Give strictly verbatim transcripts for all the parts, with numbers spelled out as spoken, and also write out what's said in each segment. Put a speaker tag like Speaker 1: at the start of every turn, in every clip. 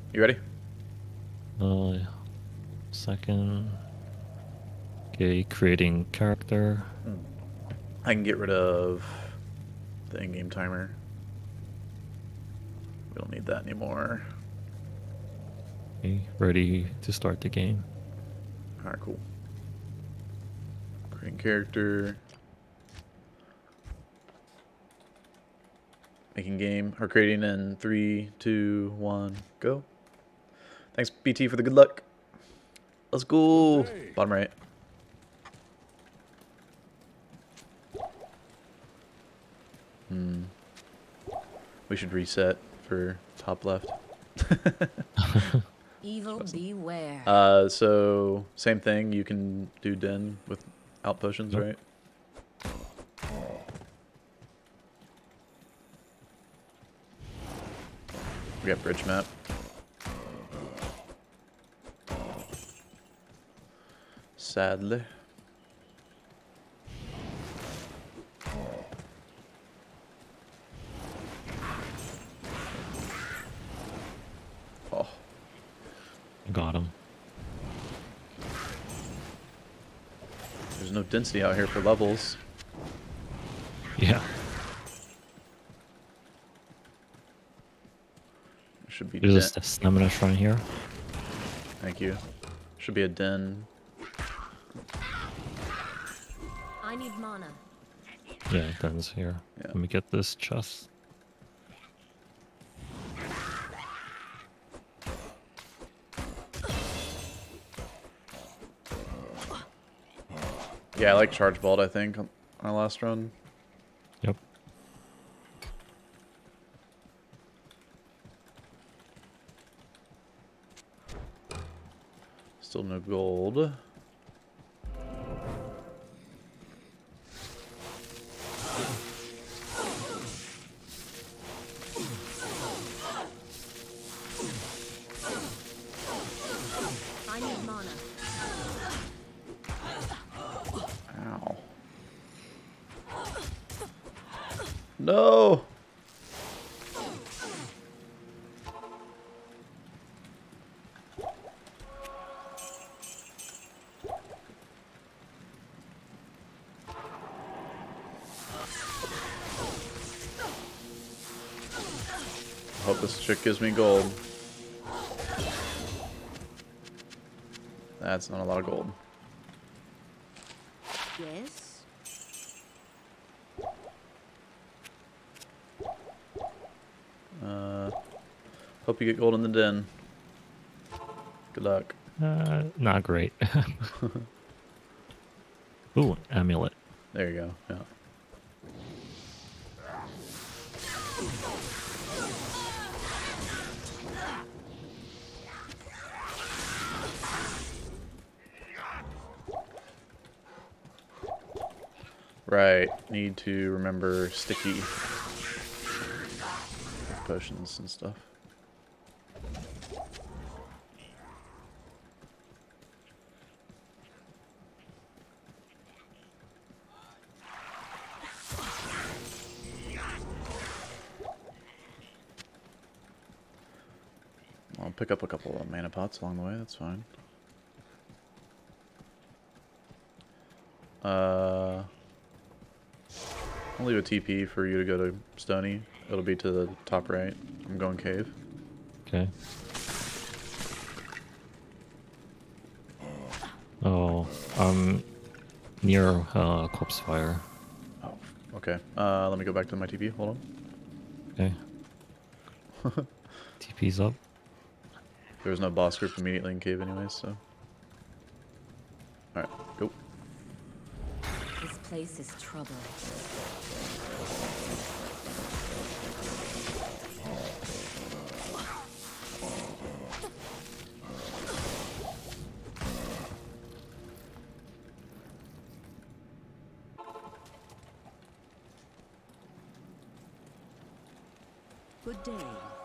Speaker 1: You ready?
Speaker 2: Uh, second. Okay, creating character.
Speaker 1: Mm. I can get rid of the in-game timer. We don't need that anymore.
Speaker 2: Okay, ready to start the game.
Speaker 1: All right, cool. Creating character. Making game, or creating in three, two, one, go. Thanks, B T, for the good luck. Let's go. Bottom right. Hmm. We should reset for top left.
Speaker 3: Evil beware.
Speaker 1: Uh, so same thing. You can do den with out potions,
Speaker 2: Yep.
Speaker 1: right? We got bridge map. Sadly. Oh.
Speaker 2: Got him.
Speaker 1: There's no density out here for levels.
Speaker 2: Yeah.
Speaker 1: Should be
Speaker 2: There's
Speaker 1: den.
Speaker 2: a st- stamina shrine here.
Speaker 1: Thank you. Should be a den.
Speaker 3: I need mana.
Speaker 2: Yeah, den's here.
Speaker 1: Yeah.
Speaker 2: Let me get this chest.
Speaker 1: Yeah, I like charge vault, I think, on our last run.
Speaker 2: Yep.
Speaker 1: Still no gold.
Speaker 3: I need mana.
Speaker 1: Ow. No! I hope this chick gives me gold. That's not a lot of gold.
Speaker 3: Yes.
Speaker 1: Uh, hope you get gold in the den. Good luck.
Speaker 2: Uh, not great. Ooh, amulet.
Speaker 1: There you go. Yeah. Right. Need to remember sticky potions and stuff. I'll pick up a couple of mana pots along the way, that's fine. Uh, I'll leave a T P for you to go to Stony. It'll be to the top right. I'm going cave.
Speaker 2: Okay. Oh, I'm near uh, corpse fire.
Speaker 1: Oh, okay. Uh, let me go back to my T P. Hold
Speaker 2: Okay. T P's up.
Speaker 1: There was no boss group immediately in cave anyways, so. Alright, go.
Speaker 3: This place is trouble. Good day.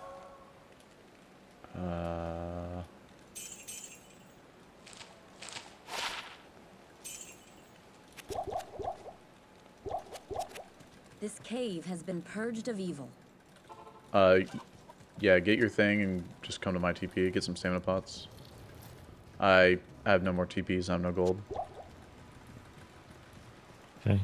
Speaker 1: Uh,
Speaker 3: This cave has been purged of evil.
Speaker 1: uh, yeah, get your thing and just come to my T P. Get some stamina pots. I have no more T Ps. I have no gold.
Speaker 2: Okay.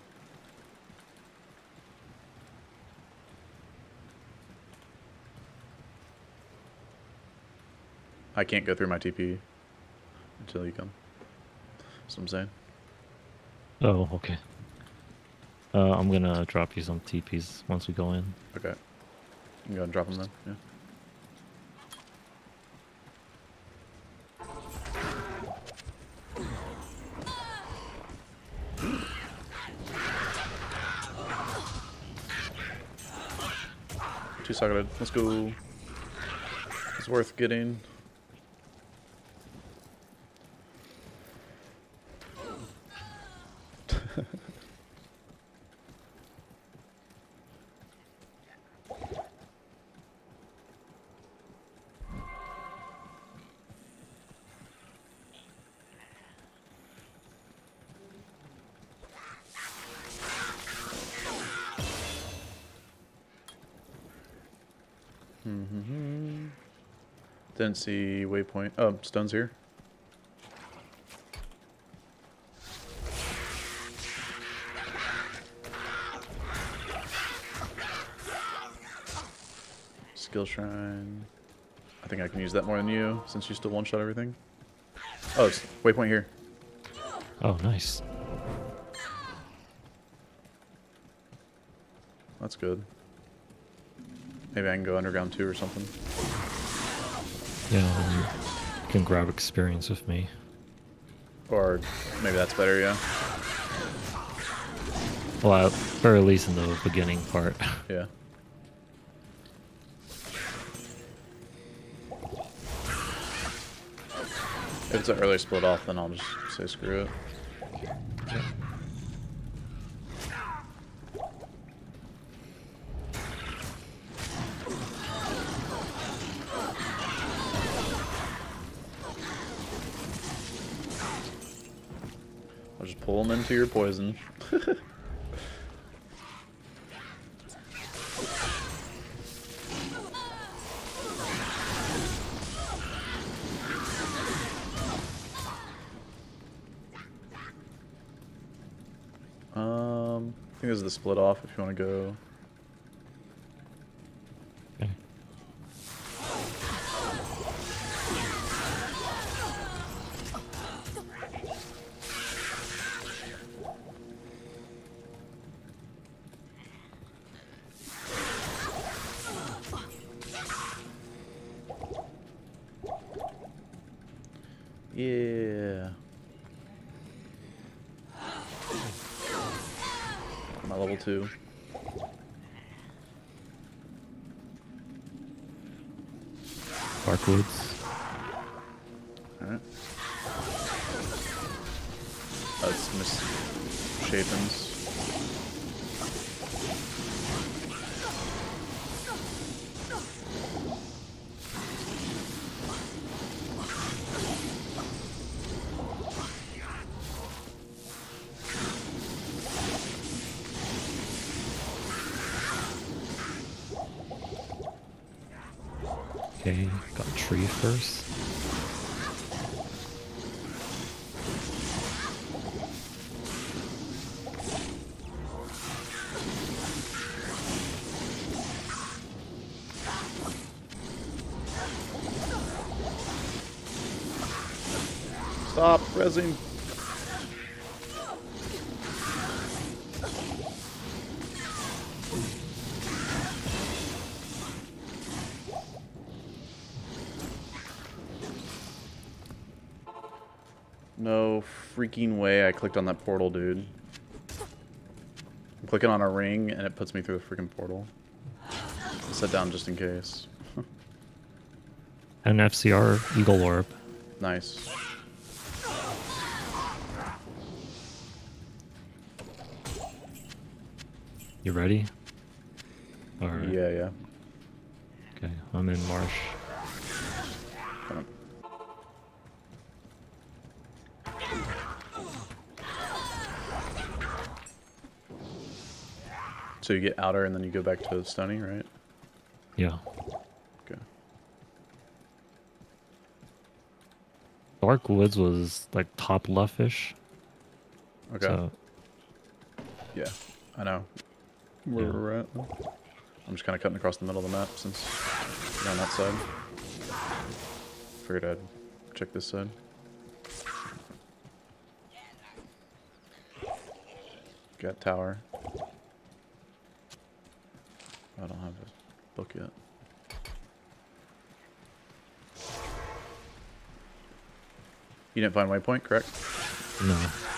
Speaker 1: I can't go through my T P until you come. That's what I'm saying.
Speaker 2: Oh, okay. Uh, I'm gonna drop you some T Ps once we go in.
Speaker 1: Okay. You can go and drop them then. Yeah. Two socketed. Let's go. It's worth getting. Mm-hmm. Didn't see waypoint. Oh, stone's here. Skill shrine. I think I can use that more than you, since you still one-shot everything. Oh, it's waypoint here.
Speaker 2: Oh, nice.
Speaker 1: That's good. Maybe I can go underground too or something.
Speaker 2: Yeah, um, you can grab experience with me.
Speaker 1: Or maybe that's better, yeah.
Speaker 2: Well, at very least in the beginning part.
Speaker 1: Yeah. If it's an early split off, then I'll just say screw it.
Speaker 2: Yeah.
Speaker 1: I'll just pull them into your poison. um, I think this is the split off if you want to go.
Speaker 2: Okay.
Speaker 1: Yeah. I'm at level two.
Speaker 2: Barkwoods.
Speaker 1: Alright. That's misshapens.
Speaker 2: Okay, got a tree first.
Speaker 1: Stop rezzing. No freaking way I clicked on that portal, dude. I'm clicking on a ring and it puts me through the freaking portal. I'll set down just in case.
Speaker 2: An F C R Eagle Orb.
Speaker 1: Nice.
Speaker 2: You ready? Or
Speaker 1: Yeah, yeah.
Speaker 2: okay, I'm in marsh.
Speaker 1: Come on. So you get outer and then you go back to Stony, right?
Speaker 2: Yeah. Dark Woods was like top left-ish.
Speaker 1: Okay.
Speaker 2: So,
Speaker 1: Yeah, I know where
Speaker 2: Yeah.
Speaker 1: we're at. I'm just kind of cutting across the middle of the map since you're on that side. Figured I'd check this side. Got tower. I don't have a book yet. You didn't find waypoint, correct?
Speaker 2: no.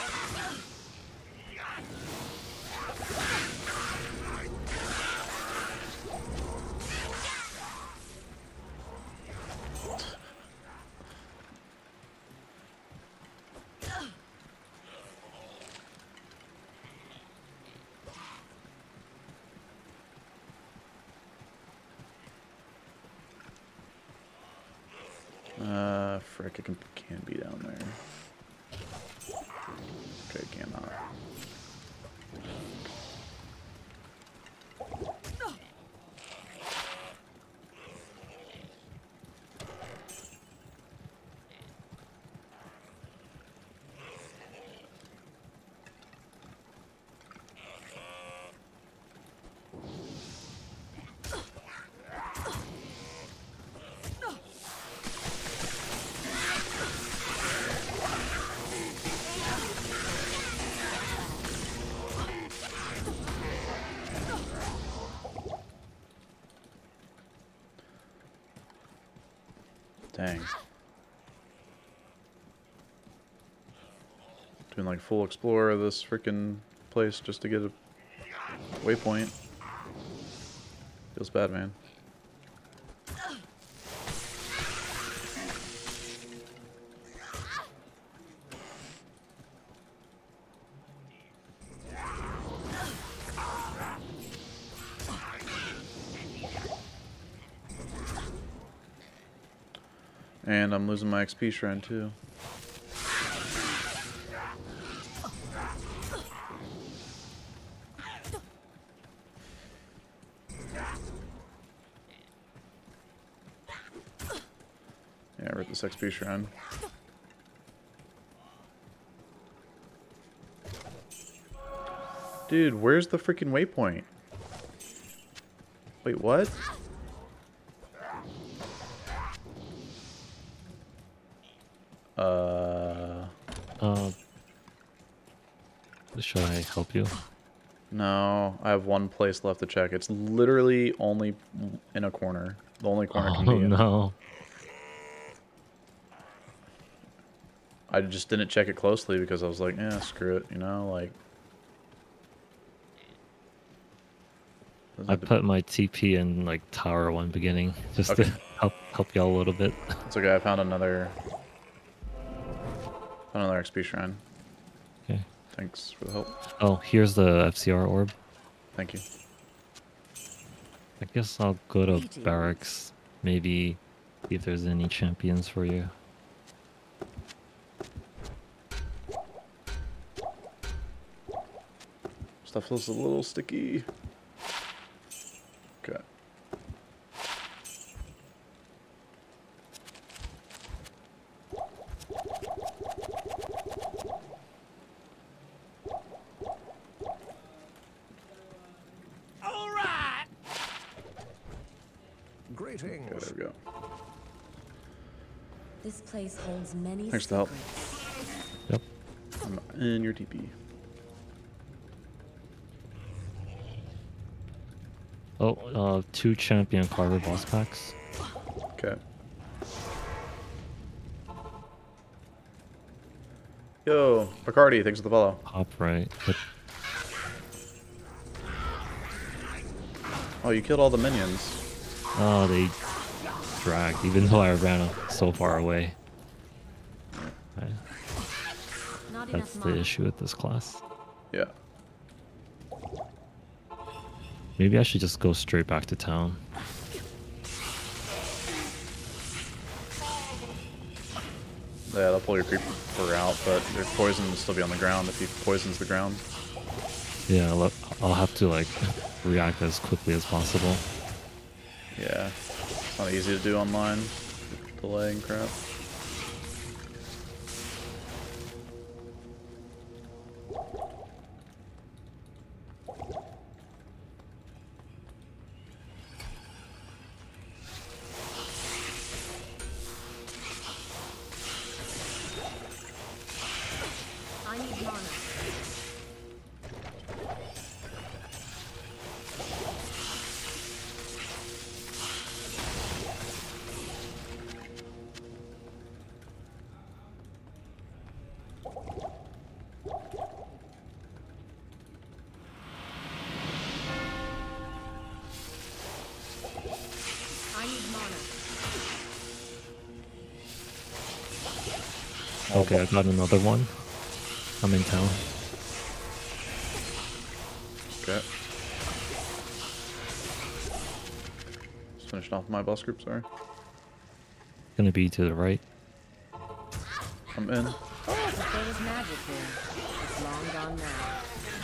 Speaker 1: Uh, frick, it can, can be down there. Okay, cannot. Dang. Doing like full explore of this freaking place just to get a waypoint. Feels bad, man. And I'm losing my X P shrine too. Yeah, we're at this X P shrine. Dude, where's the freaking waypoint? Wait, what? Uh,
Speaker 2: Uh, should I help you?
Speaker 1: no, I have one place left to check. It's literally only in a corner. The only corner can
Speaker 2: Oh
Speaker 1: be in.
Speaker 2: no.
Speaker 1: I just didn't check it closely because I was like, yeah, screw it, you know, like.
Speaker 2: I put my T P in like tower one beginning just
Speaker 1: Okay.
Speaker 2: to help help y'all a little bit.
Speaker 1: It's okay. I found another, found another X P shrine.
Speaker 2: Okay.
Speaker 1: Thanks for the help.
Speaker 2: Oh, here's the F C R orb.
Speaker 1: Thank you.
Speaker 2: I guess I'll go to barracks. Maybe see if there's any champions for you.
Speaker 1: Stuff feels a little sticky. Okay.
Speaker 4: All right. Greetings.
Speaker 1: Okay, there we go.
Speaker 3: This place holds many
Speaker 1: Thanks for the help.
Speaker 3: secrets.
Speaker 2: Yep.
Speaker 1: I'm in your T P.
Speaker 2: Oh, uh, two champion carver boss packs.
Speaker 1: Okay. Yo, Bacardi, thanks for the follow.
Speaker 2: Top right. Yep.
Speaker 1: Oh, you killed all the minions.
Speaker 2: Oh, they dragged, even though I ran so far away. Right.
Speaker 3: Not
Speaker 2: That's
Speaker 3: enough
Speaker 2: the
Speaker 3: mana.
Speaker 2: issue with this class.
Speaker 1: Yeah.
Speaker 2: Maybe I should just go straight back to town.
Speaker 1: Yeah, they'll pull your creeper out, but their poison will still be on the ground if he poisons the ground.
Speaker 2: Yeah, I'll, I'll have to like react as quickly as possible.
Speaker 1: Yeah. It's not easy to do online. Delay and crap.
Speaker 2: Okay, I got another one. I'm in town.
Speaker 1: Okay. Just finishing off my boss group, sorry.
Speaker 2: Gonna be to the right.
Speaker 1: I'm in.
Speaker 3: If there was magic here, it's long gone now.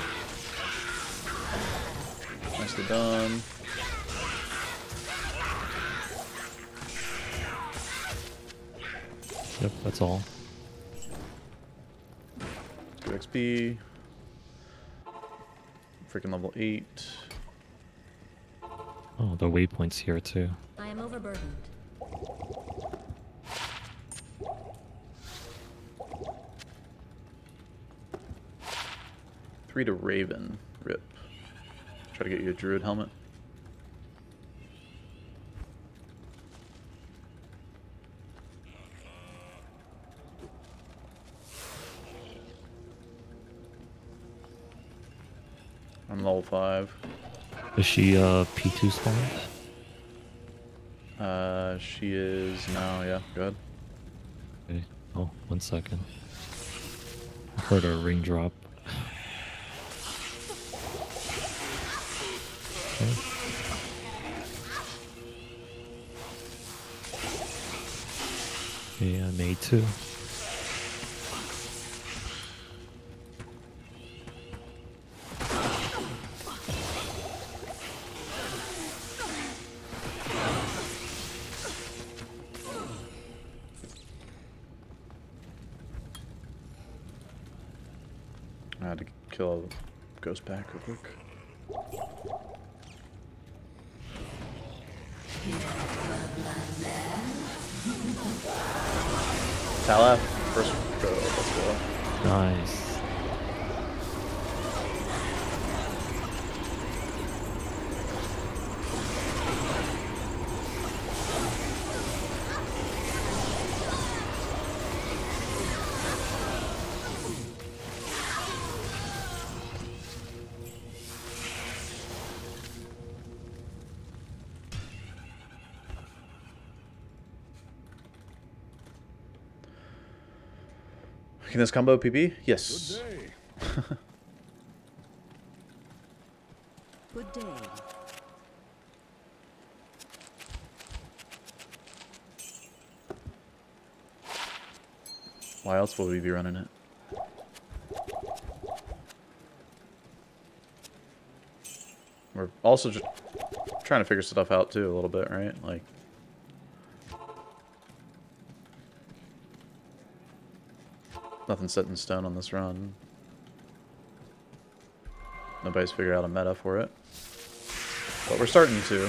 Speaker 1: Nicely done.
Speaker 2: Yep, that's all.
Speaker 1: Good X P. Freaking level eight.
Speaker 2: Oh, the waypoint's here too.
Speaker 3: I am overburdened.
Speaker 1: Three to Raven. Rip. Try to get you a druid helmet. I'm level five.
Speaker 2: Is she uh P two spawn?
Speaker 1: Uh, she is now, yeah, good.
Speaker 2: Okay. Oh, one second. I heard a ring drop. Okay. Okay, I made two.
Speaker 1: I had to kill a ghost pack real quick. Tala, first go, let's go.
Speaker 2: Nice.
Speaker 1: Can this combo P P? Yes.
Speaker 4: Good day.
Speaker 3: Good day.
Speaker 1: Why else will we be running it? We're also just trying to figure stuff out too a little bit, right? Like, nothing's set in stone on this run. Nobody's figured out a meta for it. But we're starting to.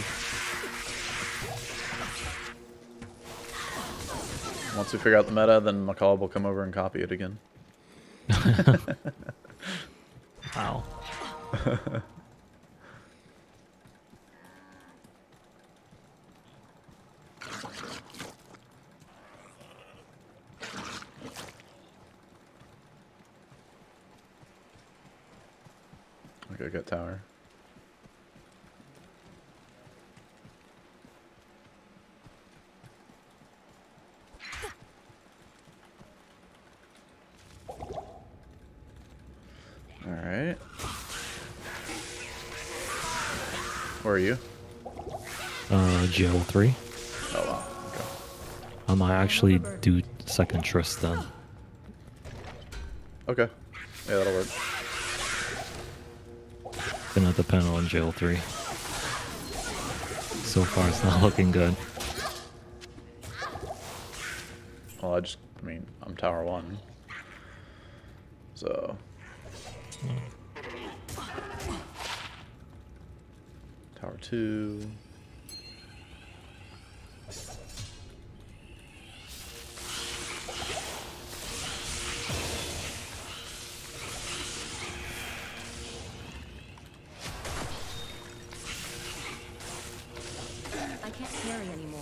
Speaker 1: Once we figure out the meta, then McCall will come over and copy it again.
Speaker 2: Wow.
Speaker 1: Okay, get tower. Alright. Where are you?
Speaker 2: Uh, G L three.
Speaker 1: Oh wow, okay.
Speaker 2: I might actually do second Trist then.
Speaker 1: Okay. Yeah, that'll work.
Speaker 2: Gonna depend on G L three. So far, it's not looking good.
Speaker 1: Well, I just, I mean, I'm tower one. So. Tower two.
Speaker 3: I can't carry anymore.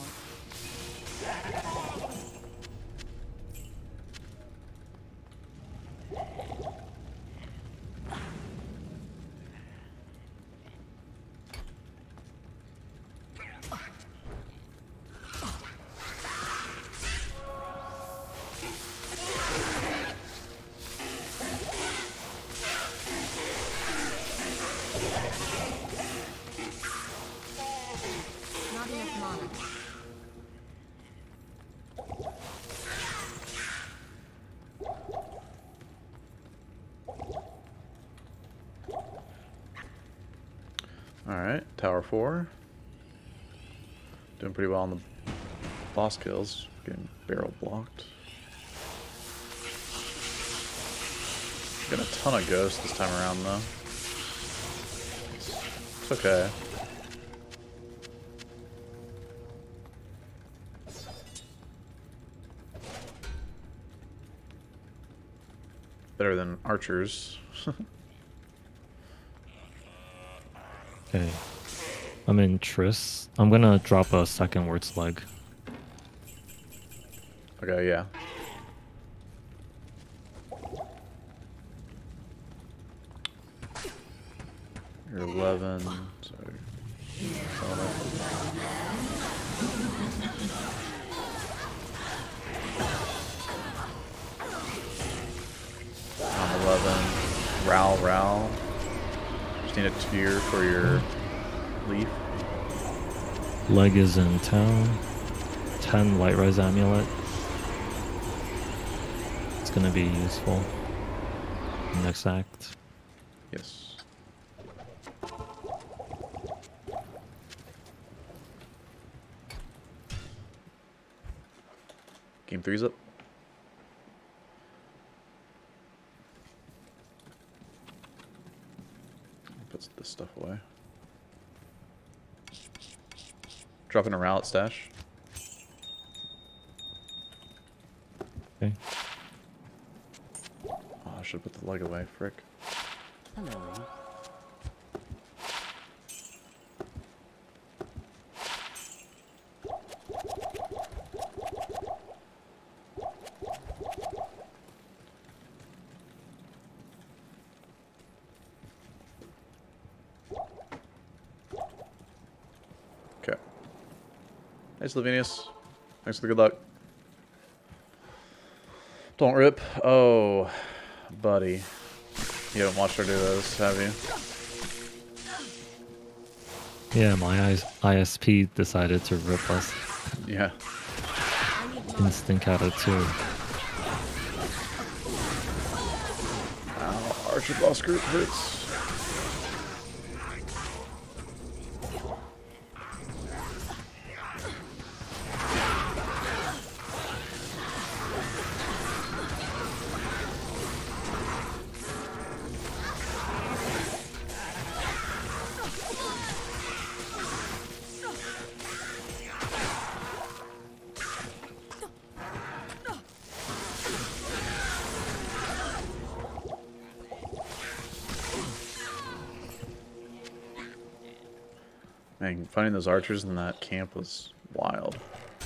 Speaker 1: tower four. Doing pretty well on the boss kills. Getting barrel blocked. Getting a ton of ghosts this time around though. It's okay. Better than archers.
Speaker 2: Okay. I'm in Triss. I'm gonna drop a second word slug.
Speaker 1: Okay, yeah. You're eleven. Sorry. I'm eleven. Ral, Ral. Just need a tier for your leaf.
Speaker 2: Leg is in town. ten light res amulet. It's gonna be useful. Next act.
Speaker 1: Yes. Game three's up. Puts this stuff away. Dropping a Rowlet stash.
Speaker 2: Okay.
Speaker 1: Oh, I should put the leg away, frick.
Speaker 3: Hello.
Speaker 1: Okay. Hey, Slovenius. Thanks for the good luck. Don't rip. Oh, buddy. You haven't watched her do those, have you?
Speaker 2: Yeah, my I S P decided to rip us.
Speaker 1: Yeah.
Speaker 2: Instant kata too.
Speaker 1: Ow, Archer boss group hurts. Man, finding those archers in that camp was wild.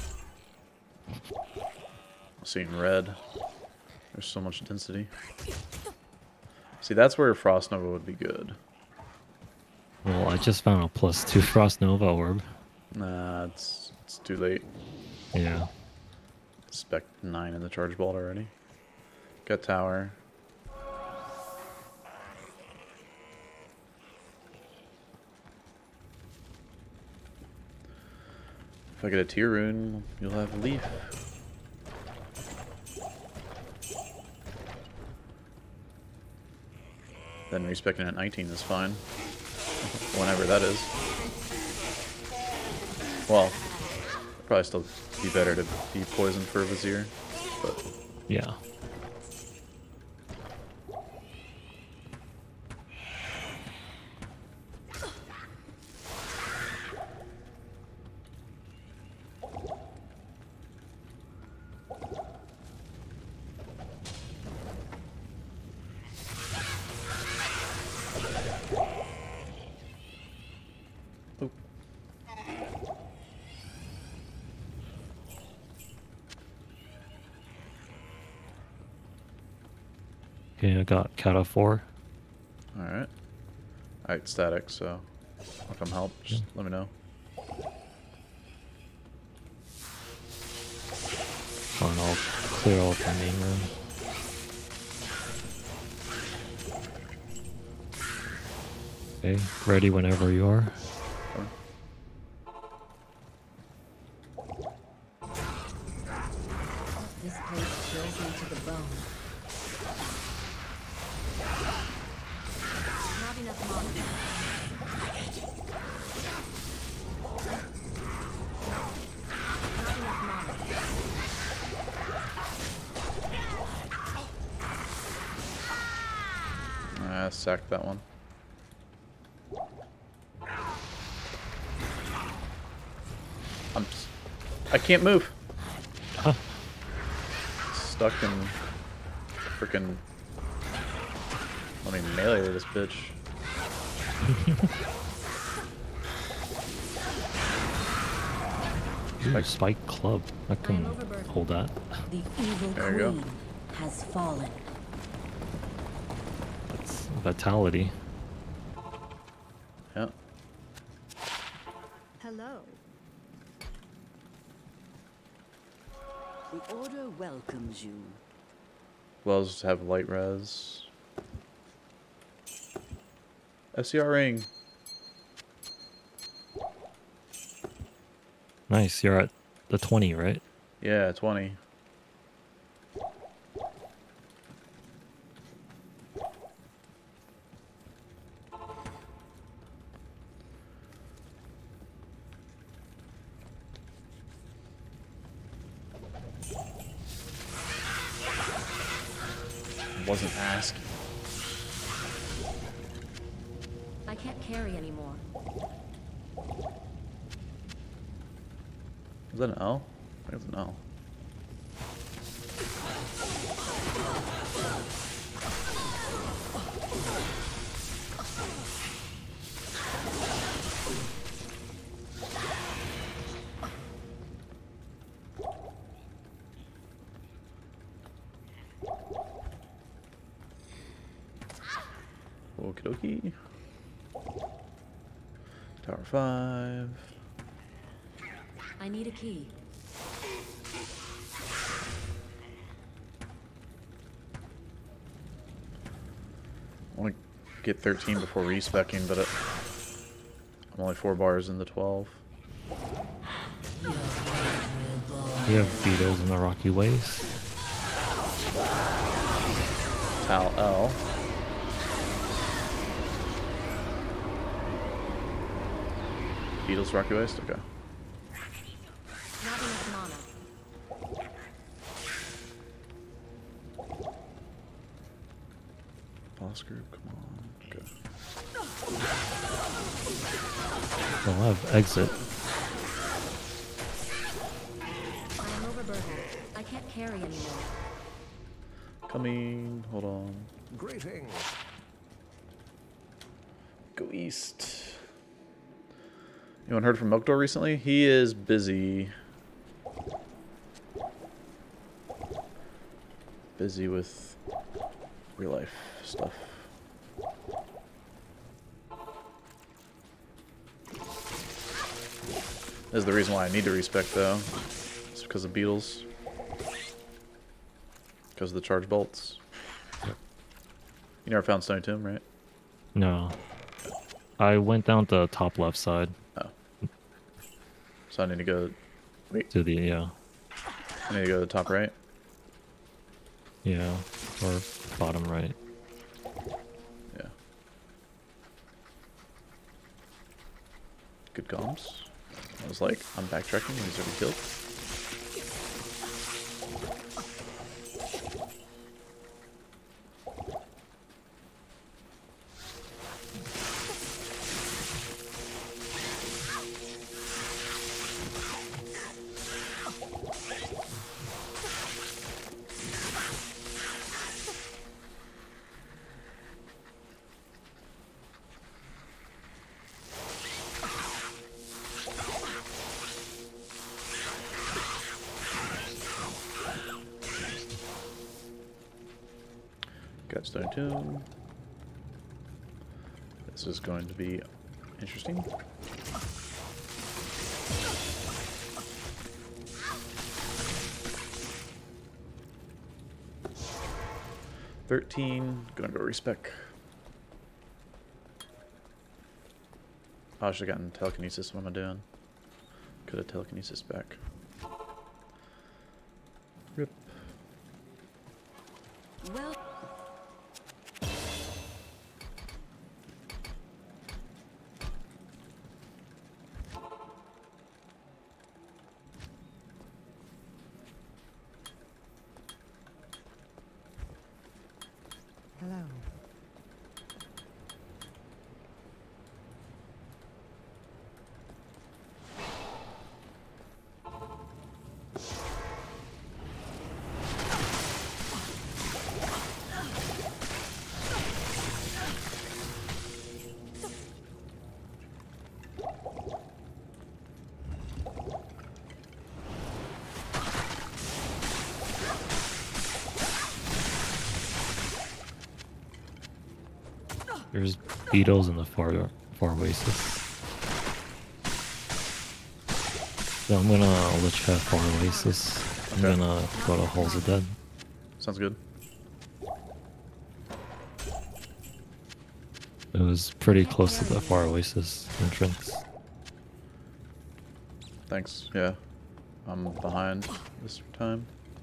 Speaker 1: Seeing red. There's so much density. See, that's where Frost Nova would be good.
Speaker 2: Well, I just found a plus two Frost Nova orb.
Speaker 1: Nah, it's it's too late.
Speaker 2: Yeah.
Speaker 1: Spec nine in the charge bolt already. Got tower. If I get a tier rune, you'll have a leaf. Then respecting at nineteen is fine. Whenever that is. Well, probably still be better to be poisoned for a Vizier, but
Speaker 2: Yeah.
Speaker 1: Oop.
Speaker 2: Okay, I got kata four.
Speaker 1: Alright. Alright, static, so I'll come help. Just let me know.
Speaker 2: Oh, and I'll clear out the main room. Okay, ready whenever you are.
Speaker 3: This place chills me to the bone. Not enough mana.
Speaker 1: I sacked that one. I'm. s- I can't move.
Speaker 2: Huh.
Speaker 1: Stuck in. Freaking. Let me melee this bitch.
Speaker 2: Ooh, spike club. I can hold that.
Speaker 3: The evil
Speaker 1: There you go.
Speaker 3: queen has fallen.
Speaker 2: That's vitality.
Speaker 1: Yeah.
Speaker 5: Hello.
Speaker 6: The Order welcomes you.
Speaker 1: Wells have light res. F C R ring.
Speaker 2: Nice. You're at the twenty, right?
Speaker 1: Yeah, twenty. Wasn't asking.
Speaker 3: I can't carry anymore.
Speaker 1: Is that an L? I think it's an L. Okie dokie. Tower five.
Speaker 3: I need a key.
Speaker 1: I want to get thirteen before respecking, but it, I'm only four bars in the twelve.
Speaker 2: You have beetles in the Rocky Ways.
Speaker 1: Tal L. Beatles Rocky Waste? Okay.
Speaker 3: Not enough mana.
Speaker 1: Boss group, come on. Okay.
Speaker 2: Well, I have exit.
Speaker 3: I am overburdened. I can't carry anymore.
Speaker 1: Coming. Hold on.
Speaker 4: Greetings.
Speaker 1: Go east. Anyone heard from Mokdor recently? He is busy. Busy with real life stuff. This is the reason why I need to respect though. It's because of beetles. Because of the charge bolts. You never found Stony Tomb, right?
Speaker 2: No. I went down the top left side
Speaker 1: So I need to go. Wait,
Speaker 2: to the, yeah.
Speaker 1: I need to go to the top right.
Speaker 2: Yeah. Or bottom right.
Speaker 1: Yeah. Good comms. I was like, I'm backtracking. He's already killed. Got Stone Tomb. This is going to be interesting. Thirteen. Gonna go respec. Oh, I should have gotten telekinesis. What am I doing? Could have telekinesis back. Rip.
Speaker 6: Well,
Speaker 5: Hello.
Speaker 2: There's beetles in the far far oasis. So I'm gonna I'll let you have far oasis. I'm
Speaker 1: Okay.
Speaker 2: gonna go to Halls of Dead.
Speaker 1: Sounds good.
Speaker 2: It was pretty close to the far oasis entrance.
Speaker 1: Thanks. Yeah. I'm behind this time.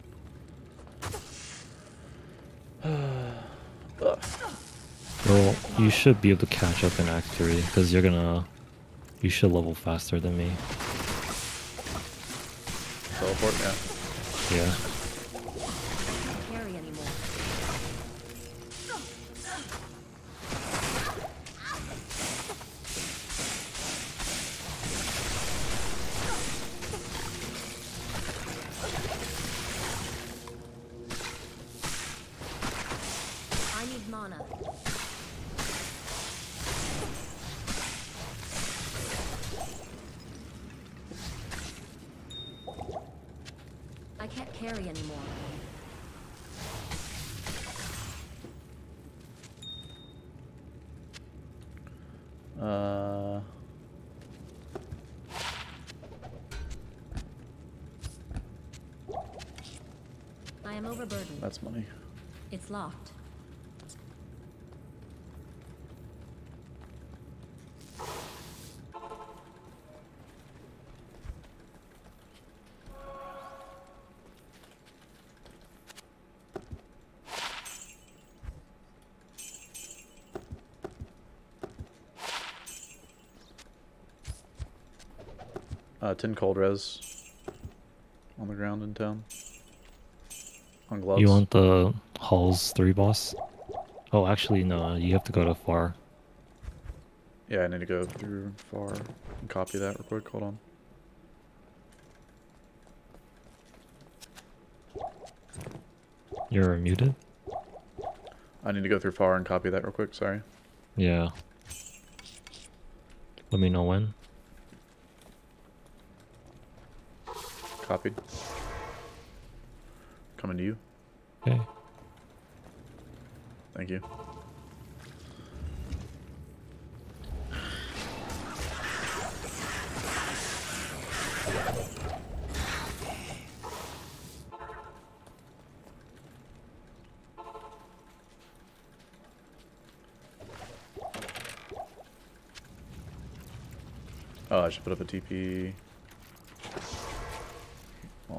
Speaker 1: Ugh.
Speaker 2: Well, you should be able to catch up in Act three, because you're gonna... You should level faster than me.
Speaker 1: Teleport, yeah.
Speaker 2: Yeah.
Speaker 3: Can't carry anymore. I need mana. I can't carry anymore.
Speaker 1: Uh,
Speaker 3: I am overburdened.
Speaker 1: that's money.
Speaker 3: It's locked.
Speaker 1: Uh, ten cold res on the ground in town. On gloves.
Speaker 2: You want the Halls three boss? Oh, actually, no. You have to go to far.
Speaker 1: Yeah, I need to go through far and copy that real quick. Hold on.
Speaker 2: You're muted?
Speaker 1: I need to go through far and copy that real quick. Sorry.
Speaker 2: Yeah. Let me know when.
Speaker 1: Copied. Coming to you.
Speaker 2: Okay.
Speaker 1: Thank you. Oh, I should put up a T P. Well.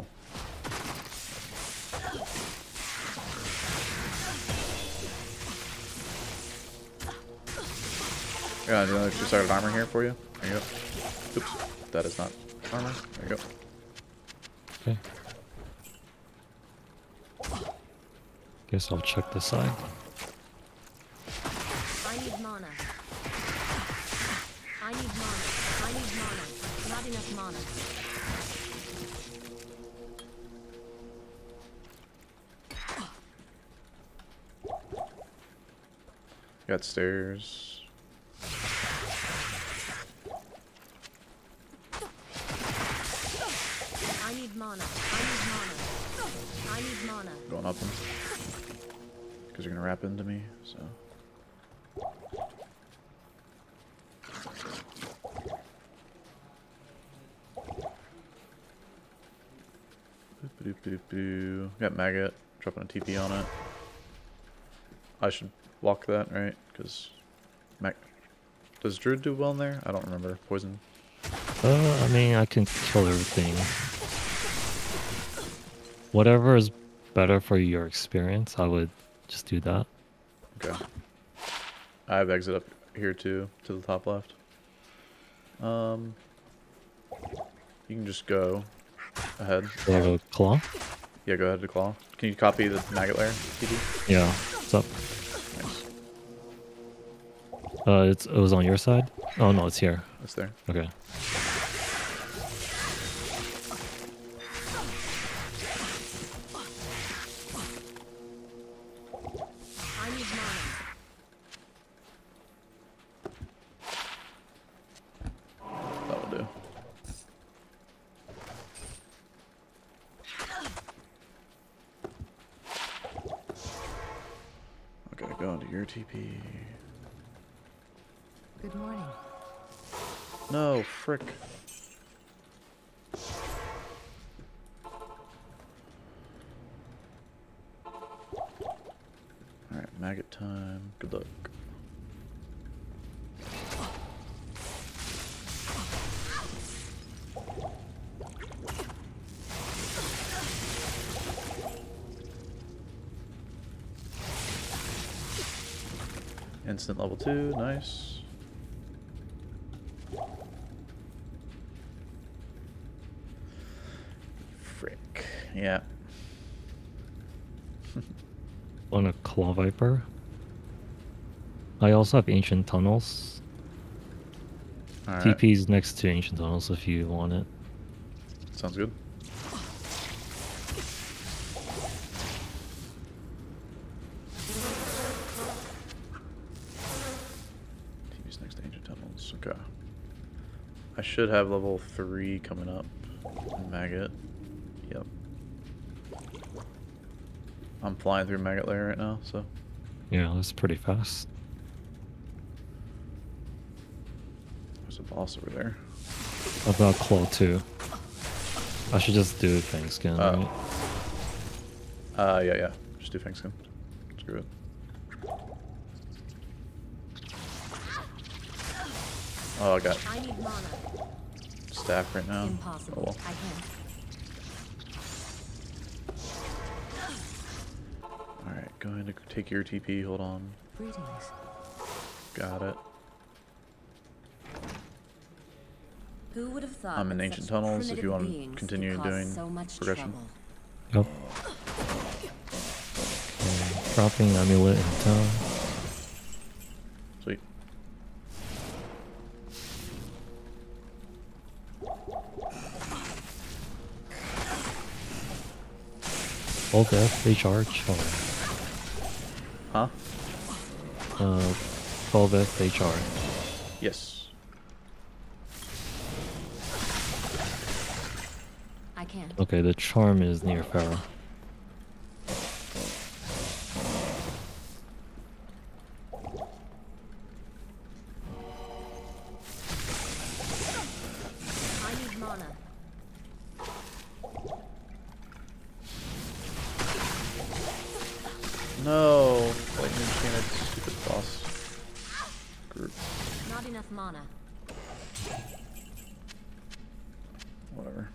Speaker 1: Yeah, do another two-sided armor here for you. There you go. Oops, that is not armor. There you go.
Speaker 2: Okay. Guess I'll check the side.
Speaker 3: I need mana. I need mana. I need mana. Not enough mana.
Speaker 1: Got stairs.
Speaker 3: I need mana. I need mana. I need mana.
Speaker 1: Going up them. Because you're going to wrap into me, so. Boop-a-doop-a-doop-boo. Got maggot. Dropping a T P on it. I should walk that, right? Because mag. Does Druid do well in there? I don't remember. Poison.
Speaker 2: Uh, I mean, I can kill everything. Whatever is better for your experience, I would just do that.
Speaker 1: Okay. I have exit up here too, to the top left. Um, you can just go ahead.
Speaker 2: Do I go claw?
Speaker 1: Yeah, go ahead to claw. Can you copy the maggot layer, T D?
Speaker 2: Yeah. What's up?
Speaker 1: Nice.
Speaker 2: Uh, it's it was on your side. Oh no, it's here.
Speaker 1: That's there.
Speaker 2: Okay.
Speaker 3: I need mana.
Speaker 1: That'll do. Okay, go into your T P.
Speaker 3: Good morning.
Speaker 1: No, frick. Alright, maggot time. Good luck. Instant level two, nice. Frick, yeah.
Speaker 2: On a claw viper. I also have ancient tunnels.
Speaker 1: Alright,
Speaker 2: T P's next to ancient tunnels if you want it.
Speaker 1: sounds good. T V's next to ancient tunnels, okay. I should have level three coming up. Maggot. Yep. I'm flying through maggot layer right now, so.
Speaker 2: Yeah, that's pretty fast.
Speaker 1: There's a boss over there.
Speaker 2: I've got claw two. I should just do Fang Skin,
Speaker 1: Uh,
Speaker 2: right?
Speaker 1: Uh, yeah, yeah. Just do Fang Skin. Screw it. Oh, I got
Speaker 3: I need mana.
Speaker 1: staff right now.
Speaker 3: Impossible.
Speaker 1: Oh well.
Speaker 3: I can't.
Speaker 1: Alright, go ahead and take your T P. Hold on.
Speaker 3: Greetings.
Speaker 1: Got it.
Speaker 3: Who would have thought
Speaker 1: I'm in
Speaker 3: that
Speaker 1: ancient
Speaker 3: such
Speaker 1: tunnels if you
Speaker 3: primitive
Speaker 1: want to
Speaker 3: beings could
Speaker 1: continue
Speaker 3: cause
Speaker 1: doing
Speaker 3: so much
Speaker 1: progression.
Speaker 3: trouble?
Speaker 2: Yep. Okay, dropping amulet in town.
Speaker 1: Sweet.
Speaker 2: All death, recharge. Oh,
Speaker 1: Huh?
Speaker 2: uh, twelve F H R.
Speaker 1: Yes.
Speaker 3: I can't.
Speaker 2: Okay, the charm is near Pharaoh.
Speaker 3: I need mana.
Speaker 1: No! Lightning enchanted stupid boss group.
Speaker 3: Not enough mana.
Speaker 1: Whatever.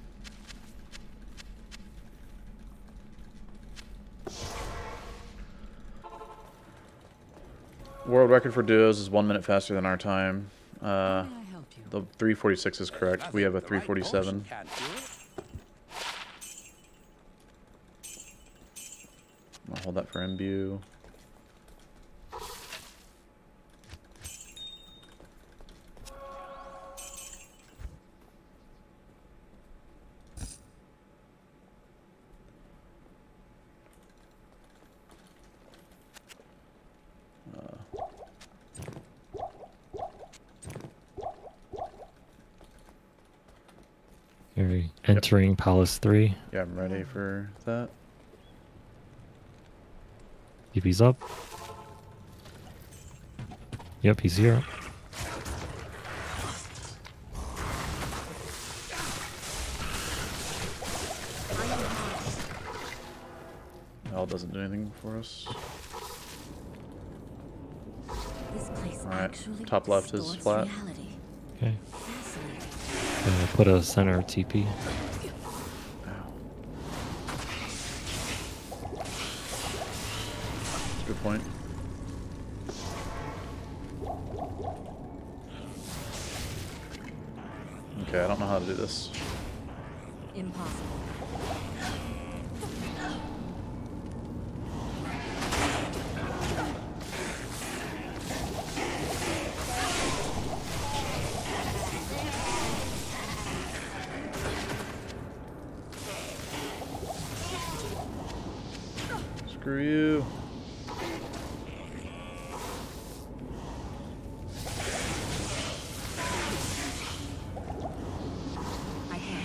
Speaker 1: World record for duos is one minute faster than our time. Uh,
Speaker 3: How may I help you?
Speaker 1: the three forty-six is correct.
Speaker 4: I
Speaker 1: We have a
Speaker 4: think the right
Speaker 1: three forty-seven.
Speaker 4: potion can't do it.
Speaker 1: I'll hold that for imbue.
Speaker 2: Okay, entering Palace three.
Speaker 1: Yeah, I'm ready for that.
Speaker 2: T P's up. Yep, he's here.
Speaker 1: L doesn't do anything for us.
Speaker 3: This place
Speaker 1: Alright,
Speaker 3: actually
Speaker 1: top left is
Speaker 3: distorts
Speaker 1: flat.
Speaker 3: reality.
Speaker 2: Okay.
Speaker 3: Fascinating.
Speaker 2: Uh, put a center T P.
Speaker 1: Ow. That's a good point. Okay, I don't know how to do this.
Speaker 3: Impossible.
Speaker 1: Screw you.
Speaker 3: I can't.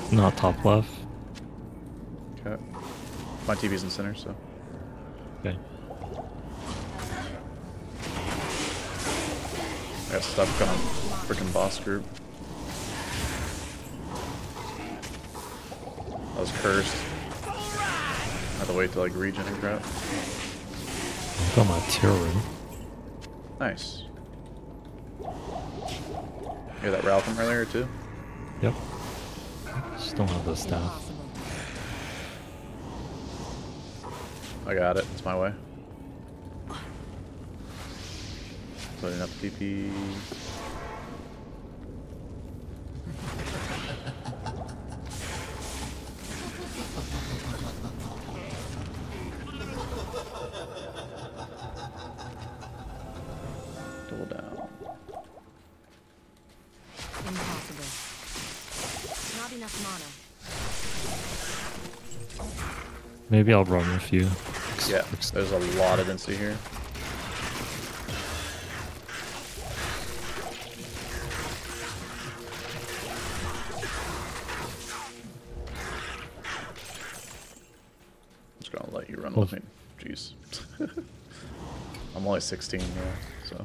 Speaker 2: Not top left.
Speaker 1: Okay. My T V's in center, so.
Speaker 2: Okay.
Speaker 1: I got stuck on a freaking boss group. I was cursed. I had to wait to like regen and crap.
Speaker 2: I got my tier room.
Speaker 1: Nice. You hear that Ralph from earlier too?
Speaker 2: Yep. Just don't have the staff.
Speaker 3: Impossible.
Speaker 1: I got it. It's my way. Loading up T P. Double down.
Speaker 3: Impossible. Not enough mana.
Speaker 2: Maybe I'll run with you.
Speaker 1: Yeah, there's a lot of density here. I'm just gonna let you run with me. Jeez. I'm only sixteen, yeah, so.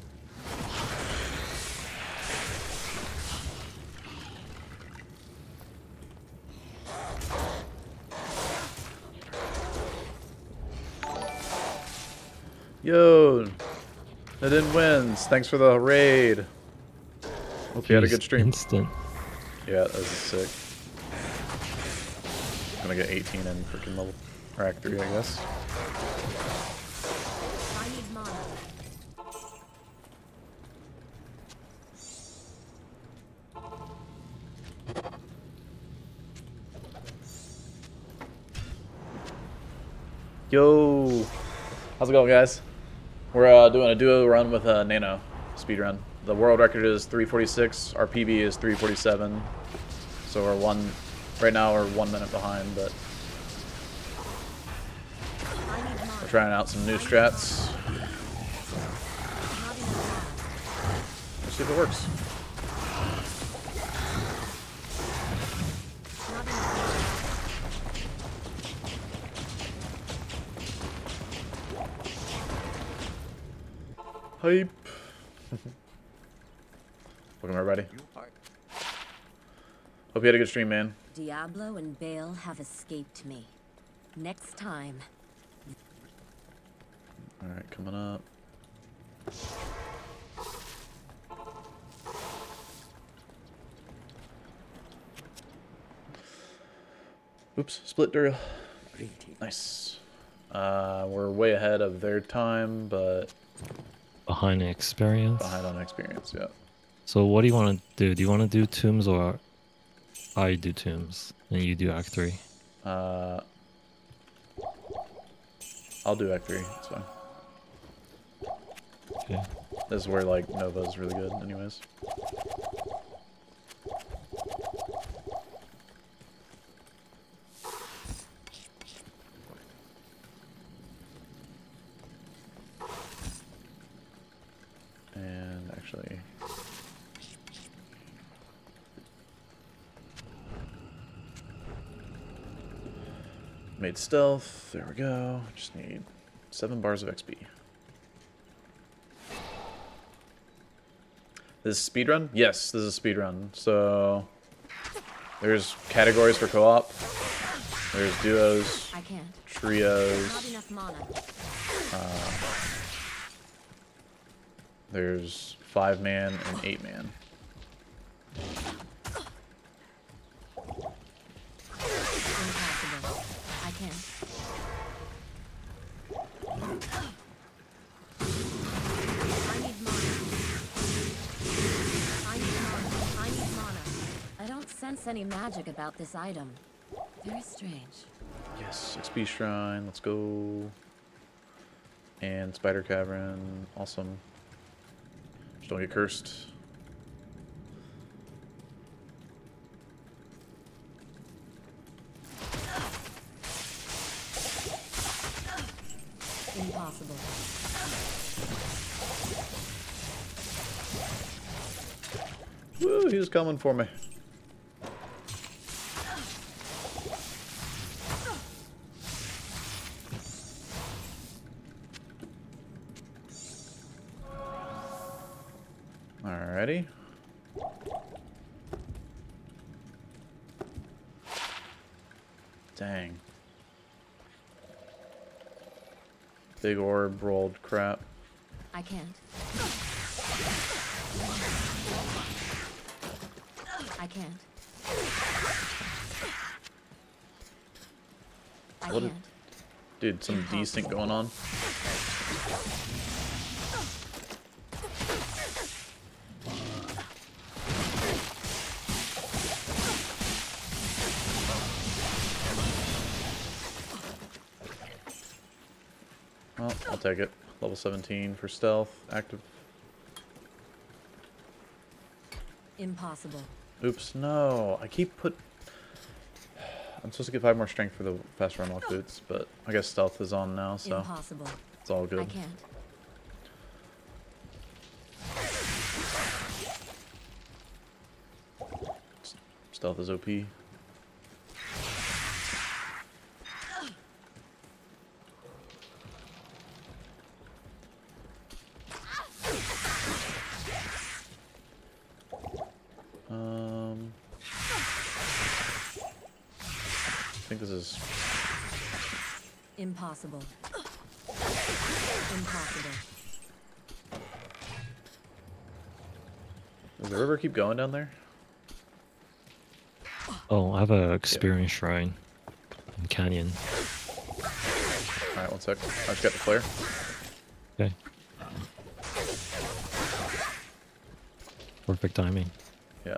Speaker 1: Yo, I didn't win. Thanks for the raid. Hope you had a good stream.
Speaker 2: Instant.
Speaker 1: Yeah, that was sick. Gonna get eighteen in freaking level or act three, I guess.
Speaker 3: I need mana.
Speaker 1: Yo, how's it going, guys? We're uh, doing a duo run with uh, Nano speed run. The world record is three forty-six. Our P B is three forty-seven. So we're one. Right now we're one minute behind, but
Speaker 3: I need mana.
Speaker 1: we're trying out some new strats.
Speaker 3: Not enough
Speaker 1: Let's see if it works.
Speaker 3: mana. Not enough
Speaker 1: Hype. Welcome everybody. Hope you had a good stream, man.
Speaker 3: Diablo and Bale have escaped me. Next time.
Speaker 1: Alright, coming up. Oops, split Dura. Nice. Uh, we're way ahead of their time, but
Speaker 2: Behind the experience.
Speaker 1: behind on experience, yeah.
Speaker 2: So what do you want to do? Do you want to do tombs or I do tombs and you do act three?
Speaker 1: Uh, I'll do Act three, it's fine.
Speaker 2: Okay.
Speaker 1: This is where, like, Nova's really good, anyways. And actually... Made stealth, there we go. Just need seven bars of X P. This is speedrun? Yes, this is speedrun. So there's categories for co-op. There's duos,
Speaker 3: I can't.
Speaker 1: trios.
Speaker 3: Not enough mana.
Speaker 1: Uh, there's five man and eight man.
Speaker 3: Impossible. I can't. I need mana. I need mana. I need mana. I don't sense any magic about this item. Very strange.
Speaker 1: Yes, X P shrine, let's go. And spider cavern, awesome. Just don't get cursed.
Speaker 3: Impossible.
Speaker 1: Woo, he was coming for me. Alrighty. Dang. Big orb rolled crap.
Speaker 3: I can't. I can't. I
Speaker 1: What
Speaker 3: can't.
Speaker 1: Dude, some desync going on. Well, I'll take it. Level seventeen for stealth. Active.
Speaker 3: Impossible.
Speaker 1: Oops, no. I keep put... I'm supposed to get five more strength for the fast run walk boots, but I guess stealth is on now, so
Speaker 3: Impossible.
Speaker 1: it's all good.
Speaker 3: I can't.
Speaker 1: Stealth is O P. Um, I think this is...
Speaker 3: Impossible. Impossible.
Speaker 1: Does the river keep going down there?
Speaker 2: Oh, I have a experience shrine in Canyon.
Speaker 1: Alright, one sec. I just got the flare.
Speaker 2: Okay. Perfect timing.
Speaker 1: Yeah.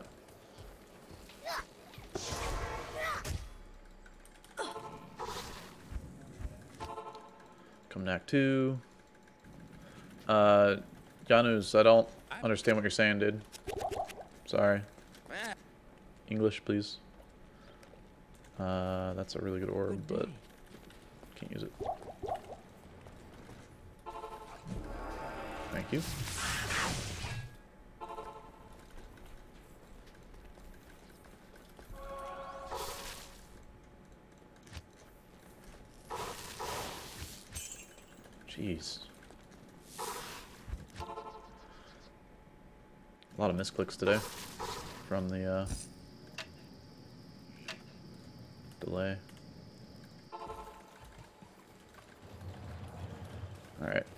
Speaker 1: Come back two. Uh, Janus, I don't understand what you're saying, dude. Sorry. English, please. Uh, that's a really good orb, but can't use it. Thank you. Jeez. A lot of misclicks today from the uh, delay. All right.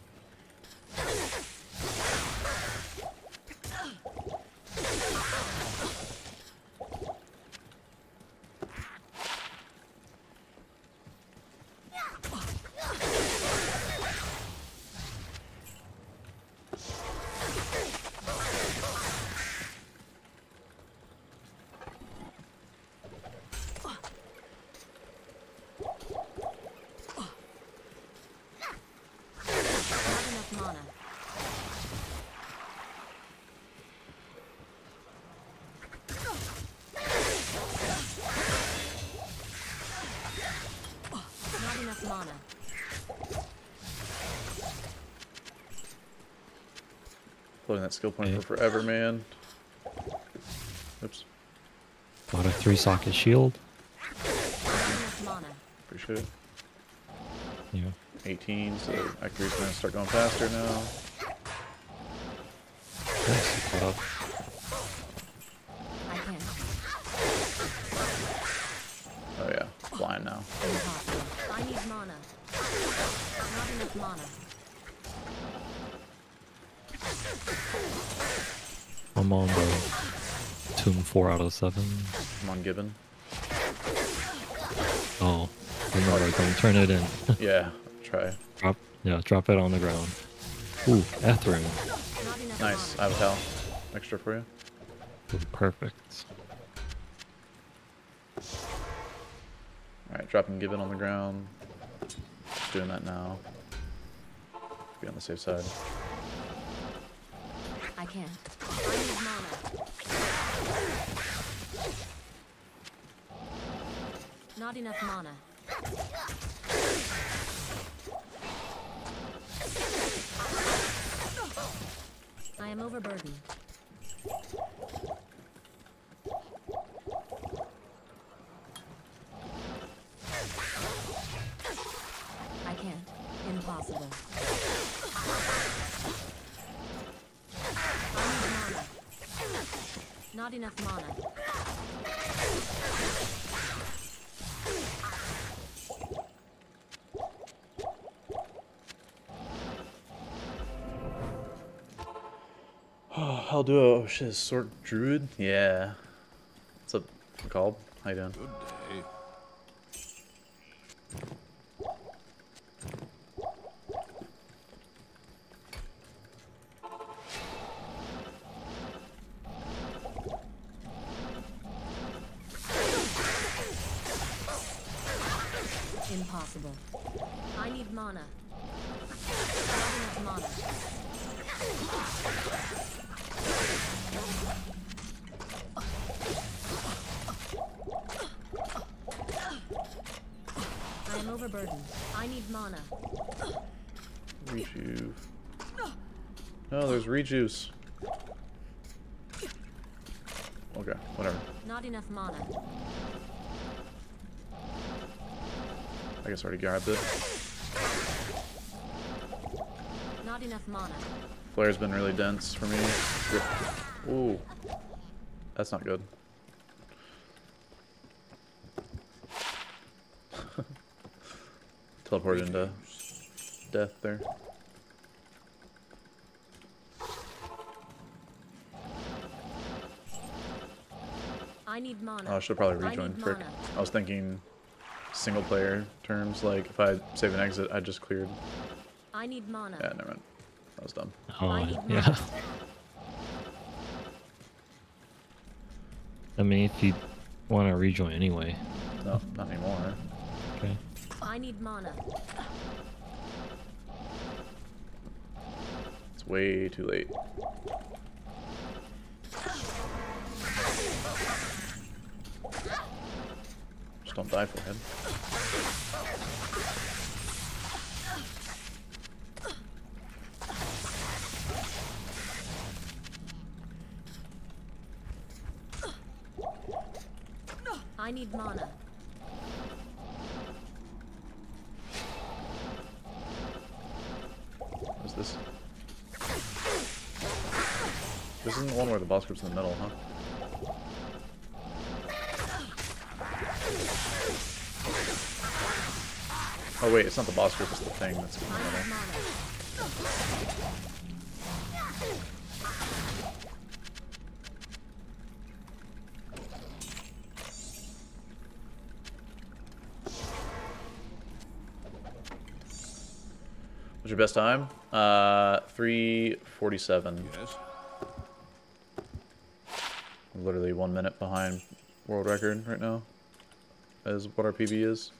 Speaker 1: Floating that skill point
Speaker 2: Okay.
Speaker 1: for forever, man. Oops.
Speaker 2: Got a three socket shield.
Speaker 1: Appreciate it.
Speaker 2: Yeah.
Speaker 1: eighteen, so accuracy's gonna start going faster now.
Speaker 2: Nice. Caught up.
Speaker 3: I can't.
Speaker 1: Oh yeah, flying now.
Speaker 3: Impossible. I need mana. Not enough mana.
Speaker 2: I'm on the tomb four out of seven.
Speaker 1: Come on, Gibbon.
Speaker 2: Oh, remember, don't turn it in.
Speaker 1: Yeah, try.
Speaker 2: Drop, yeah, drop it on the ground. Ooh, Etherin.
Speaker 3: Not enough
Speaker 1: Nice, I
Speaker 3: mana.
Speaker 1: have a towel. Extra for you.
Speaker 2: Ooh, perfect.
Speaker 1: Alright, dropping Gibbon on the ground. Just doing that now. Be on the safe side.
Speaker 3: I can't. I need mana. Not enough mana. I am overburdened. I can't. Impossible. I need mana. Not enough mana.
Speaker 1: Oh, I'll do a oh shit, Sword Druid? Yeah. What's up, called? How you doing?
Speaker 4: Good day.
Speaker 3: Impossible. I need mana. Not enough mana. I am overburdened. I need mana.
Speaker 1: Rejuve. No, there's rejuice. Okay, whatever.
Speaker 3: Not enough mana.
Speaker 1: I guess I already grabbed it.
Speaker 3: Not enough mana.
Speaker 1: Flare's been really dense for me. Ooh. That's not good. Teleported into death there.
Speaker 3: I need mana.
Speaker 1: Oh, I should probably
Speaker 3: I
Speaker 1: rejoin.
Speaker 3: need
Speaker 1: Frick.
Speaker 3: mana.
Speaker 1: I was thinking single player terms, like if I save an exit, I just cleared.
Speaker 3: I need mana.
Speaker 1: Yeah, never mind. That was dumb.
Speaker 2: Oh,
Speaker 3: I need
Speaker 2: yeah.
Speaker 3: mana.
Speaker 2: I mean, if you want to rejoin anyway.
Speaker 1: No, not anymore.
Speaker 2: Okay.
Speaker 3: I need mana.
Speaker 1: It's way too late. Just don't die, forehead.
Speaker 3: I need mana.
Speaker 1: What is this? This isn't the one where the boss group's in the middle, huh? Oh wait, it's not the boss group, it's the thing that's in the
Speaker 3: I need
Speaker 1: middle.
Speaker 3: mana.
Speaker 1: What's your best time? Uh, three forty-seven.
Speaker 4: Yes.
Speaker 1: Literally one minute behind world record right now, is what our P B is.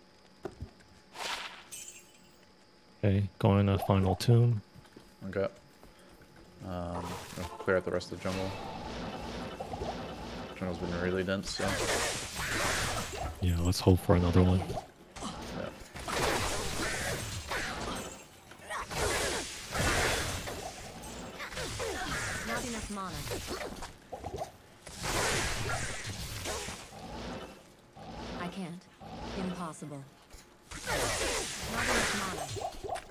Speaker 2: Okay, going to final tomb.
Speaker 1: Okay. Um, I'll clear out the rest of the jungle. Jungle's been really dense, so.
Speaker 2: Yeah, let's hope for another one.
Speaker 1: Yeah.
Speaker 3: Not enough mana. I can't. Impossible. Not enough mana.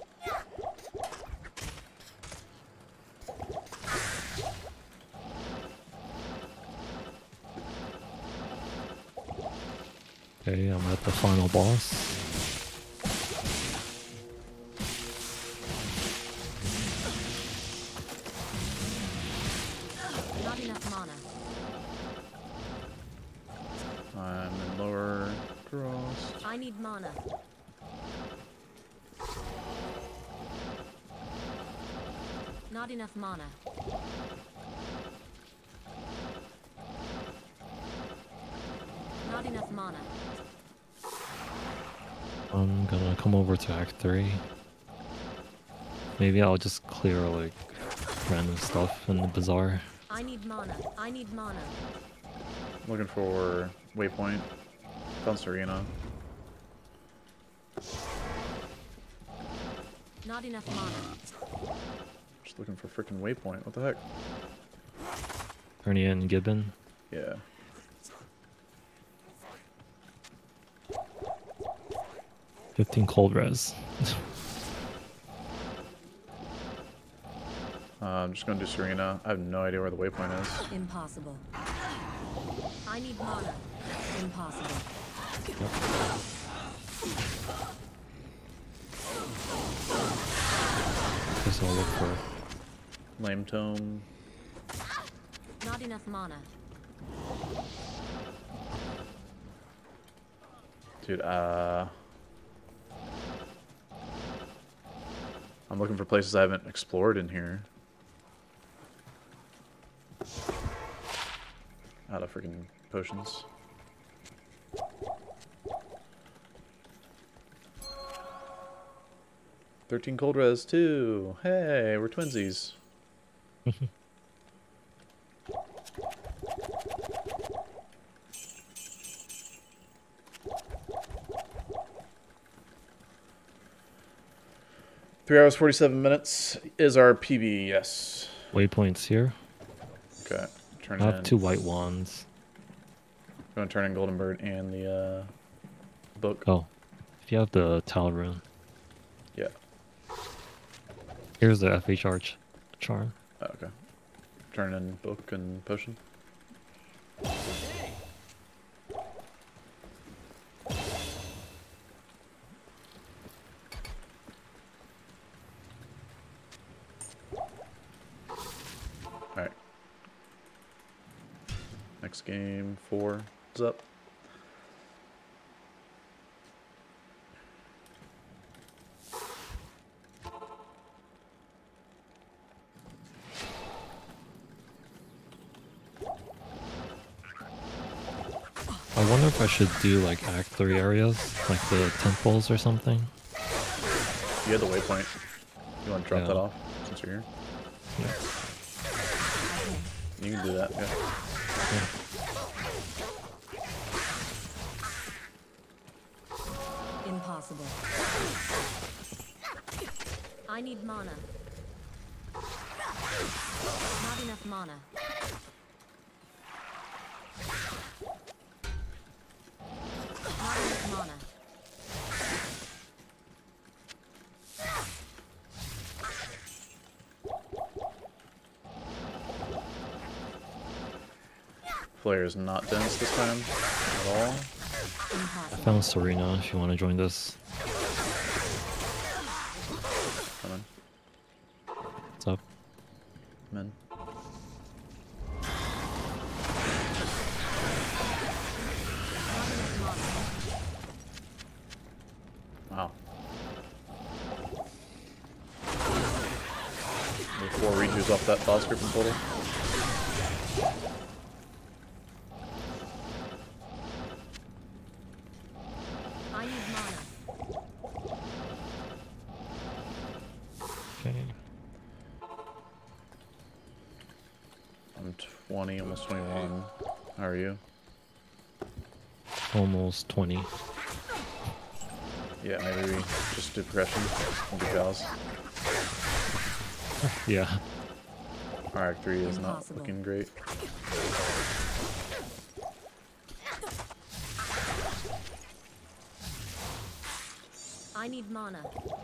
Speaker 2: Okay, I'm at the final boss.
Speaker 3: Not enough mana.
Speaker 1: I'm in lower cross.
Speaker 3: I need mana. Not enough mana. Not enough mana.
Speaker 2: I'm gonna come over to Act three. Maybe I'll just clear like random stuff in the bazaar.
Speaker 3: I need mana. I need mana.
Speaker 1: Looking for waypoint. Found Serena.
Speaker 3: Not enough mana.
Speaker 1: Just looking for freaking waypoint. What the heck?
Speaker 2: Ernia and Gibbon.
Speaker 1: Yeah.
Speaker 2: fifteen cold res.
Speaker 1: Uh, I'm just gonna do Serena. I have no idea where the waypoint is.
Speaker 3: Impossible. I need mana. Impossible.
Speaker 2: Guess I'll look for
Speaker 1: Lame Tome.
Speaker 3: Not enough mana.
Speaker 1: Dude, uh... I'm looking for places I haven't explored in here. Out of freaking potions. Thirteen cold res too. Hey, we're twinsies. Three hours forty-seven minutes is our P B. Yes.
Speaker 2: waypoints here.
Speaker 1: Okay. Turn
Speaker 2: I have
Speaker 1: in.
Speaker 2: two white wands.
Speaker 1: I'm gonna turn in Golden Bird and the uh, book.
Speaker 2: Oh, if you have the Tal rune.
Speaker 1: Yeah.
Speaker 2: Here's the F H R ch charm.
Speaker 1: Oh, okay. Turn in book and potion. Alright. Next game, four is up.
Speaker 2: I wonder if I should do like Act three areas, like the temples or something.
Speaker 1: You had the waypoint. You want to drop
Speaker 2: Yeah.
Speaker 1: that off since you're here?
Speaker 2: Yeah.
Speaker 1: You can do that, yeah.
Speaker 2: Yeah.
Speaker 3: Impossible. I need mana. Not enough mana. Not enough mana.
Speaker 1: Flare is not dense this time at all.
Speaker 2: I
Speaker 3: Impossible.
Speaker 2: found Serena if you want to join this.
Speaker 1: Come on.
Speaker 2: What's up?
Speaker 1: Come in. Wow. There's four reaches off that boss group in total.
Speaker 3: I need mana.
Speaker 2: Okay.
Speaker 1: I'm twenty, almost twenty-one. How are you?
Speaker 2: Almost twenty.
Speaker 1: Yeah, maybe we just do progression and do cows.
Speaker 2: Yeah.
Speaker 1: Our Act three is not
Speaker 3: Impossible.
Speaker 1: looking great.
Speaker 3: I need mana.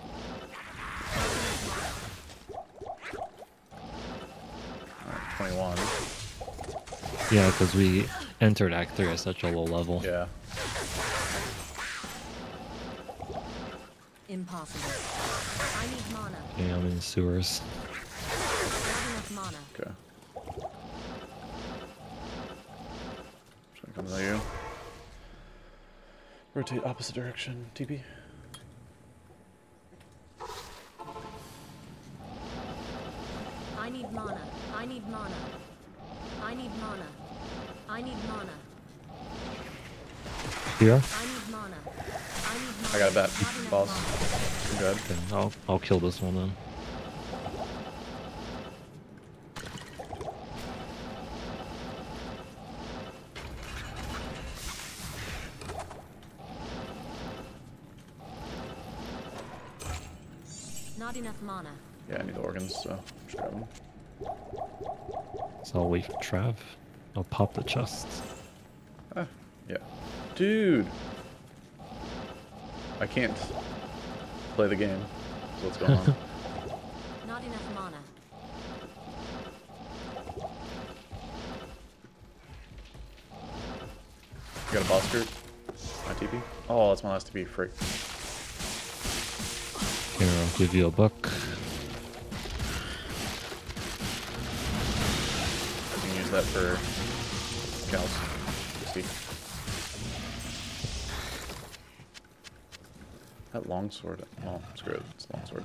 Speaker 1: Alright, twenty-one.
Speaker 2: Yeah, because we entered Act three at such a low level.
Speaker 1: Yeah.
Speaker 3: Impossible. I need mana.
Speaker 2: Yeah, I'm in sewers.
Speaker 3: Not enough mana.
Speaker 1: Okay. Just gonna come to you. Rotate opposite direction, T P.
Speaker 3: I need mana. I need mana. I need mana. I need mana.
Speaker 2: Here?
Speaker 3: I need mana. I need mana.
Speaker 1: I got a bat,
Speaker 3: Not enough
Speaker 1: boss.
Speaker 3: mana.
Speaker 1: I'm good.
Speaker 2: Okay, I'll, I'll kill this one then.
Speaker 3: Not enough mana.
Speaker 1: Yeah, I need the organs, so just grab them.
Speaker 2: So I'll wait for Trav. I'll pop the chest.
Speaker 1: Ah, yeah. Dude! I can't play the game. So what's going on?
Speaker 3: Not enough mana.
Speaker 1: got a boss group. My T P. Oh, that's my last T P. Frick.
Speaker 2: Here, I'll give you a buck.
Speaker 1: You can use that for cows. See. That longsword. Oh, screw it. It's longsword.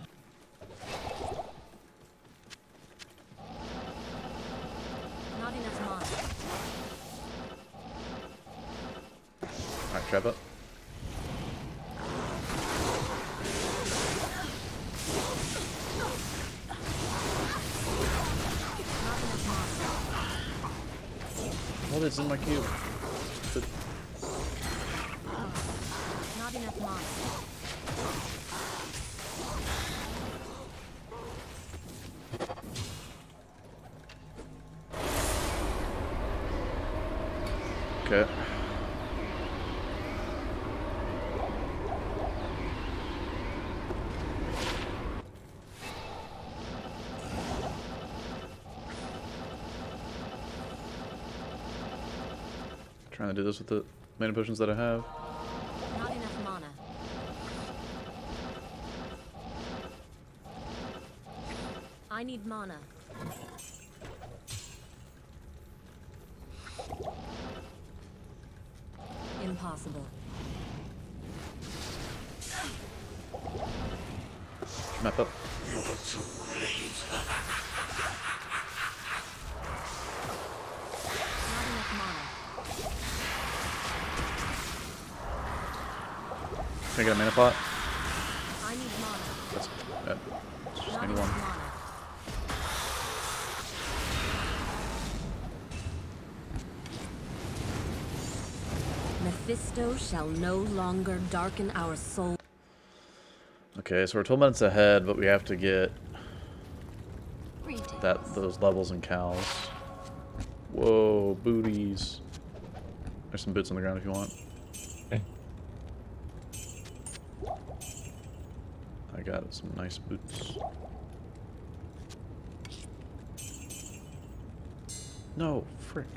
Speaker 3: Not enough mana.
Speaker 1: Alright, trap up.
Speaker 3: Not enough
Speaker 1: What is in my cube? The-
Speaker 3: mana. Not enough mana.
Speaker 1: Okay. Trying to do this with the mana potions that I have.
Speaker 3: Not enough mana. I need mana. Impossible.
Speaker 1: Map up.
Speaker 3: Not enough mana.
Speaker 1: Can I get a mana pot?
Speaker 3: I need mana.
Speaker 1: That's yeah, just
Speaker 3: Not
Speaker 1: need
Speaker 3: enough
Speaker 1: one.
Speaker 3: mana. Mephisto shall no longer darken our soul.
Speaker 1: Okay, so we're twelve minutes ahead, but we have to get
Speaker 3: Greetings.
Speaker 1: that those levels in cows. Whoa, booties. There's some boots on the ground if you want.
Speaker 2: Okay.
Speaker 1: I got some nice boots. No, frick.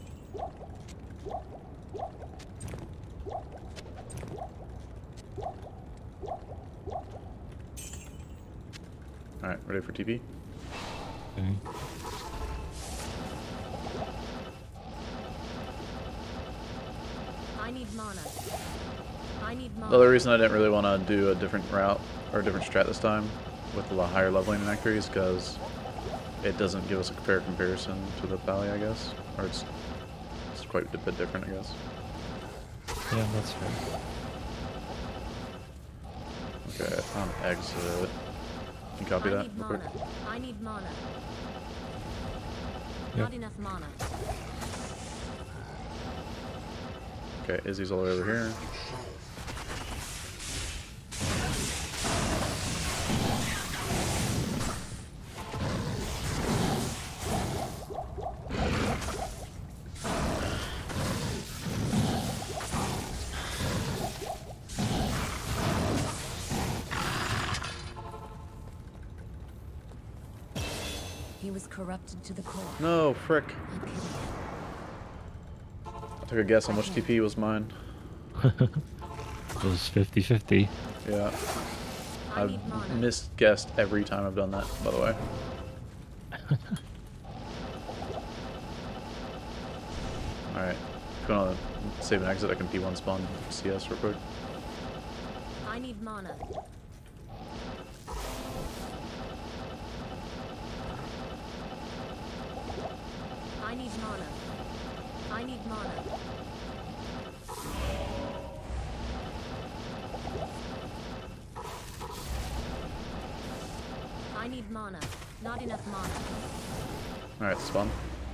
Speaker 1: Alright, ready for T P?
Speaker 2: Okay.
Speaker 3: I need mana. I need mana.
Speaker 1: The other reason I didn't really want to do a different route or a different strat this time with the higher leveling in Act three is because it doesn't give us a fair comparison to the Valley, I guess. Or it's, it's quite a bit different, I guess.
Speaker 2: Yeah, that's fair.
Speaker 1: Okay, I found exit. Can you copy
Speaker 3: I
Speaker 1: that
Speaker 3: need
Speaker 1: real quick?
Speaker 3: mana. I need mana.
Speaker 2: Yep.
Speaker 3: Not enough mana.
Speaker 1: Okay, Izzy's all the way over here.
Speaker 3: He was corrupted to the core.
Speaker 1: No, frick.
Speaker 3: I pity him.
Speaker 1: I took a guess on which T P was mine.
Speaker 2: It was fifty fifty.
Speaker 1: Yeah.
Speaker 3: I
Speaker 1: I've
Speaker 3: need mana.
Speaker 1: misguessed every time I've done that, by the way. Alright. If you want to save an exit, I can P one spawn C S real quick.
Speaker 3: I need mana. I need mana. I need mana. I need mana. Not enough mana.
Speaker 1: Alright, spawn.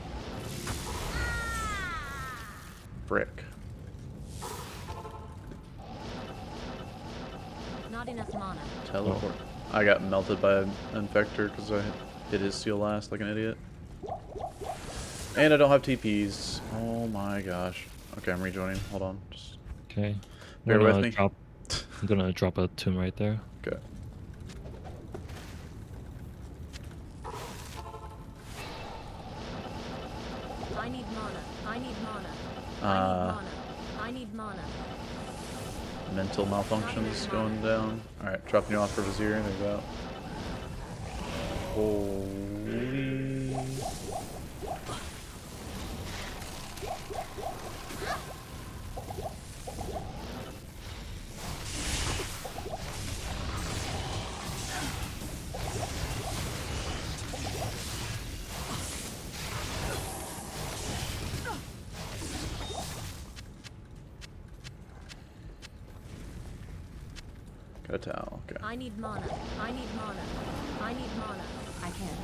Speaker 1: Brick.
Speaker 3: Not enough mana.
Speaker 1: Teleport. I got melted by an infector because I hit his seal last like an idiot. And I don't have T Ps. Oh my gosh. Okay, I'm rejoining. Hold on. Just
Speaker 2: Okay.
Speaker 1: bear
Speaker 2: I'm
Speaker 1: with
Speaker 2: gonna
Speaker 1: me.
Speaker 2: Drop, I'm gonna drop a tomb right there.
Speaker 1: Okay.
Speaker 3: I need mana. I need mana. I
Speaker 1: Uh,
Speaker 3: need mana. I need mana.
Speaker 1: Mental malfunctions going down. Alright, dropping you off for Vizier. There you go. Holy. Got a towel. Okay.
Speaker 3: I need mana. I need mana. I need mana. I can't.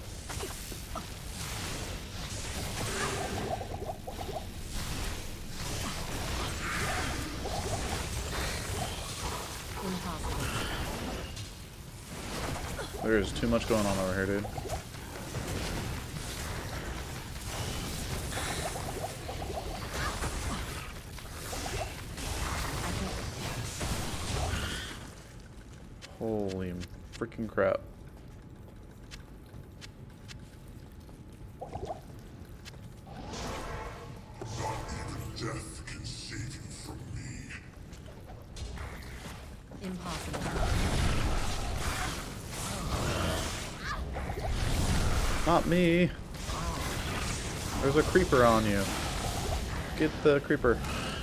Speaker 3: Impossible.
Speaker 1: There's too much going on over here, dude. Holy freaking crap.
Speaker 5: Death can save you from me.
Speaker 3: Impossible.
Speaker 1: Not me. There's a creeper on you. Get the creeper.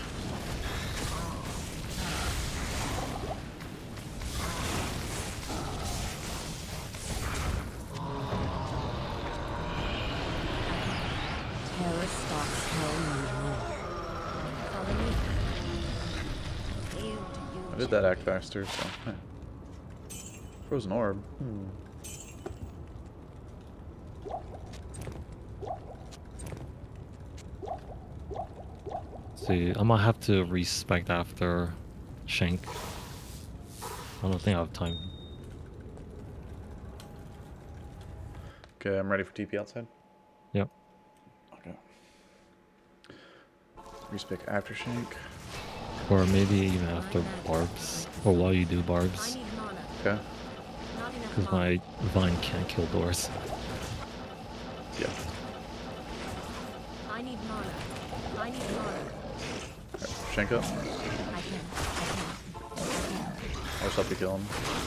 Speaker 3: Terror stalks hell no more. Follow me. Hail to you.
Speaker 1: I did that act faster, so. Hey. Frozen orb. Hmm.
Speaker 2: See, I might have to respec after Shank. I don't think I have time.
Speaker 1: Okay, I'm ready for T P outside.
Speaker 2: Yep.
Speaker 1: Okay. Respec after Shank.
Speaker 2: Or maybe even after Barbs. Or while you do
Speaker 3: I
Speaker 2: Barbs.
Speaker 3: need mana.
Speaker 1: Okay.
Speaker 3: Not enough
Speaker 2: Because
Speaker 3: mana.
Speaker 2: my Vine can't kill doors.
Speaker 1: Yeah.
Speaker 3: I need mana. I need mana.
Speaker 1: Alright, Shank up.
Speaker 3: I can't. I can't. I can't.
Speaker 1: I'll just help you kill him.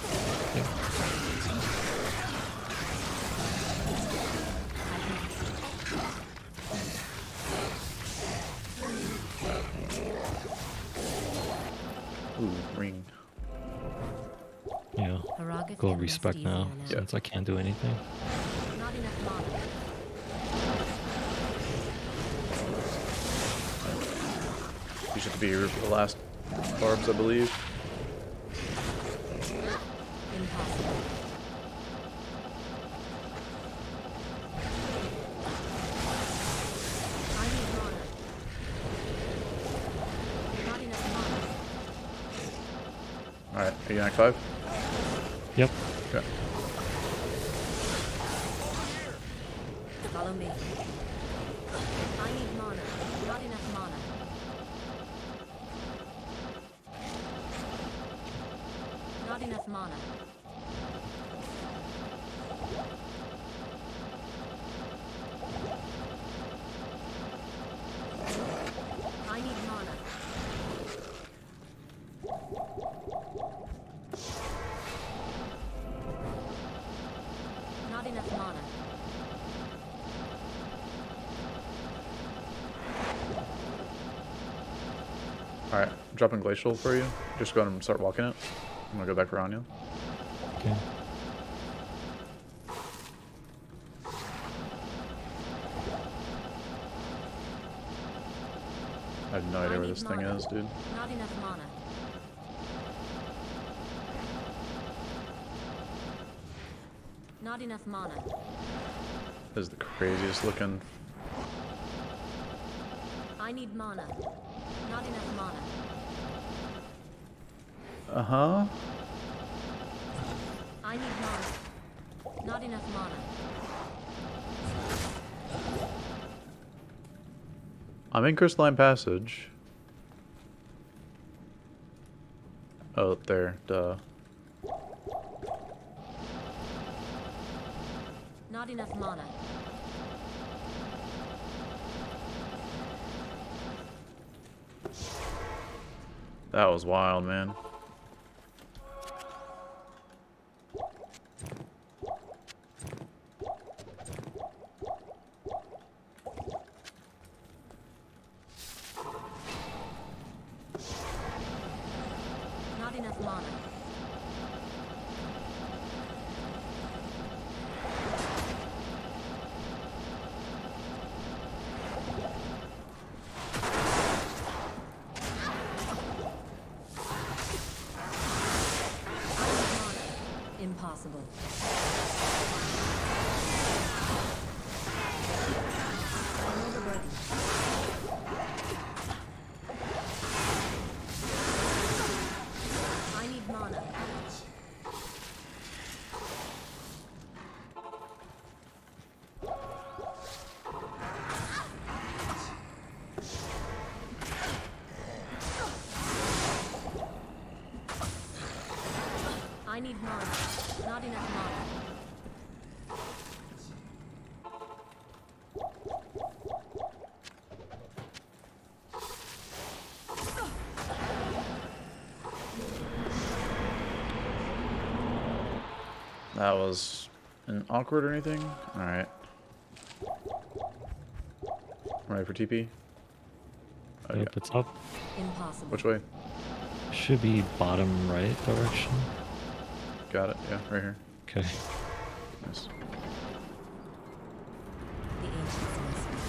Speaker 1: Ooh, ring.
Speaker 2: Yeah.
Speaker 3: Haraka
Speaker 2: Go
Speaker 3: can
Speaker 2: respec
Speaker 3: rest
Speaker 2: now,
Speaker 3: easier now.
Speaker 2: since I can't do anything.
Speaker 3: Not enough mana.
Speaker 1: You should be here for the last barbs, I believe.
Speaker 3: Impossible. I need mana. Not enough mana.
Speaker 1: Alright, are you in Act five?
Speaker 2: Yep.
Speaker 1: Okay.
Speaker 3: Follow me. I need mana. Not enough mana. Not enough mana. I need mana. Not enough mana.
Speaker 1: Alright, I'm dropping Glacial for you. Just go ahead and start walking it. I'm gonna go back around you.
Speaker 2: Okay.
Speaker 1: I have no
Speaker 3: I
Speaker 1: idea where
Speaker 3: need
Speaker 1: this thing
Speaker 3: mana.
Speaker 1: is, dude.
Speaker 3: Not enough mana. Not enough mana.
Speaker 1: This is the craziest looking.
Speaker 3: I need mana. Not enough mana.
Speaker 1: Uh huh.
Speaker 3: I need mana. Not enough mana.
Speaker 1: I'm in Crystalline Passage. Oh, there. Duh.
Speaker 3: Not enough mana.
Speaker 1: That was wild, man.
Speaker 3: Not enough mana. Impossible. I'm overburdened. I need mana. I need mana. Not enough mana.
Speaker 1: That was an awkward or anything? Alright. Ready for T P? Oh,
Speaker 2: Yep,
Speaker 1: yeah.
Speaker 2: it's up.
Speaker 3: Impossible.
Speaker 1: Which way?
Speaker 2: Should be bottom right direction.
Speaker 1: Got it. Yeah, right here.
Speaker 2: Okay.
Speaker 1: Nice.
Speaker 3: The ancients must be.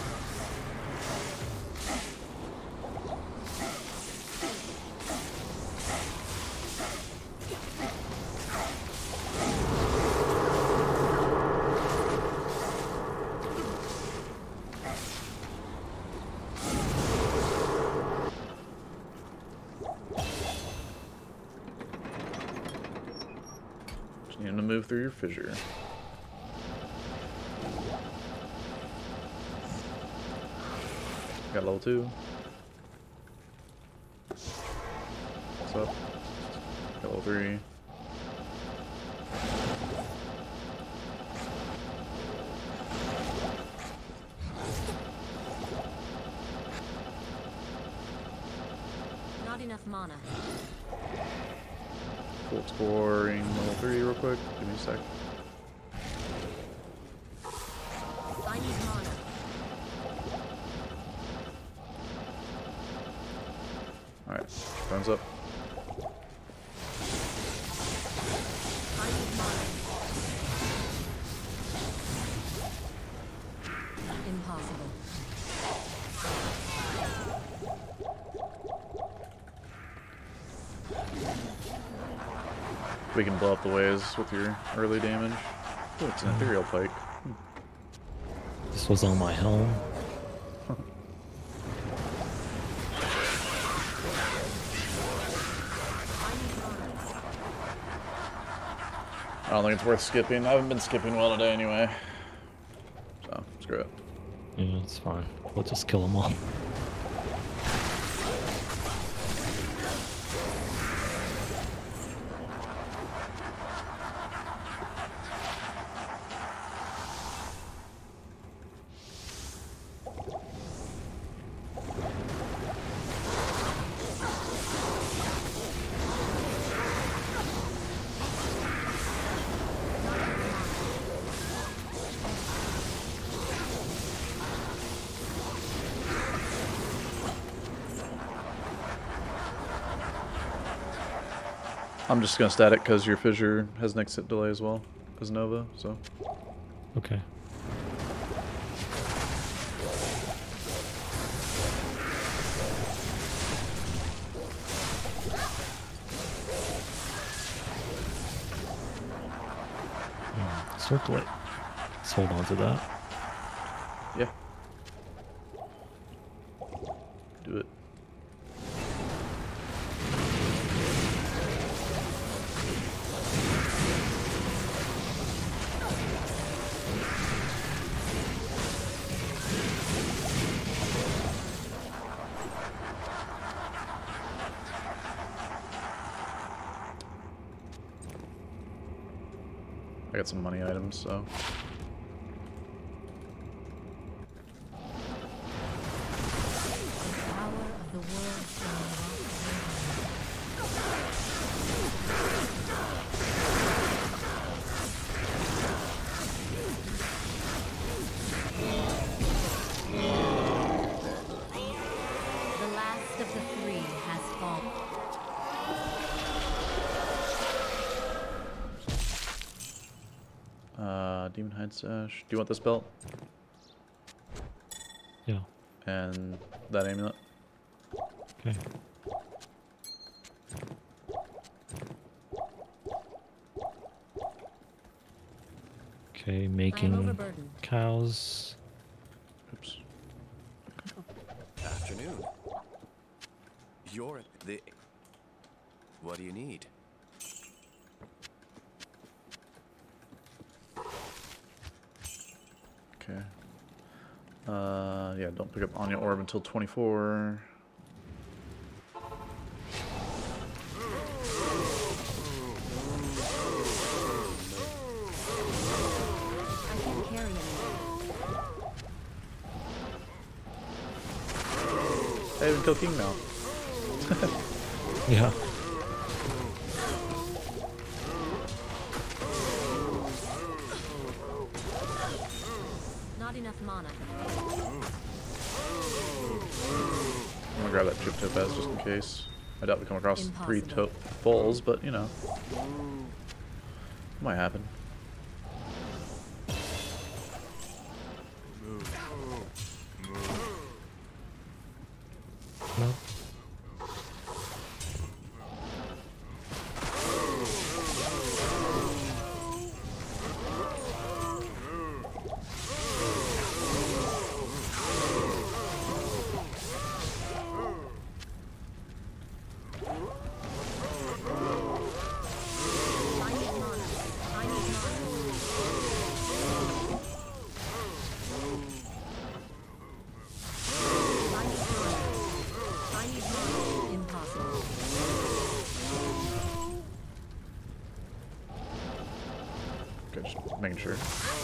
Speaker 1: Just need to move through your fissure. Got level two. What's up? Got level three.
Speaker 3: Not enough mana.
Speaker 1: Full exploring level three real quick. Give me a sec.
Speaker 3: I need mana.
Speaker 1: Alright, thumbs up.
Speaker 3: I need mana. Impossible.
Speaker 1: We can blow up the waves with your early damage. Oh, it's an ethereal pike.
Speaker 2: This was on my helm.
Speaker 1: I don't think it's worth skipping. I haven't been skipping well today anyway. So, screw it.
Speaker 2: Yeah, it's fine. We'll just kill them all.
Speaker 1: I'm just gonna static because your fissure has next hit delay as well as Nova, so.
Speaker 2: Okay. Hmm, circle it. Let's hold on to that.
Speaker 1: Yeah. Do it. I got some money items, so.
Speaker 3: Power of the world from the rock. last of the three has fallen.
Speaker 1: Uh, Demon Hide Sash. Do you want this belt?
Speaker 2: Yeah.
Speaker 1: And that amulet?
Speaker 2: Okay. Okay,
Speaker 3: I am
Speaker 2: making
Speaker 3: overburdened.
Speaker 2: cows.
Speaker 1: Oops.
Speaker 6: Afternoon. You're the... What do you need?
Speaker 1: Okay. Uh, yeah, don't pick up Anya Orb until twenty-four.
Speaker 3: I can't carry anymore.
Speaker 1: I even kill King now.
Speaker 2: Yeah.
Speaker 3: Not enough mana.
Speaker 1: I'm gonna grab that chip topaz just in case. I doubt we come across three to
Speaker 3: Impossible.
Speaker 1: fulls, but you know. Might happen.
Speaker 2: No.
Speaker 3: I need mana. I need mana. I need mana. I need mana. Impossible.
Speaker 1: Okay, just making sure.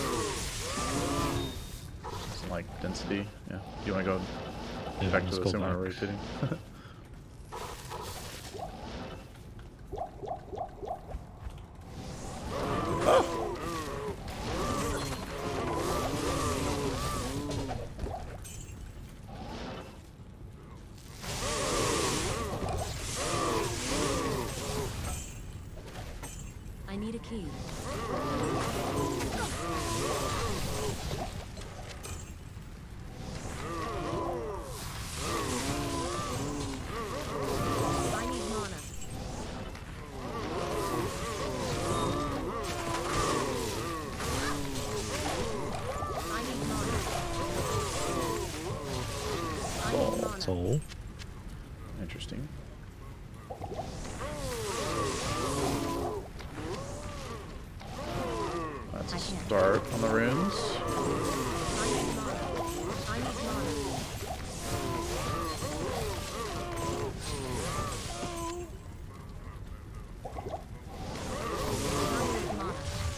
Speaker 1: Something like density. Yeah. You wanna go
Speaker 2: Yeah,
Speaker 1: back
Speaker 2: let's
Speaker 1: to the
Speaker 2: go
Speaker 1: similar
Speaker 2: back.
Speaker 1: rotating?
Speaker 3: I need a key. I need mana. I need mana. I need mana.
Speaker 2: Soul.
Speaker 1: Interesting. That's a
Speaker 3: I can't.
Speaker 1: start on the runes.
Speaker 3: I need mana. I need mana. I need mana.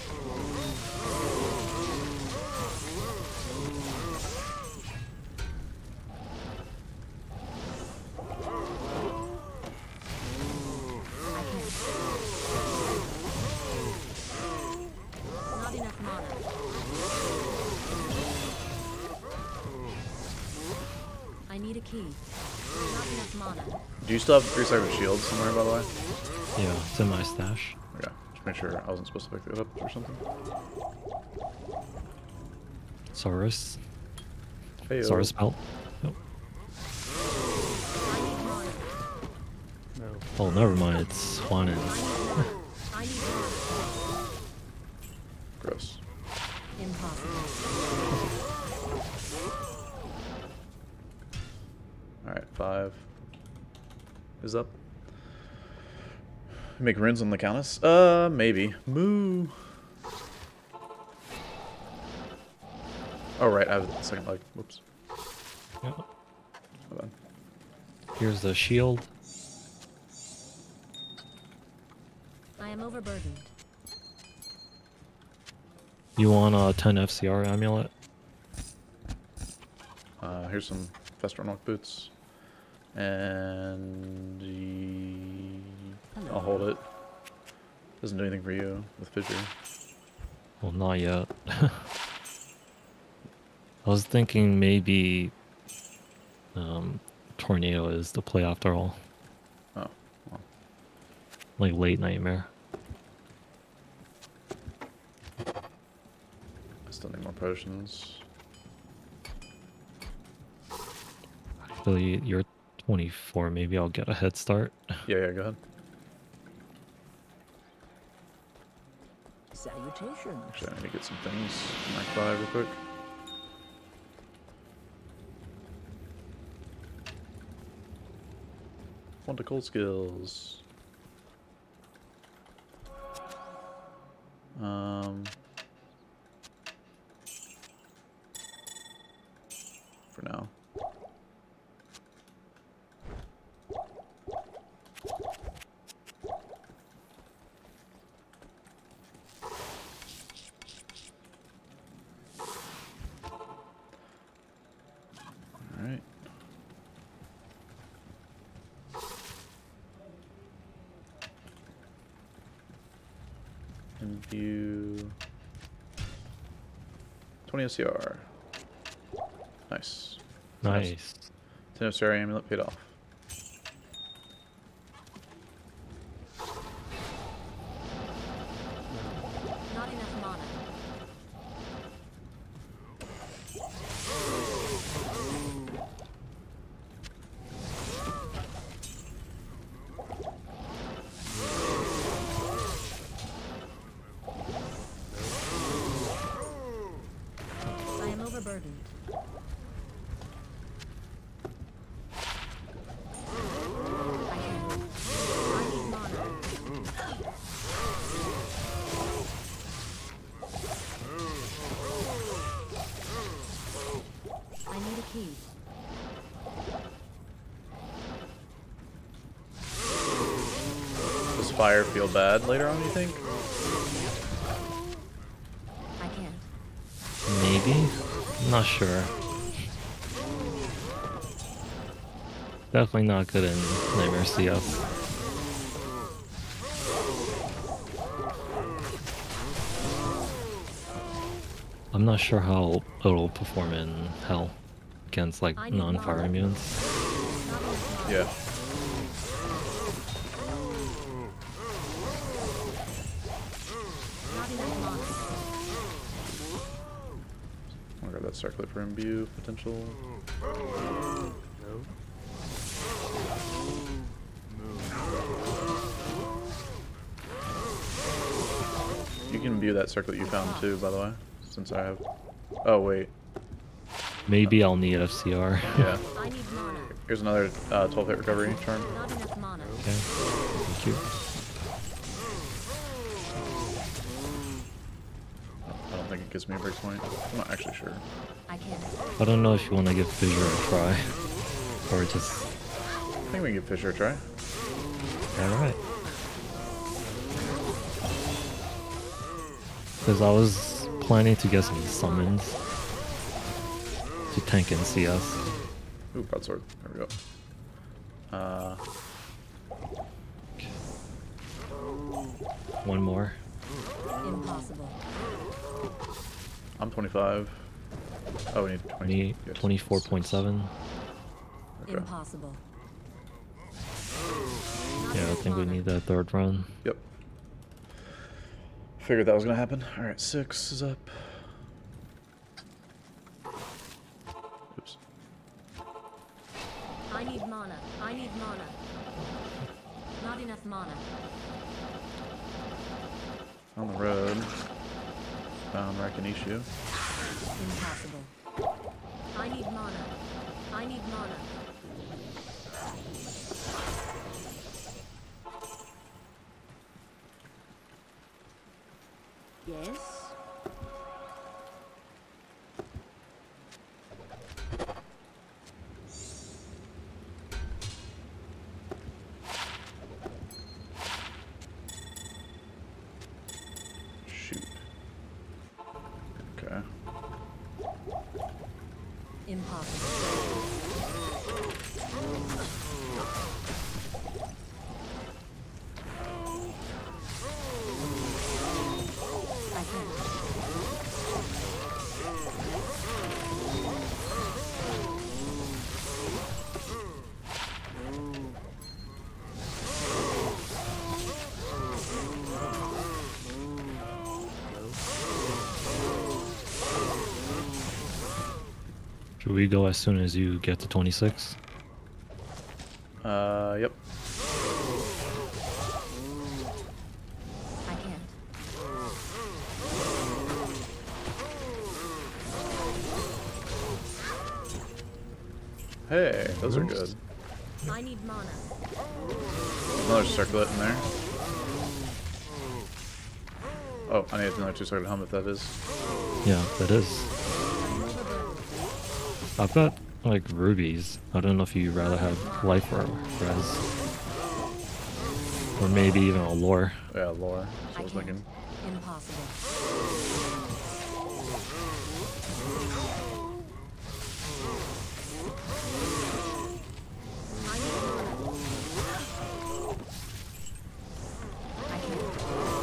Speaker 3: I can't. Not enough mana. I need a key. Not enough mana.
Speaker 1: Do you still have three cycle shield somewhere, by the way?
Speaker 2: Yeah, it's in my stash.
Speaker 1: Yeah, just make sure I wasn't supposed to pick it up or something.
Speaker 2: Saurus.
Speaker 1: Hey,
Speaker 2: Saurus belt. Nope.
Speaker 3: I need mana.
Speaker 2: Oh, never mind. It's Juanin.
Speaker 3: I need mana. I need mana.
Speaker 1: gross.
Speaker 3: Impossible.
Speaker 1: Alright, five is up. Make runes on the Countess? Uh, maybe. Moo. Oh, right, I have a second leg. Whoops.
Speaker 2: Yep.
Speaker 1: My bad.
Speaker 2: Here's the shield.
Speaker 3: I am overburdened.
Speaker 2: You want a ten F C R amulet?
Speaker 1: Uh, here's some Fester Unlock boots. And the... I'll hold it. Doesn't do anything for you with Fissure.
Speaker 2: Well, not yet. I was thinking maybe um, tornado is to play after all.
Speaker 1: Oh, well.
Speaker 2: Like late nightmare.
Speaker 1: I still need more potions.
Speaker 2: Actually, you're twenty-four. Maybe I'll get a head start.
Speaker 1: Yeah, yeah, go ahead.
Speaker 4: Salutations.
Speaker 1: Actually, I need to get some things marked by real quick. Want the cold skills. Um, for now. All right. And view twenty O C R. Nice.
Speaker 2: Nice.
Speaker 1: ten O C R amulet paid off.
Speaker 3: Not enough mana. I am overburdened. I can. I need mana. I need a key.
Speaker 1: Does fire feel bad later on, you think?
Speaker 3: I can't.
Speaker 2: Maybe? I'm not sure. Definitely not good in Nightmare C F. I'm not sure how it'll perform in Hell against like non-fire immunes.
Speaker 1: Yeah.
Speaker 3: Not enough mana.
Speaker 1: I'll grab that circlet for imbue potential. You can imbue that circlet you found too, by the way, since I have. Oh wait.
Speaker 2: Maybe I'll need F C R.
Speaker 1: Yeah.
Speaker 3: I need mana.
Speaker 1: Here's another uh, twelve hit recovery charm.
Speaker 3: Not enough mana.
Speaker 2: Okay. Thank you.
Speaker 1: I don't think it gives me a break point. I'm not actually sure.
Speaker 3: I can't.
Speaker 2: I don't know if you want to give Fissure a try. Or just...
Speaker 1: I think we can give Fisher a try.
Speaker 2: Alright. Because I was planning to get some summons to tank in C S.
Speaker 1: Ooh, broadsword. There we go. Uh,
Speaker 2: One more.
Speaker 3: Impossible.
Speaker 1: I'm twenty-five. Oh, we need twenty.
Speaker 2: Me,
Speaker 1: yes.
Speaker 2: twenty-four point seven.
Speaker 1: Okay.
Speaker 3: Impossible.
Speaker 2: Yeah, I think we need that third run.
Speaker 1: Yep. Figured that was gonna happen. All right, six is up. Oops.
Speaker 3: I need mana. I need mana. Not enough mana.
Speaker 1: On the road. Found Rakinishu.
Speaker 3: Impossible. I need mana. I need mana. Yes?
Speaker 1: Shoot. Okay.
Speaker 3: Impossible. I can't.
Speaker 2: Should we go as soon as you get to twenty-six?
Speaker 1: Uh, yep.
Speaker 3: I can't.
Speaker 1: Hey, those are good.
Speaker 3: I need mana.
Speaker 1: Another circlet in there. Oh, I need another two circlet helmet, that is.
Speaker 2: Yeah, that is. I've got like rubies. I don't know if you'd rather have life or res. Or maybe even a lore.
Speaker 1: Yeah, lore. That's what I was
Speaker 3: can't.
Speaker 1: thinking.
Speaker 3: Impossible. I need mana. I can't.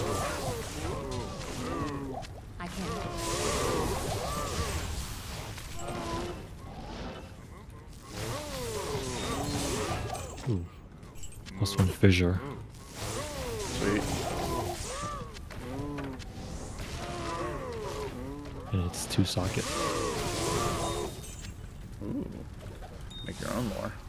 Speaker 3: I can't.
Speaker 2: Ooh. Plus one fissure.
Speaker 1: Sweet.
Speaker 2: And it's two socket.
Speaker 1: Ooh. Make your own lore.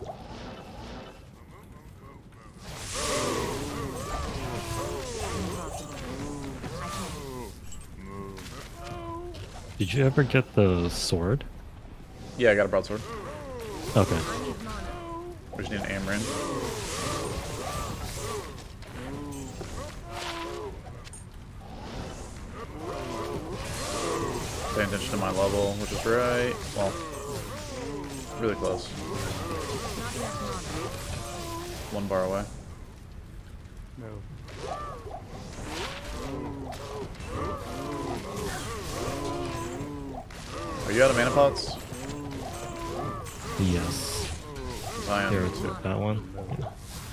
Speaker 2: Did you ever get the sword?
Speaker 1: Yeah, I got a broadsword.
Speaker 2: Okay.
Speaker 3: I need mana.
Speaker 1: We just need an aim ring. Pay attention to my level, which is right, well, really close.
Speaker 3: Not enough
Speaker 1: One bar away. Are you out of mana pots?
Speaker 2: Yes.
Speaker 1: I am.
Speaker 2: Here, it's that one. Yeah.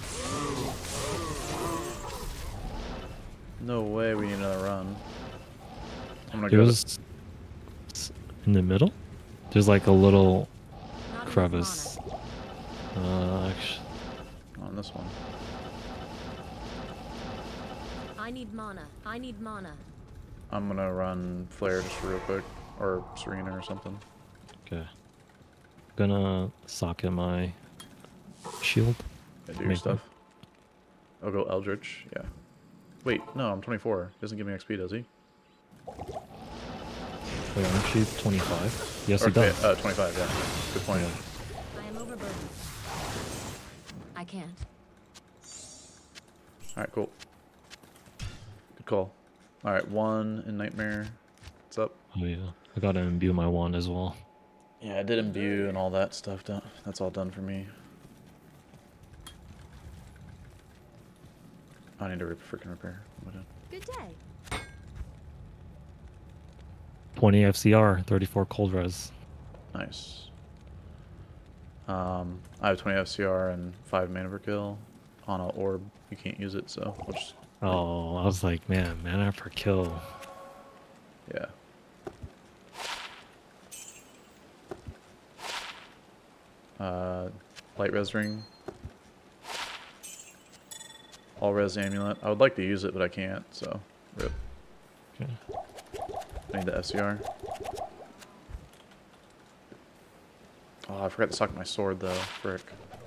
Speaker 1: No way we need another run. I'm gonna
Speaker 2: It
Speaker 1: go.
Speaker 2: was in the middle. There's like a little
Speaker 3: mana. Not enough
Speaker 2: crevice. Uh, actually,
Speaker 1: On this one.
Speaker 3: mana. I need mana. I need mana.
Speaker 1: I'm gonna run Flare just real quick. Or Serena or something.
Speaker 2: okay. Gonna socket my shield.
Speaker 1: Yeah, do your
Speaker 2: Make
Speaker 1: stuff. I'll go Eldritch, yeah. Wait, no, I'm twenty-four. He doesn't give me X P, does he?
Speaker 2: Wait, aren't you twenty-five? Yes,
Speaker 1: Or,
Speaker 2: he does.
Speaker 1: Uh, twenty-five, yeah. Good point.
Speaker 2: Yeah.
Speaker 3: I am overburdened. I can't.
Speaker 1: Alright, cool. Good call. Alright, one in Nightmare. What's up?
Speaker 2: Oh yeah. I gotta imbue my wand as well.
Speaker 1: Yeah, I did imbue and all that stuff done. That's all done for me. I need to rip freaking repair. What am
Speaker 3: Good day.
Speaker 2: twenty F C R, thirty-four cold res.
Speaker 1: I- Nice. Um, I have twenty F C R and five mana per kill. On an orb, you can't use it, so we'll just,
Speaker 2: Oh, I was like, man, mana per kill.
Speaker 1: yeah. Uh, light res ring. All res amulet. I would like to use it, but I can't, so rip.
Speaker 2: Okay.
Speaker 1: I need the F C R. Oh, I forgot to sock my sword though. Frick.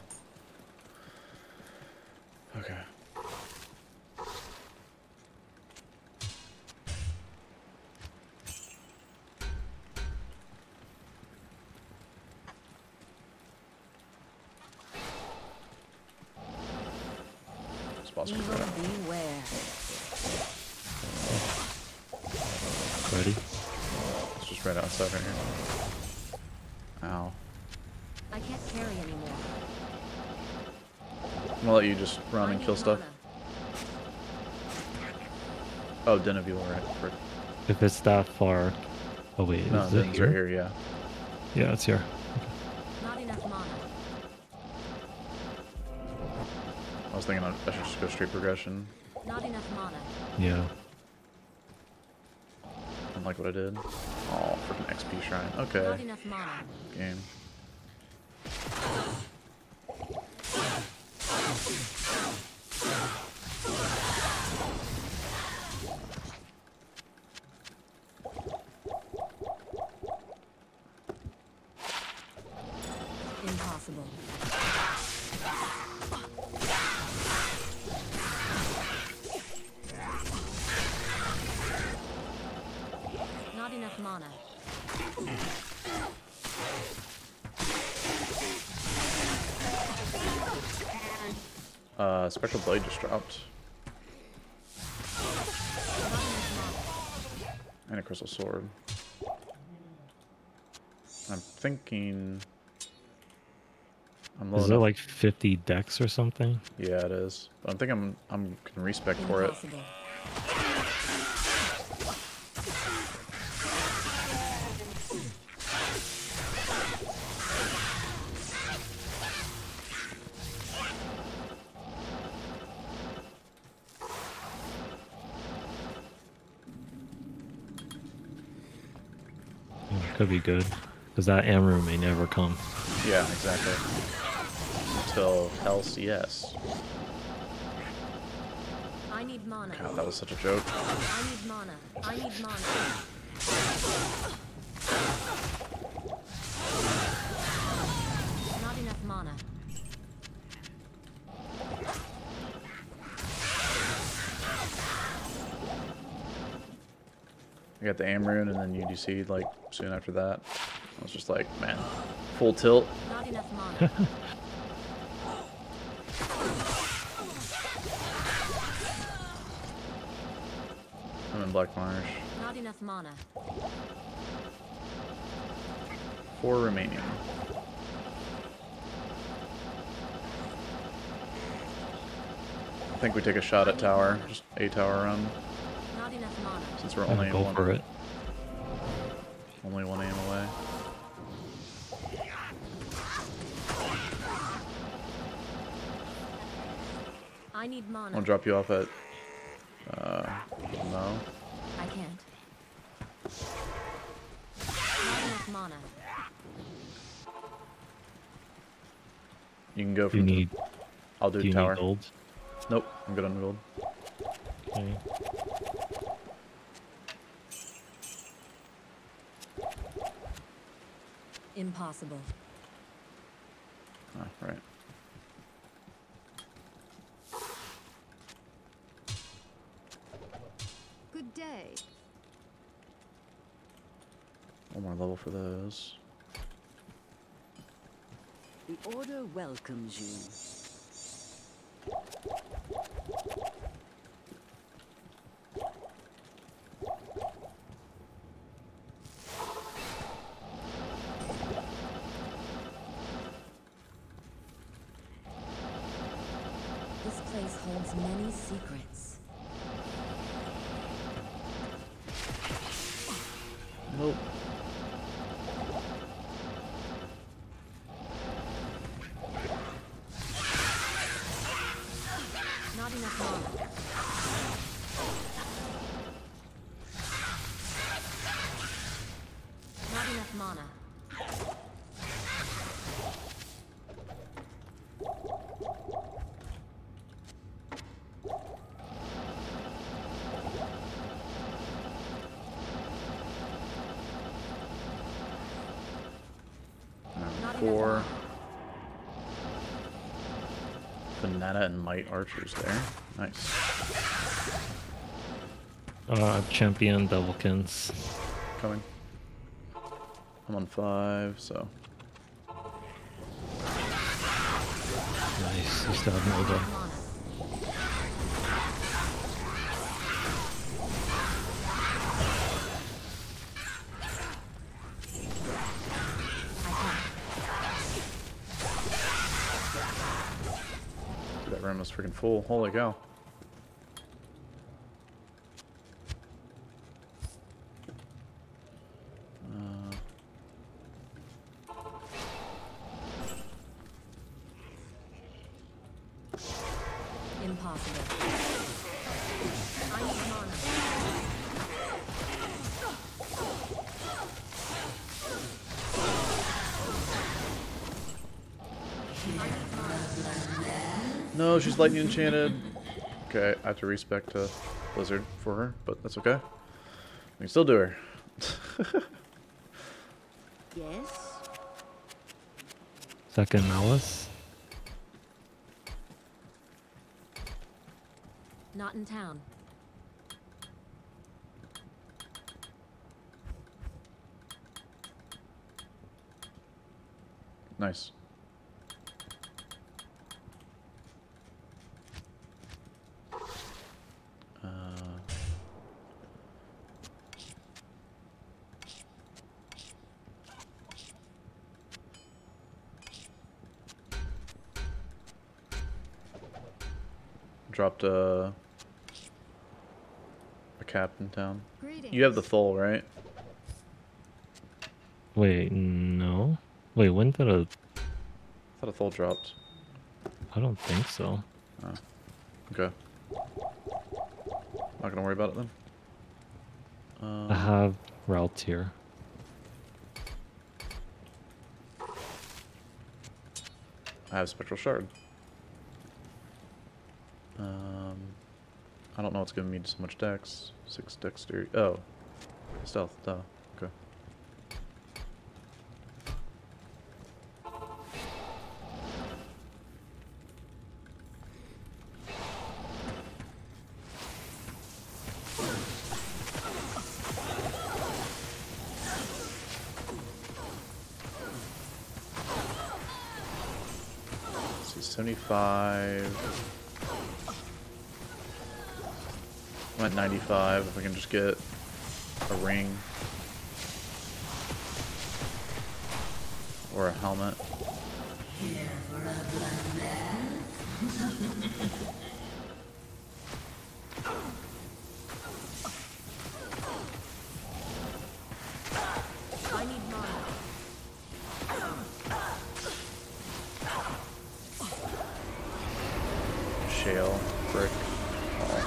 Speaker 1: Okay. Boss
Speaker 3: Evil
Speaker 1: right up.
Speaker 3: beware.
Speaker 2: Ready?
Speaker 1: It's just right outside right here. Ow.
Speaker 3: I can't carry anymore.
Speaker 1: I'm gonna let you just run
Speaker 3: I
Speaker 1: and
Speaker 3: need
Speaker 1: kill stuff.
Speaker 3: mana.
Speaker 1: Oh, Den of Evil, right. Frick.
Speaker 2: If it's that far. Oh wait,
Speaker 1: No,
Speaker 2: is it
Speaker 1: Den's
Speaker 2: here?
Speaker 1: right here, yeah.
Speaker 2: Yeah, it's here.
Speaker 3: Not enough mana.
Speaker 1: I was thinking I I should just go straight progression.
Speaker 3: Not enough mana.
Speaker 2: Yeah.
Speaker 1: I don't like what I did. Oh, freaking X P shrine.
Speaker 3: Not
Speaker 1: Okay.
Speaker 3: enough mana.
Speaker 1: Game.
Speaker 3: Impossible. Not enough mana.
Speaker 1: Uh, Spectral Blade just dropped. And a Crystal Sword. I'm thinking... I'm low
Speaker 2: Is there
Speaker 1: enough-
Speaker 2: like fifty decks or something?
Speaker 1: Yeah, it is. But I think I'm I'm can respec for it.
Speaker 3: Impossible.
Speaker 2: Yeah, could be good. Because that Amru may never come.
Speaker 1: Yeah, exactly. Until else, yes.
Speaker 3: I need mana.
Speaker 1: God, that was such a joke.
Speaker 3: I need mana. I need mana. Not enough mana.
Speaker 1: I got the Amrune and then U D C like soon after that. I was just like, man, full tilt.
Speaker 3: Not enough mana.
Speaker 1: I'm in Black Marsh.
Speaker 3: Not enough mana.
Speaker 1: Four remaining. I think we take a shot at tower, just a tower run,
Speaker 3: Not enough mana.
Speaker 1: since we're
Speaker 2: Yeah,
Speaker 1: only
Speaker 2: go
Speaker 1: one,
Speaker 2: for it.
Speaker 1: only one aim away.
Speaker 3: I need mana.
Speaker 1: I'll drop you off at. Uh, no.
Speaker 3: I can't. Not enough mana.
Speaker 1: You can go
Speaker 2: Do you
Speaker 1: from.
Speaker 2: need,
Speaker 1: I'll do
Speaker 2: do you
Speaker 1: tower.
Speaker 2: need gold?
Speaker 1: Nope, I'm good on gold.
Speaker 2: Okay.
Speaker 3: Impossible.
Speaker 1: Ah, right.
Speaker 7: Good day.
Speaker 1: One more level for those.
Speaker 7: The Order welcomes you.
Speaker 3: This place holds many secrets.
Speaker 1: Nope.
Speaker 3: Not enough mana. Not enough mana.
Speaker 1: Um, four. Banana and Might archers there. Nice.
Speaker 2: Uh, champion Devilkins.
Speaker 1: Coming. I'm on five, so.
Speaker 2: Nice. You still have Nova.
Speaker 3: Mana.
Speaker 1: That room was freaking full. Holy cow. Uh,
Speaker 3: Impossible. I need mana.
Speaker 1: no, she's lightning enchanted. Okay, I have to respec to Blizzard for her, but that's okay. We can still do her.
Speaker 7: Yes?
Speaker 2: Second malice.
Speaker 3: Not in town.
Speaker 1: Nice. Uh, dropped a a cap in town.
Speaker 7: Greetings.
Speaker 1: You have the Thole, right?
Speaker 2: Wait, no. Wait, when did a...
Speaker 1: I thought a Thole dropped.
Speaker 2: I don't think so.
Speaker 1: Oh. Okay. Not gonna worry about it then. Um,
Speaker 2: I have routes here.
Speaker 1: I have Spectral Shard. Um, I don't know what's giving me so much dex. Six dexterity. Oh, stealth. Duh. Okay. Let's see, seventy-five. I'm at ninety-five. If I can just get a ring or a helmet.
Speaker 3: I need mana.
Speaker 1: Shale, brick. Oh.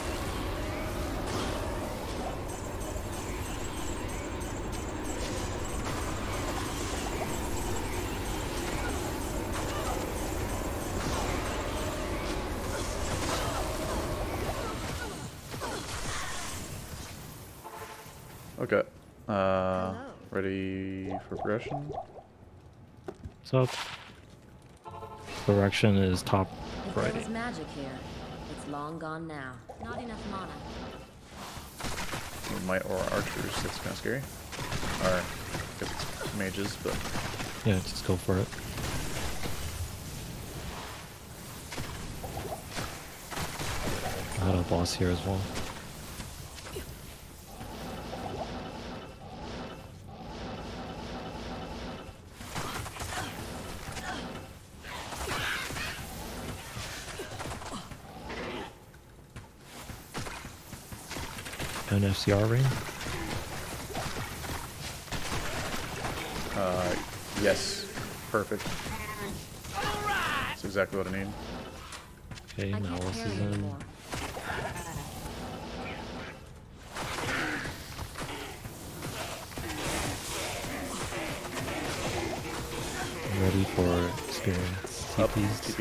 Speaker 1: Okay. Uh,
Speaker 7: Hello.
Speaker 1: ready for progression?
Speaker 2: So, direction is top
Speaker 3: If there
Speaker 2: right.
Speaker 3: was magic here, it's long gone now. Not enough mana.
Speaker 1: Might or archers, that's kind of scary. Or, I guess it's mages, but
Speaker 2: Yeah, just go for it. I had a boss here as well. An F C R ring?
Speaker 1: uh, yes, perfect. That's exactly what I need.
Speaker 2: Okay,
Speaker 3: I can't
Speaker 2: malice
Speaker 3: carry
Speaker 2: is in.
Speaker 3: anymore.
Speaker 2: Ready for experience.
Speaker 1: Up,
Speaker 2: T Ps.
Speaker 1: T P.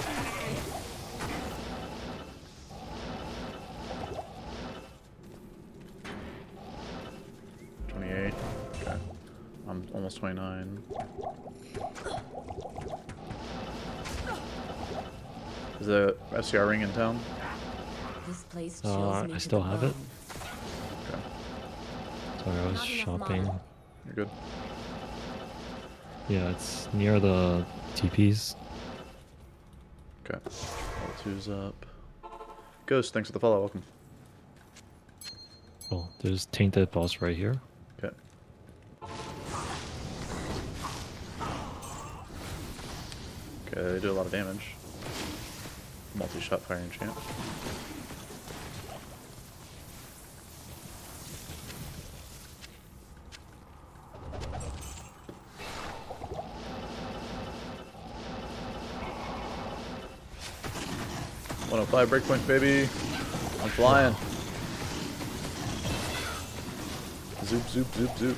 Speaker 1: twenty-eight. Okay. I'm almost twenty-nine. Is the F C R ring in town?
Speaker 3: This place
Speaker 2: Uh,
Speaker 3: chills me
Speaker 2: I
Speaker 3: to
Speaker 2: still
Speaker 3: the
Speaker 2: have it.
Speaker 3: bone.
Speaker 1: Okay.
Speaker 2: Sorry, I was
Speaker 3: Not enough
Speaker 2: shopping.
Speaker 3: mana.
Speaker 1: You're good.
Speaker 2: Yeah, it's near the T Ps.
Speaker 1: Okay. Level two's up. Ghost, thanks for the follow. Welcome.
Speaker 2: Oh, there's tainted boss right here.
Speaker 1: Okay. Okay, they do a lot of damage. Multi-shot fire enchant. one oh five breakpoint, baby. I'm flying. Zoop, zoop, zoop, zoop.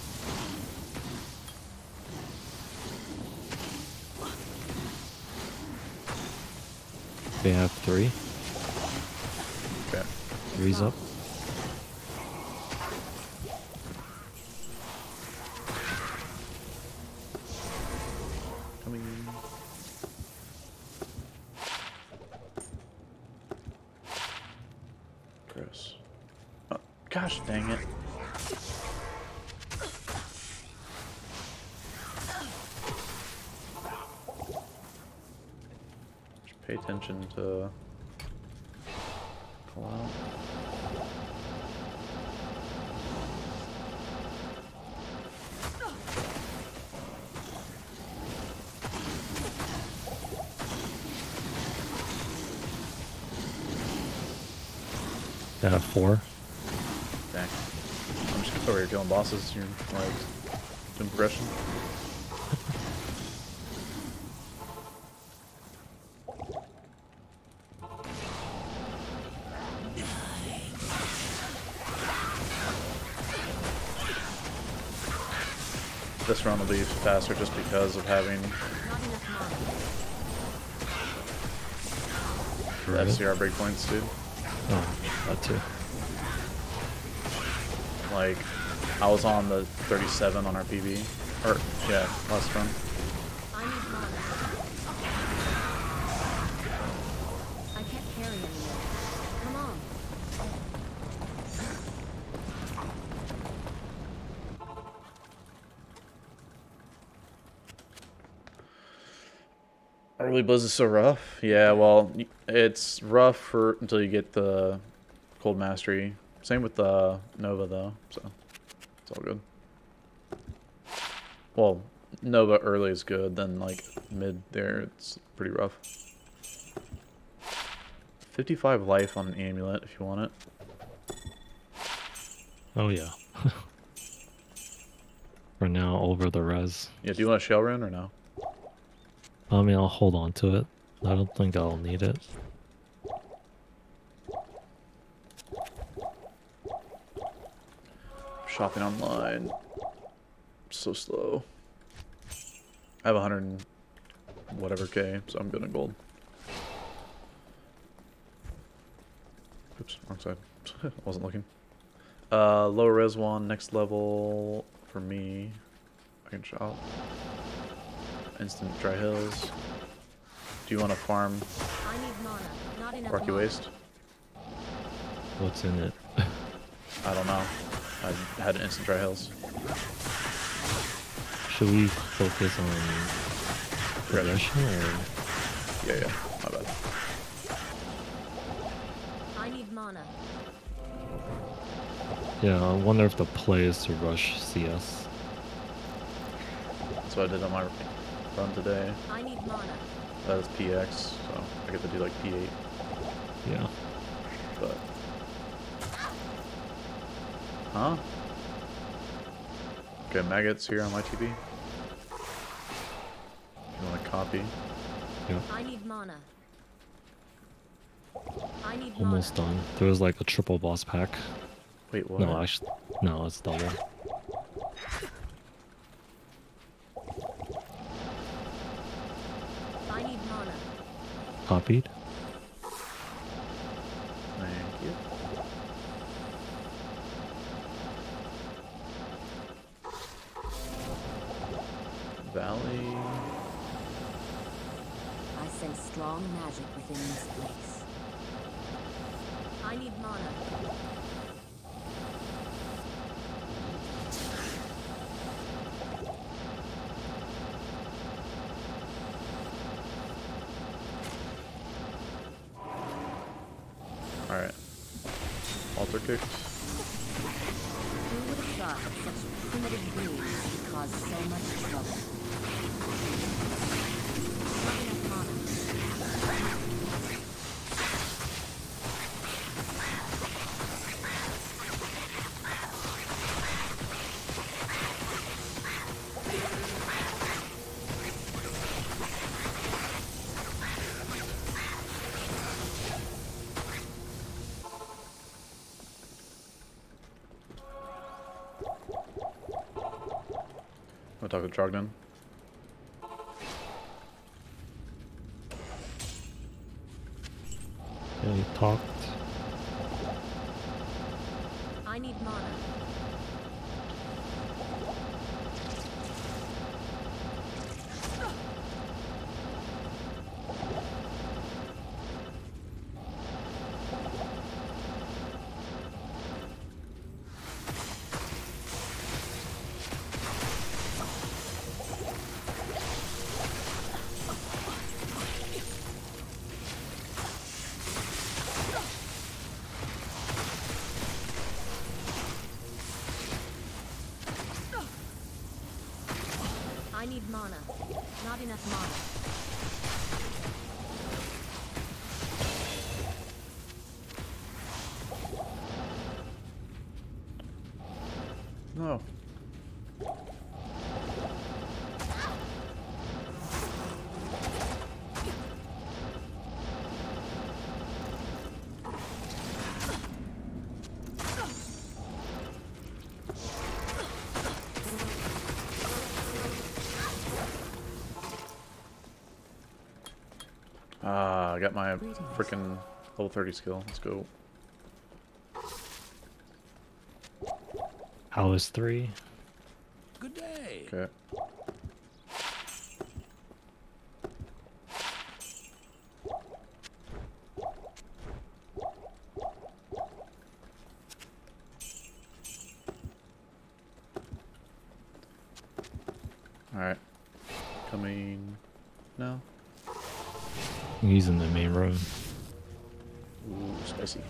Speaker 2: They have three.
Speaker 1: Okay.
Speaker 2: Three's up.
Speaker 1: Gosh dang it. Just pay attention to pull out.
Speaker 2: Yeah, four.
Speaker 1: Dang. I'm just over here killing bosses. You're like doing progression. This run will be faster just because of having
Speaker 3: Not enough mana.
Speaker 1: the
Speaker 2: Right.
Speaker 1: F C R breakpoints, dude.
Speaker 2: Oh, that too.
Speaker 1: Like, I was on the thirty-seven on our P B. Or, yeah, last run.
Speaker 3: I need mana. I can't carry anymore. Come on.
Speaker 1: Early Blizz is so rough. Yeah, well, y- it's rough for until you get the Cold Mastery. Same with the Nova, though, so it's all good. Well, Nova early is good, then, like, mid there, it's pretty rough. fifty-five life on an amulet if you want it.
Speaker 2: Oh yeah. For now, over the res.
Speaker 1: Yeah, do you want a Shell Rune or no?
Speaker 2: I mean, I'll hold on to it. I don't think I'll need it.
Speaker 1: Shopping online. So slow. I have one hundred and whatever K, so I'm good in gold. Oops, wrong side. Wasn't looking. Uh, low res one, next level for me. I can shop. Instant dry hills. Do you want to farm
Speaker 3: I need mana. Not enough
Speaker 1: Rocky
Speaker 3: mana.
Speaker 1: Waste?
Speaker 2: What's in it?
Speaker 1: I don't know. I had instant dry hills.
Speaker 2: Should we focus on progression or?
Speaker 1: Yeah, yeah. My bad.
Speaker 3: I need mana.
Speaker 2: Yeah, I wonder if the play is to rush C S.
Speaker 1: That's what I did on my run today.
Speaker 3: I need mana.
Speaker 1: That is P X, so I get to do like P eight,
Speaker 2: Yeah.
Speaker 1: but... Huh? Okay, maggots here on my T V. If you want to copy.
Speaker 2: Yeah.
Speaker 3: I need mana. I need
Speaker 2: Almost
Speaker 3: mana.
Speaker 2: done. There was like a triple boss pack.
Speaker 1: Wait, what?
Speaker 2: No, actually, no, it's double.
Speaker 3: I need mana.
Speaker 2: Copied.
Speaker 1: Thank you. Valley.
Speaker 3: I sense strong magic within this place. I need mana.
Speaker 1: Alright. Altar kicked.
Speaker 3: Who would have thought that such primitive beings could cause so much trouble? Not enough mana.
Speaker 1: I'll talk to Trogdon.
Speaker 2: Yeah, he talked.
Speaker 3: I need mana. mana. Not enough mana.
Speaker 1: No. Ah, I got my freaking level thirty skill. Let's go.
Speaker 2: How is three?
Speaker 4: Good day.
Speaker 1: Okay. Alright. Coming now.
Speaker 2: I'm using the main road.
Speaker 1: Ooh, spicy.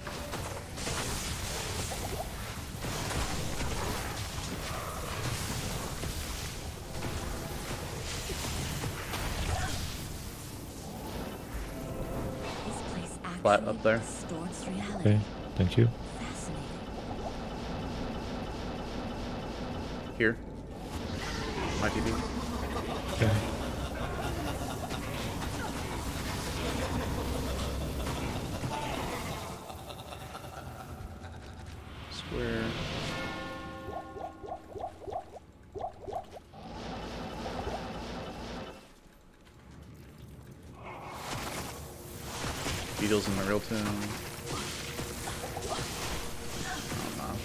Speaker 3: This place actually
Speaker 1: Flat up there.
Speaker 3: distorts reality.
Speaker 2: Okay, thank you.
Speaker 3: Fascinating.
Speaker 1: Here. My T V.
Speaker 2: Okay.
Speaker 1: Square. Beatles in the real tune. Oh, no.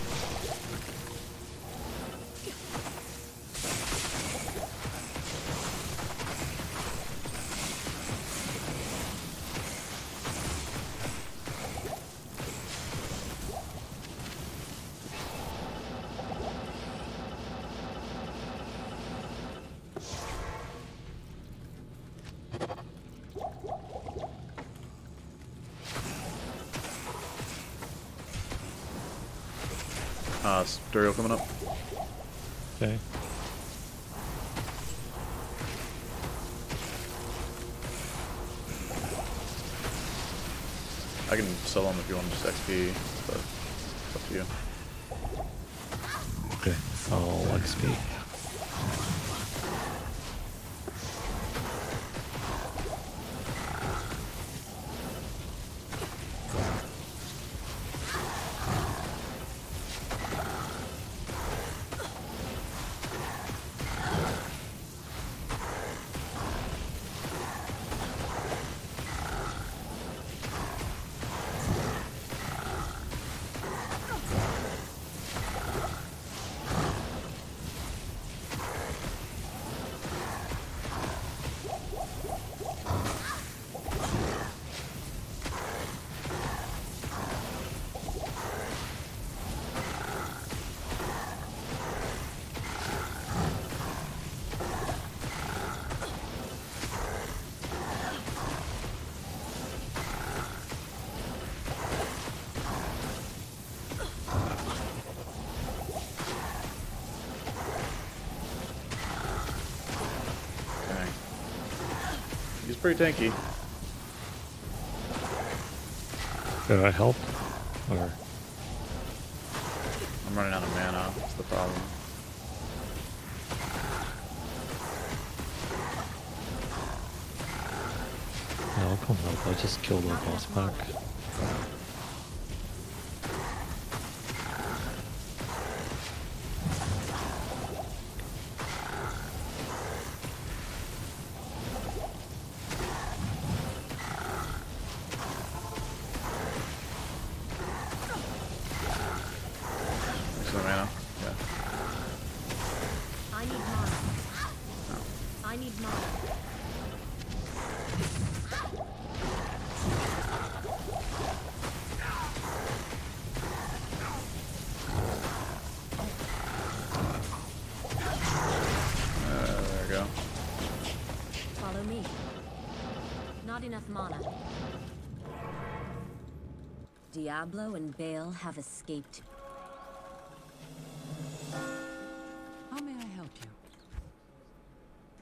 Speaker 1: Uh, stereo coming up.
Speaker 2: Okay.
Speaker 1: I can sell them if you want just X P, but it's up to you.
Speaker 2: Okay. I'll X P. Okay. He's pretty tanky. Should I help? Or
Speaker 1: I'm running out of mana, that's the problem.
Speaker 2: yeah, I'll come help. I just killed the boss pack.
Speaker 1: Thanks for the mana. Yeah.
Speaker 3: I need mana. I need mana.
Speaker 1: Uh, there we go.
Speaker 3: Follow me. Not enough mana. Diablo and Bale have escaped.
Speaker 7: How may I help you?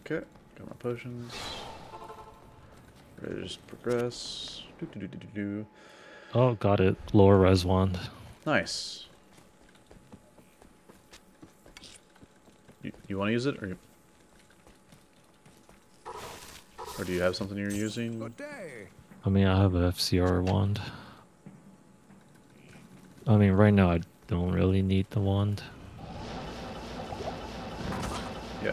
Speaker 1: Okay, got my potions. Ready to just progress. Doo -doo -doo -doo -doo -doo.
Speaker 2: Oh, got it. Lower res wand.
Speaker 1: Nice. You, you want to use it, or you, or do you have something you're using?
Speaker 4: Good day.
Speaker 2: I mean, I have a F C R wand. I mean, right now I don't really need the wand.
Speaker 1: Yeah.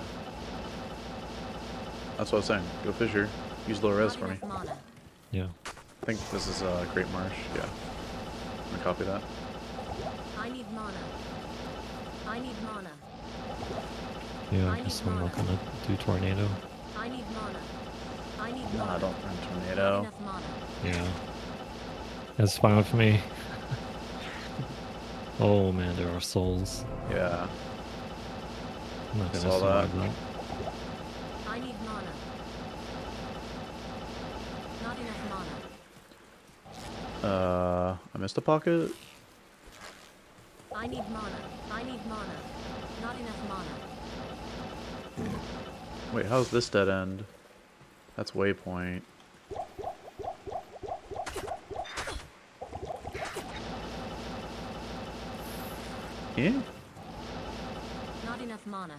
Speaker 1: That's what I was saying. Go Fisher. Use low res
Speaker 3: Not
Speaker 1: for me.
Speaker 3: enough mana.
Speaker 2: Yeah.
Speaker 1: I think this is uh, Great Marsh. Yeah. I'm gonna copy that.
Speaker 3: I need mana. I need mana.
Speaker 2: Yeah, I
Speaker 3: I
Speaker 2: guess
Speaker 3: need
Speaker 2: I'm not
Speaker 3: mana.
Speaker 2: gonna do tornado.
Speaker 3: I need mana. I need
Speaker 1: No,
Speaker 3: mana.
Speaker 1: I don't run
Speaker 3: Not
Speaker 1: tornado.
Speaker 3: enough mana.
Speaker 2: Yeah. That's fine with me. Oh man, there are souls.
Speaker 1: Yeah.
Speaker 2: I'm not gonna
Speaker 1: Saw that.
Speaker 2: survive that.
Speaker 3: I need mana. Not enough mana.
Speaker 1: Uh, I missed a pocket.
Speaker 3: I need mana. I need mana. Not enough mana.
Speaker 1: Wait, how's this dead end? That's waypoint. Yeah.
Speaker 3: Not enough mana.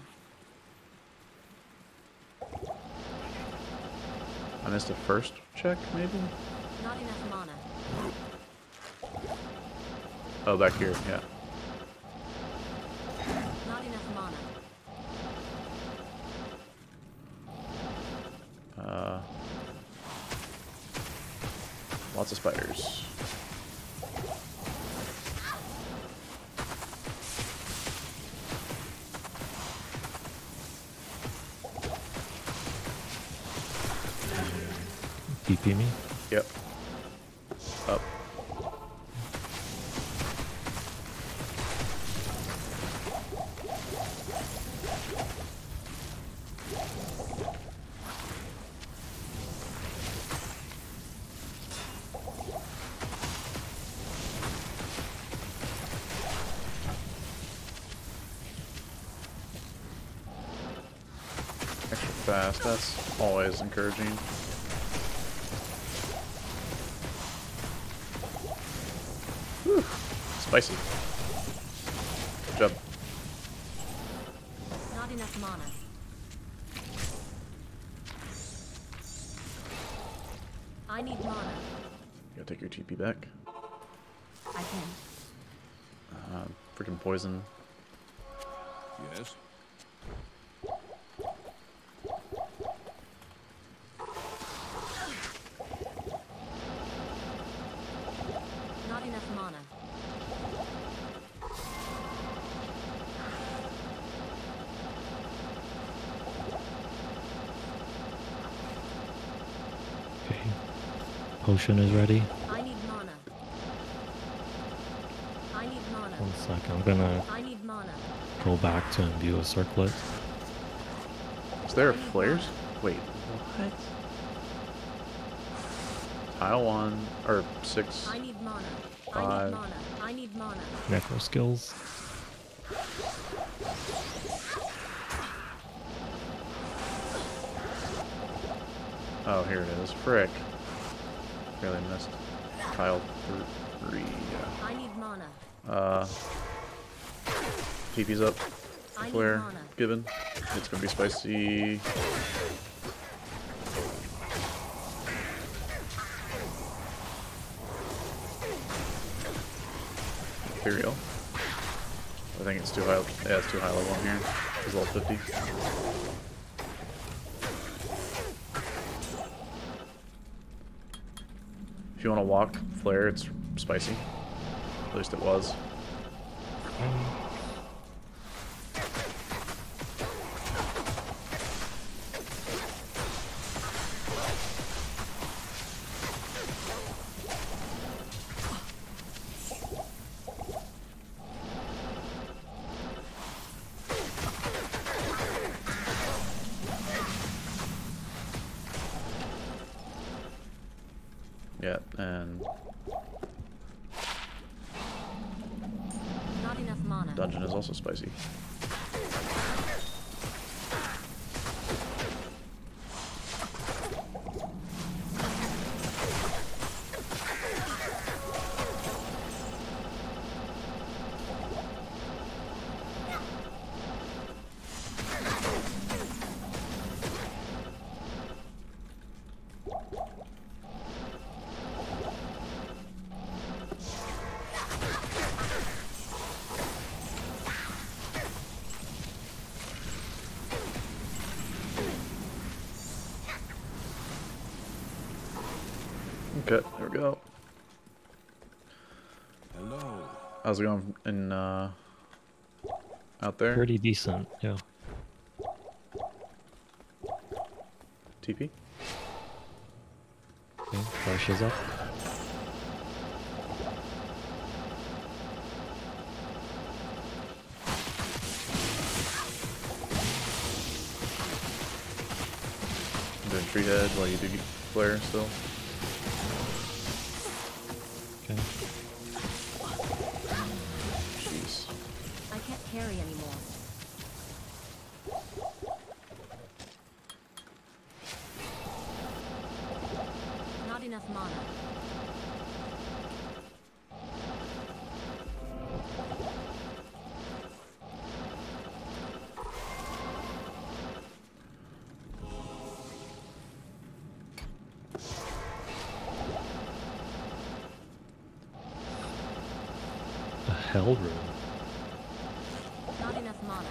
Speaker 1: I missed a first check, maybe?
Speaker 3: Not enough mana.
Speaker 1: Oh, back here, yeah.
Speaker 3: Not enough mana.
Speaker 1: Uh, lots of spiders.
Speaker 2: T P me.
Speaker 1: Yep. Up. Extra fast, that's always encouraging. Whew, spicy. Good job.
Speaker 3: Not enough mana. I need mana.
Speaker 1: You gotta take your T P back.
Speaker 3: I can.
Speaker 1: Uh, freaking poison.
Speaker 4: Yes.
Speaker 3: Not enough mana.
Speaker 2: Okay. Potion is ready.
Speaker 3: I need mana. I need mana.
Speaker 2: One second. I'm gonna
Speaker 3: I need mana.
Speaker 2: go back to imbue a circlet.
Speaker 1: Is there flares? Wait, what? Tile one, or six.
Speaker 3: I need mana. I
Speaker 1: Five.
Speaker 3: need mana. I need mana.
Speaker 2: Necro skills.
Speaker 1: Oh, here it is. Frick. Really missed. Tile three. Yeah.
Speaker 3: I need mana.
Speaker 1: Uh, T P's up.
Speaker 3: I need
Speaker 1: Flare
Speaker 3: mana.
Speaker 1: given. It's gonna be spicy. Ethereal. I think it's too high. Yeah, it's too high level in here. It's level fifty. If you want to walk flare, it's spicy. At least it was. Yeah, and
Speaker 3: Not enough mana.
Speaker 1: dungeon is also spicy. Okay, there we go.
Speaker 4: Hello.
Speaker 1: How's it going in uh, out there?
Speaker 2: Pretty decent, yeah.
Speaker 1: T P?
Speaker 2: Okay, flashes up.
Speaker 1: I'm doing tree head while you do flare still.
Speaker 2: Okay.
Speaker 1: Jeez.
Speaker 3: I can't carry anymore. Not enough mana.
Speaker 2: A hell room.
Speaker 3: Not enough mana.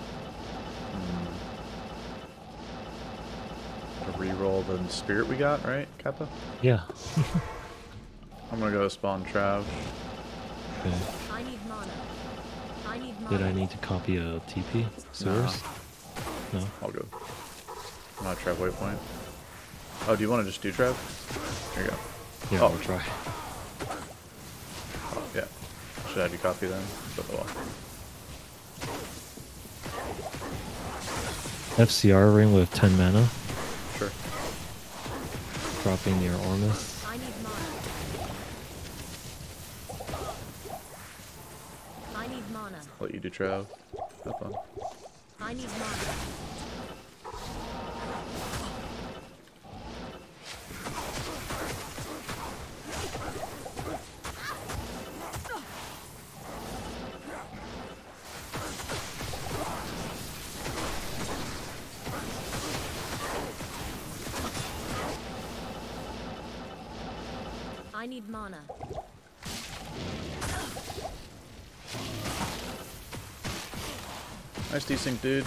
Speaker 1: To re-roll the spirit we got, right, Kappa?
Speaker 2: Yeah.
Speaker 1: I'm gonna go spawn Trav.
Speaker 2: Okay.
Speaker 3: I need mana. I need mana.
Speaker 2: Did I need to copy a T P? Sewers? No.
Speaker 1: I'll go. Not Trav waypoint. Oh, do you want to just do Trav? Here you go.
Speaker 2: Yeah,
Speaker 1: Oh.
Speaker 2: we'll try.
Speaker 1: Oh, yeah. Should I have you copy then? But, oh, well.
Speaker 2: F C R ring with ten mana.
Speaker 1: Sure.
Speaker 2: Dropping near Ormus.
Speaker 3: I need mana. I need mana.
Speaker 1: Let you do Trav. Have fun.
Speaker 3: I need mana. I need mana.
Speaker 1: Nice desync, dude.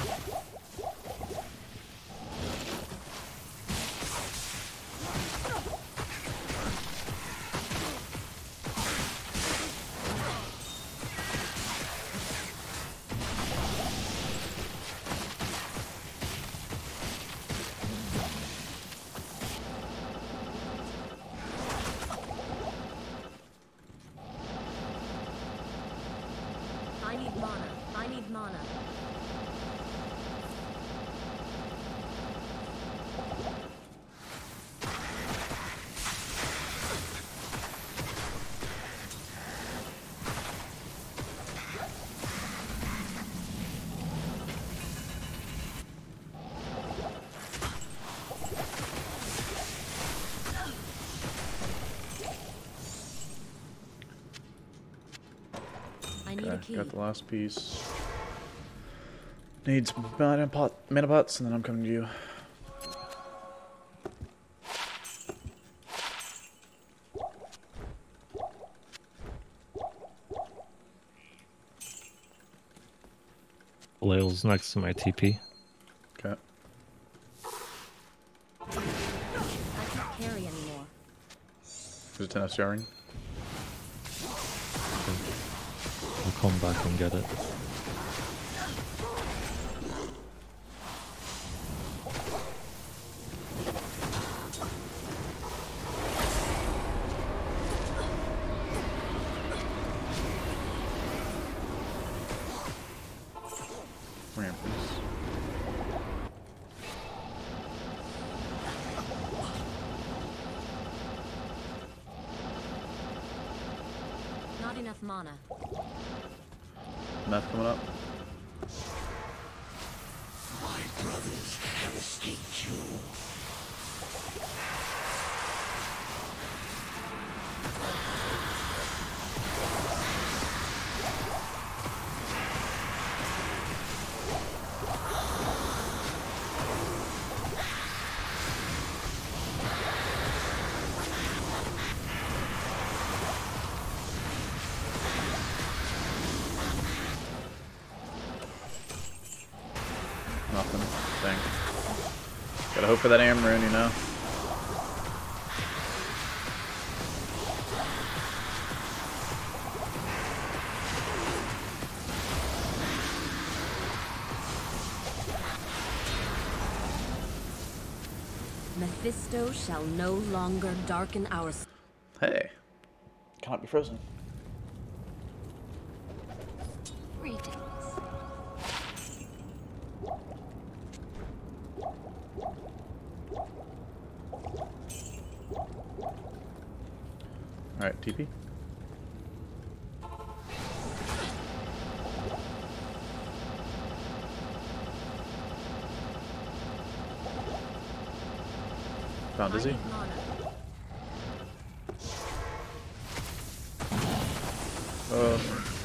Speaker 3: I need mana. I need mana. I need a
Speaker 1: Okay,
Speaker 3: key.
Speaker 1: got the last piece. Needs mana, pot, mana pots, and then I'm coming to you.
Speaker 2: Lail's next to my T P.
Speaker 1: Okay.
Speaker 3: I can't carry anymore.
Speaker 1: There's a ten F C R ring.
Speaker 2: I'll come back and get it.
Speaker 1: Ramp, please.
Speaker 3: Not enough mana.
Speaker 1: Meth coming up.
Speaker 5: My brothers have escaped you.
Speaker 1: Nothing. Dang. Gotta hope for that Amaroon, you know?
Speaker 3: Mephisto shall no longer darken our... s-
Speaker 1: Hey. Cannot be frozen.
Speaker 3: Greetings.
Speaker 1: Alright, T P. Found
Speaker 3: I
Speaker 1: Izzy.
Speaker 3: need mana.
Speaker 1: Uh,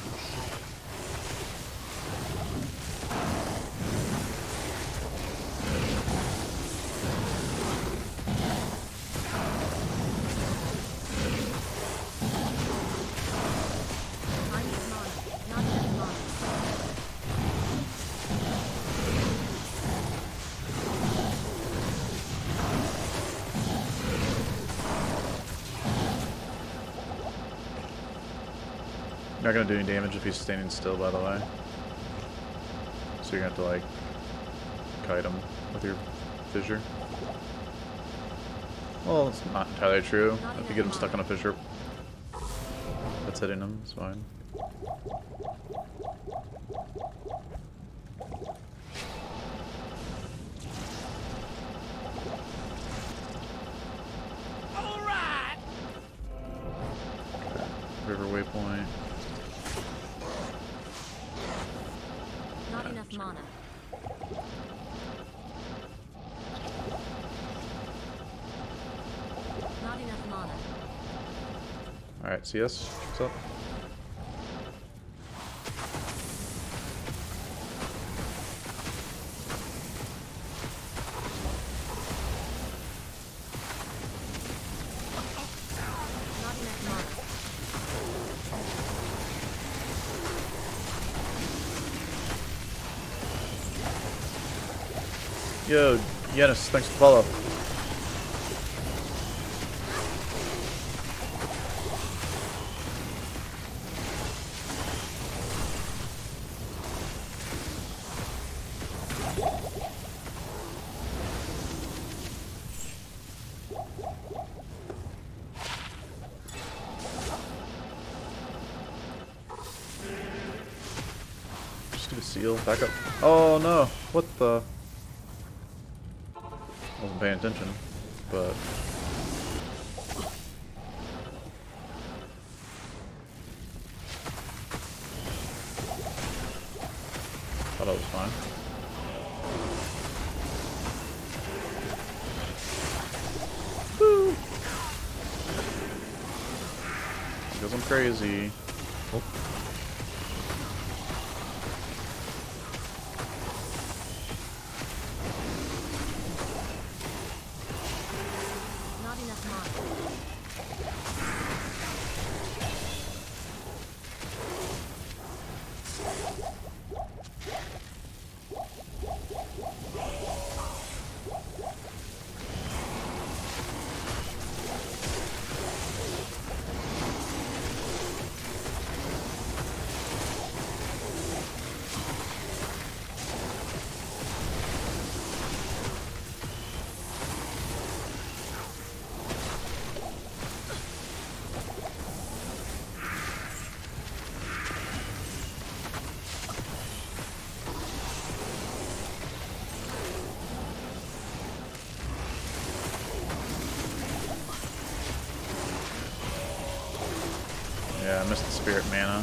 Speaker 3: I need mana. Not enough mana.
Speaker 1: not gonna do any damage if he's standing still, by the way. So you're gonna have to like kite him with your fissure. Well, it's not entirely true. If you get him stuck on a fissure that's hitting him, it's fine. River waypoint.
Speaker 3: Not enough mana. Not enough mana.
Speaker 1: Alright, C S, what's up?
Speaker 3: Not enough mana.
Speaker 1: Yo, Yanis, thanks for the follow. Stupid seal, back up. Oh no, what the? Wasn't paying attention, but thought I was fine. Woo! Because I'm crazy.
Speaker 2: Oh.
Speaker 3: Not enough mana.
Speaker 1: Yeah, I missed the spirit mana.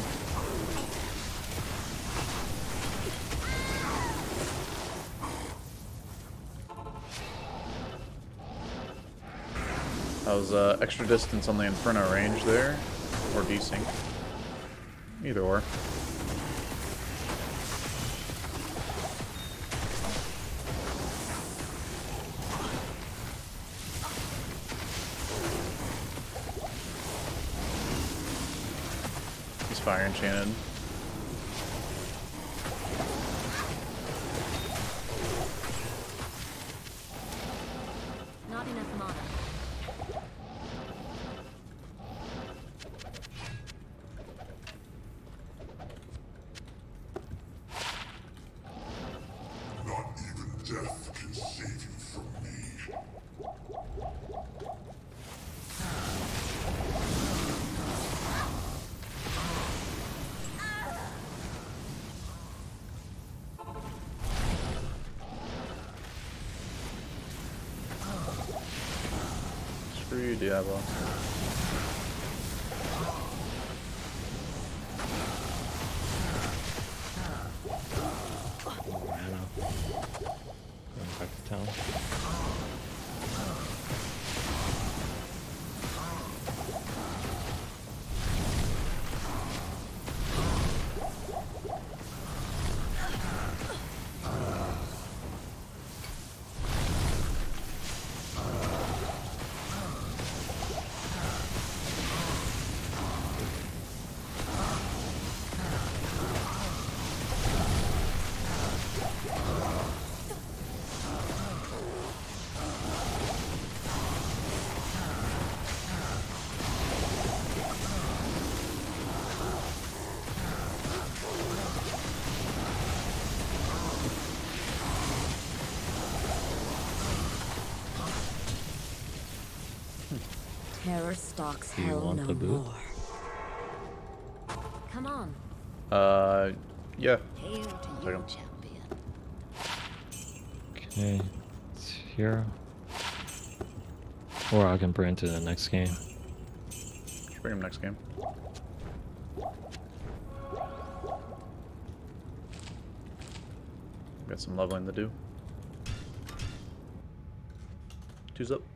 Speaker 1: I was uh, extra distance on the Inferno range there, or desync. Either or. He's fire enchanted.
Speaker 3: Not enough mana.
Speaker 5: Not even death can save you from me.
Speaker 1: Two Diablo.
Speaker 2: Mana. Going back to town.
Speaker 3: Terror stalks
Speaker 2: Do you
Speaker 3: hell
Speaker 2: want
Speaker 3: no
Speaker 2: the boot?
Speaker 3: more. Come on.
Speaker 1: Uh, yeah.
Speaker 7: Hail to
Speaker 1: Take
Speaker 7: you,
Speaker 1: 'em.
Speaker 7: champion.
Speaker 2: Okay, it's here. Or I can bring it to the next game.
Speaker 1: Just bring him next game. Got some leveling to do. Two's up.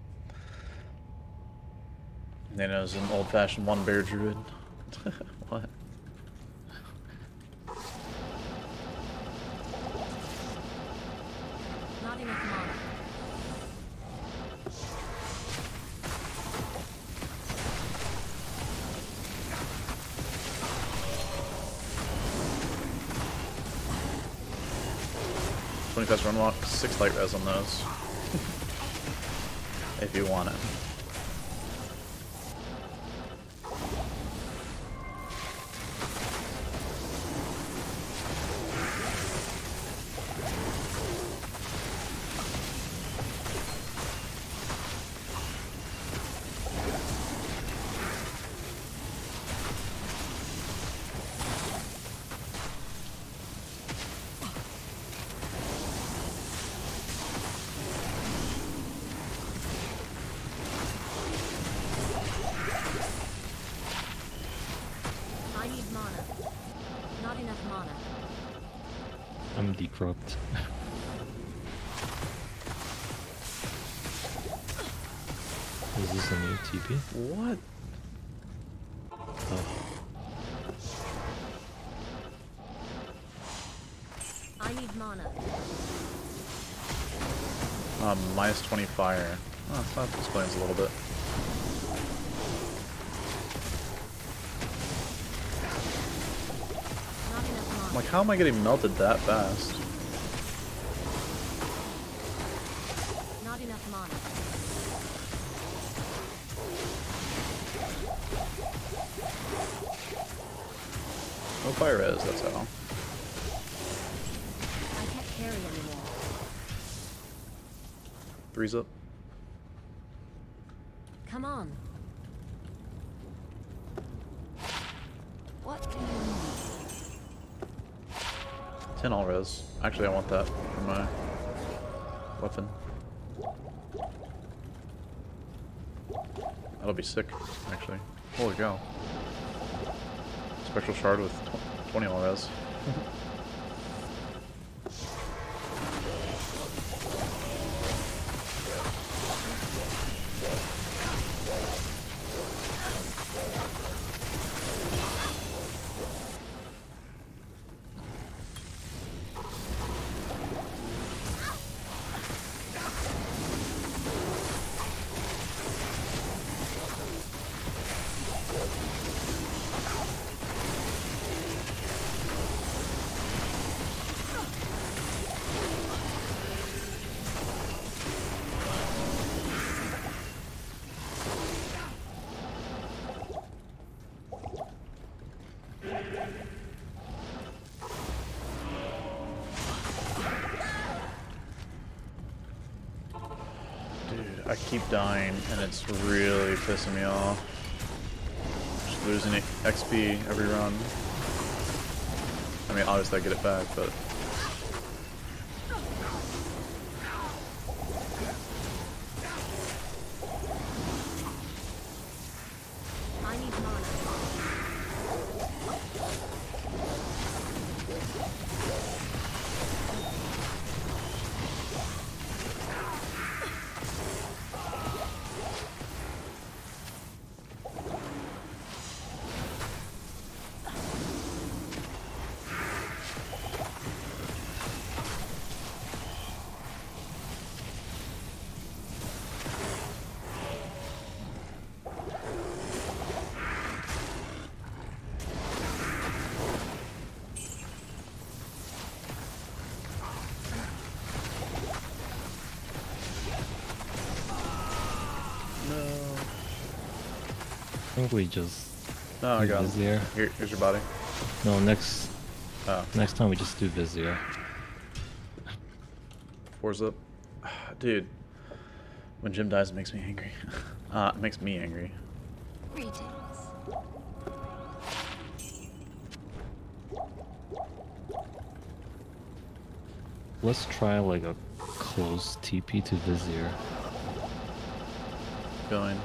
Speaker 1: Nano's an old-fashioned one-bear druid. What?
Speaker 3: Not enough mana.
Speaker 1: twenty fast run walk, six light res on those. If you want it.
Speaker 3: I need mana. Not enough mana.
Speaker 2: I'm decropped. Is this a new T P?
Speaker 1: What?
Speaker 2: Oh,
Speaker 3: I need mana.
Speaker 1: Um, minus twenty fire. Oh, that explains a little bit.
Speaker 3: Not enough mana.
Speaker 1: I'm like, how am I getting melted that fast?
Speaker 3: Not enough mana.
Speaker 1: No fire res, that's how.
Speaker 3: I can't carry anymore.
Speaker 1: Three's up.
Speaker 3: Come on. What do you need?
Speaker 1: ten all res. Actually, I want that for my weapon. That'll be sick, actually. Holy cow. Spectral shard with tw twenty all res. Dude, I keep dying and it's really pissing me off. Just losing X P every run. I mean, obviously I get it back, but...
Speaker 2: think we just
Speaker 1: No, I
Speaker 2: do
Speaker 1: got him.
Speaker 2: Vizier.
Speaker 1: Here, here's your body.
Speaker 2: No, next
Speaker 1: Oh,
Speaker 2: next time we just do Vizier.
Speaker 1: four's up. Dude, when Jim dies, it makes me angry. Uh, it makes me angry.
Speaker 3: Greetings.
Speaker 2: Let's try like a close T P to Vizier.
Speaker 1: Going.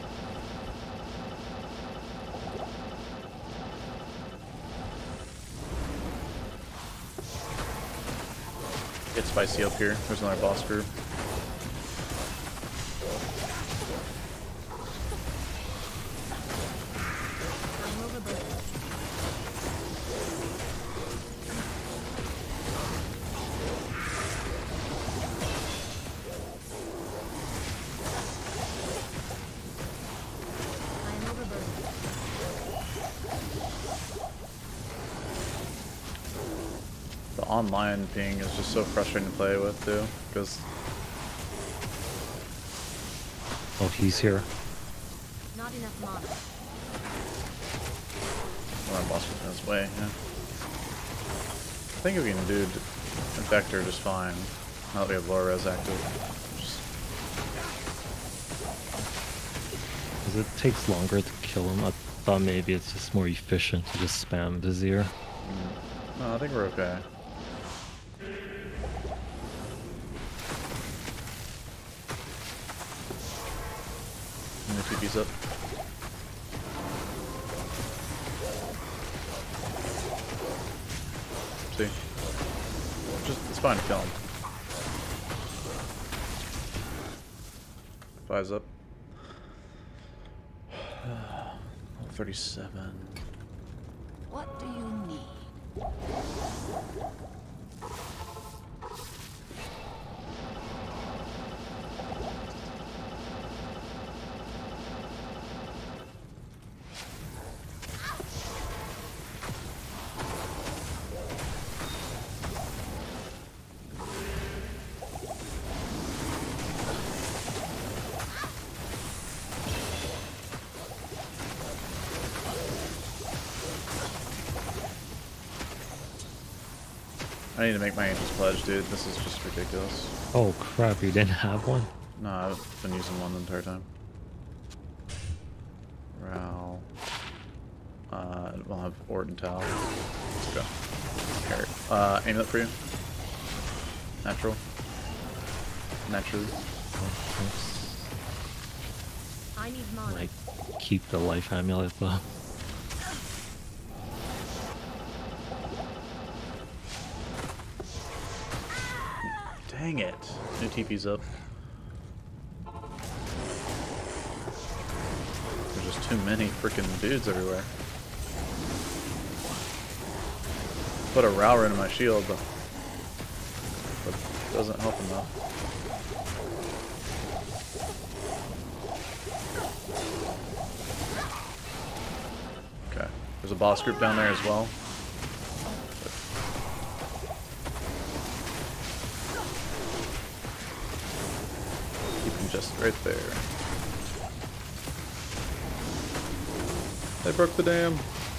Speaker 1: Get spicy up here. There's another boss group.
Speaker 3: I'm overburdened. I am overburdened.
Speaker 1: The online ping is just so frustrating to play with too, because
Speaker 2: Oh, he's here.
Speaker 3: Not enough mana.
Speaker 1: well, that boss was in his way. Yeah. I think we can do d- Infector just fine. Now that we have lower res active. Just,
Speaker 2: Because it takes longer to kill him. I thought maybe it's just more efficient to just spam Vizier.
Speaker 1: mm, no, I think we're okay. And the T P's up. See? Just, it's fine to kill him. Five's up. thirty-seven.
Speaker 3: What do you need?
Speaker 1: I need to make my Angel's Pledge, dude. This is just ridiculous.
Speaker 2: Oh crap, you didn't have one?
Speaker 1: No, I've been using one the entire time. Ral. Uh, we'll have Orton Towel. Let's go. Here. Uh, amulet for you. Natural. Naturally.
Speaker 3: I need mana.
Speaker 2: Like, keep the life amulet though.
Speaker 1: Dang it. New T P's up. There's just too many freaking dudes everywhere. Put a Rowr into my shield, but, but it doesn't help enough. Okay. There's a boss group down there as well. Keep him just right there. They broke the dam.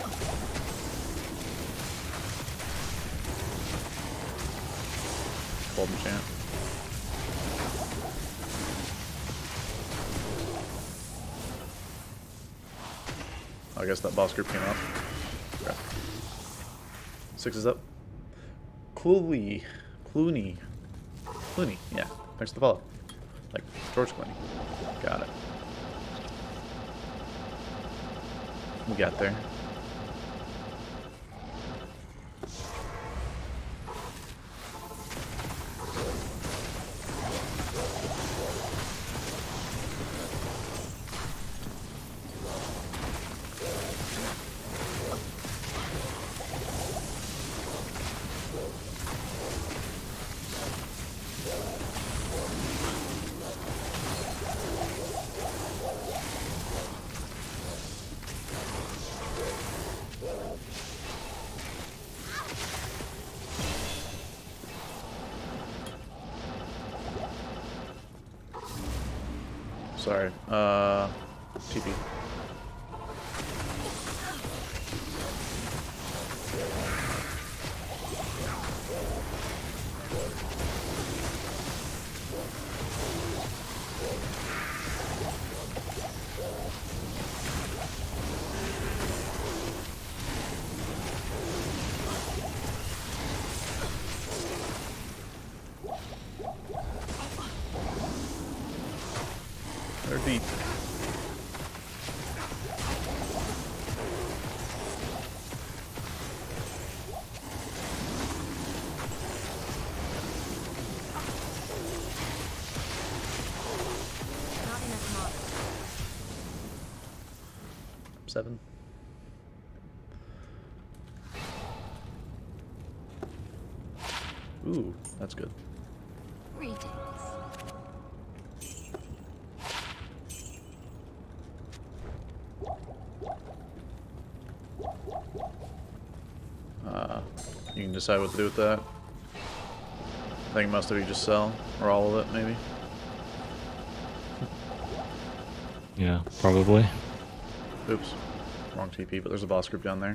Speaker 1: Golden Champ. I guess that boss group came up. Okay. Six is up. Clooney. Clooney. Clooney, yeah. Thanks for the follow. Like George Clooney. Got it. We got there. Sorry. Uh, T P. They're deep.
Speaker 3: Not enough mana.
Speaker 1: Seven. Ooh, that's good.
Speaker 3: Greetings.
Speaker 1: Uh, you can decide what to do with that. I think most of you just sell, or all of it, maybe.
Speaker 2: Yeah, probably.
Speaker 1: Oops, wrong T P, but there's a boss group down there.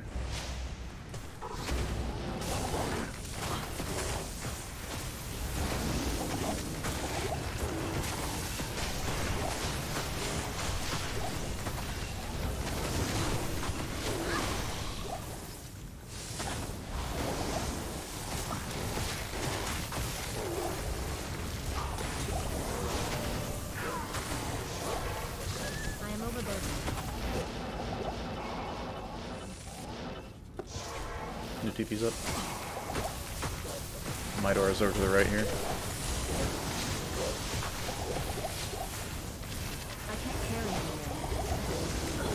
Speaker 3: I am overburdened.
Speaker 1: New T P's up. Midor is over to the right here.
Speaker 3: I can't carry anymore.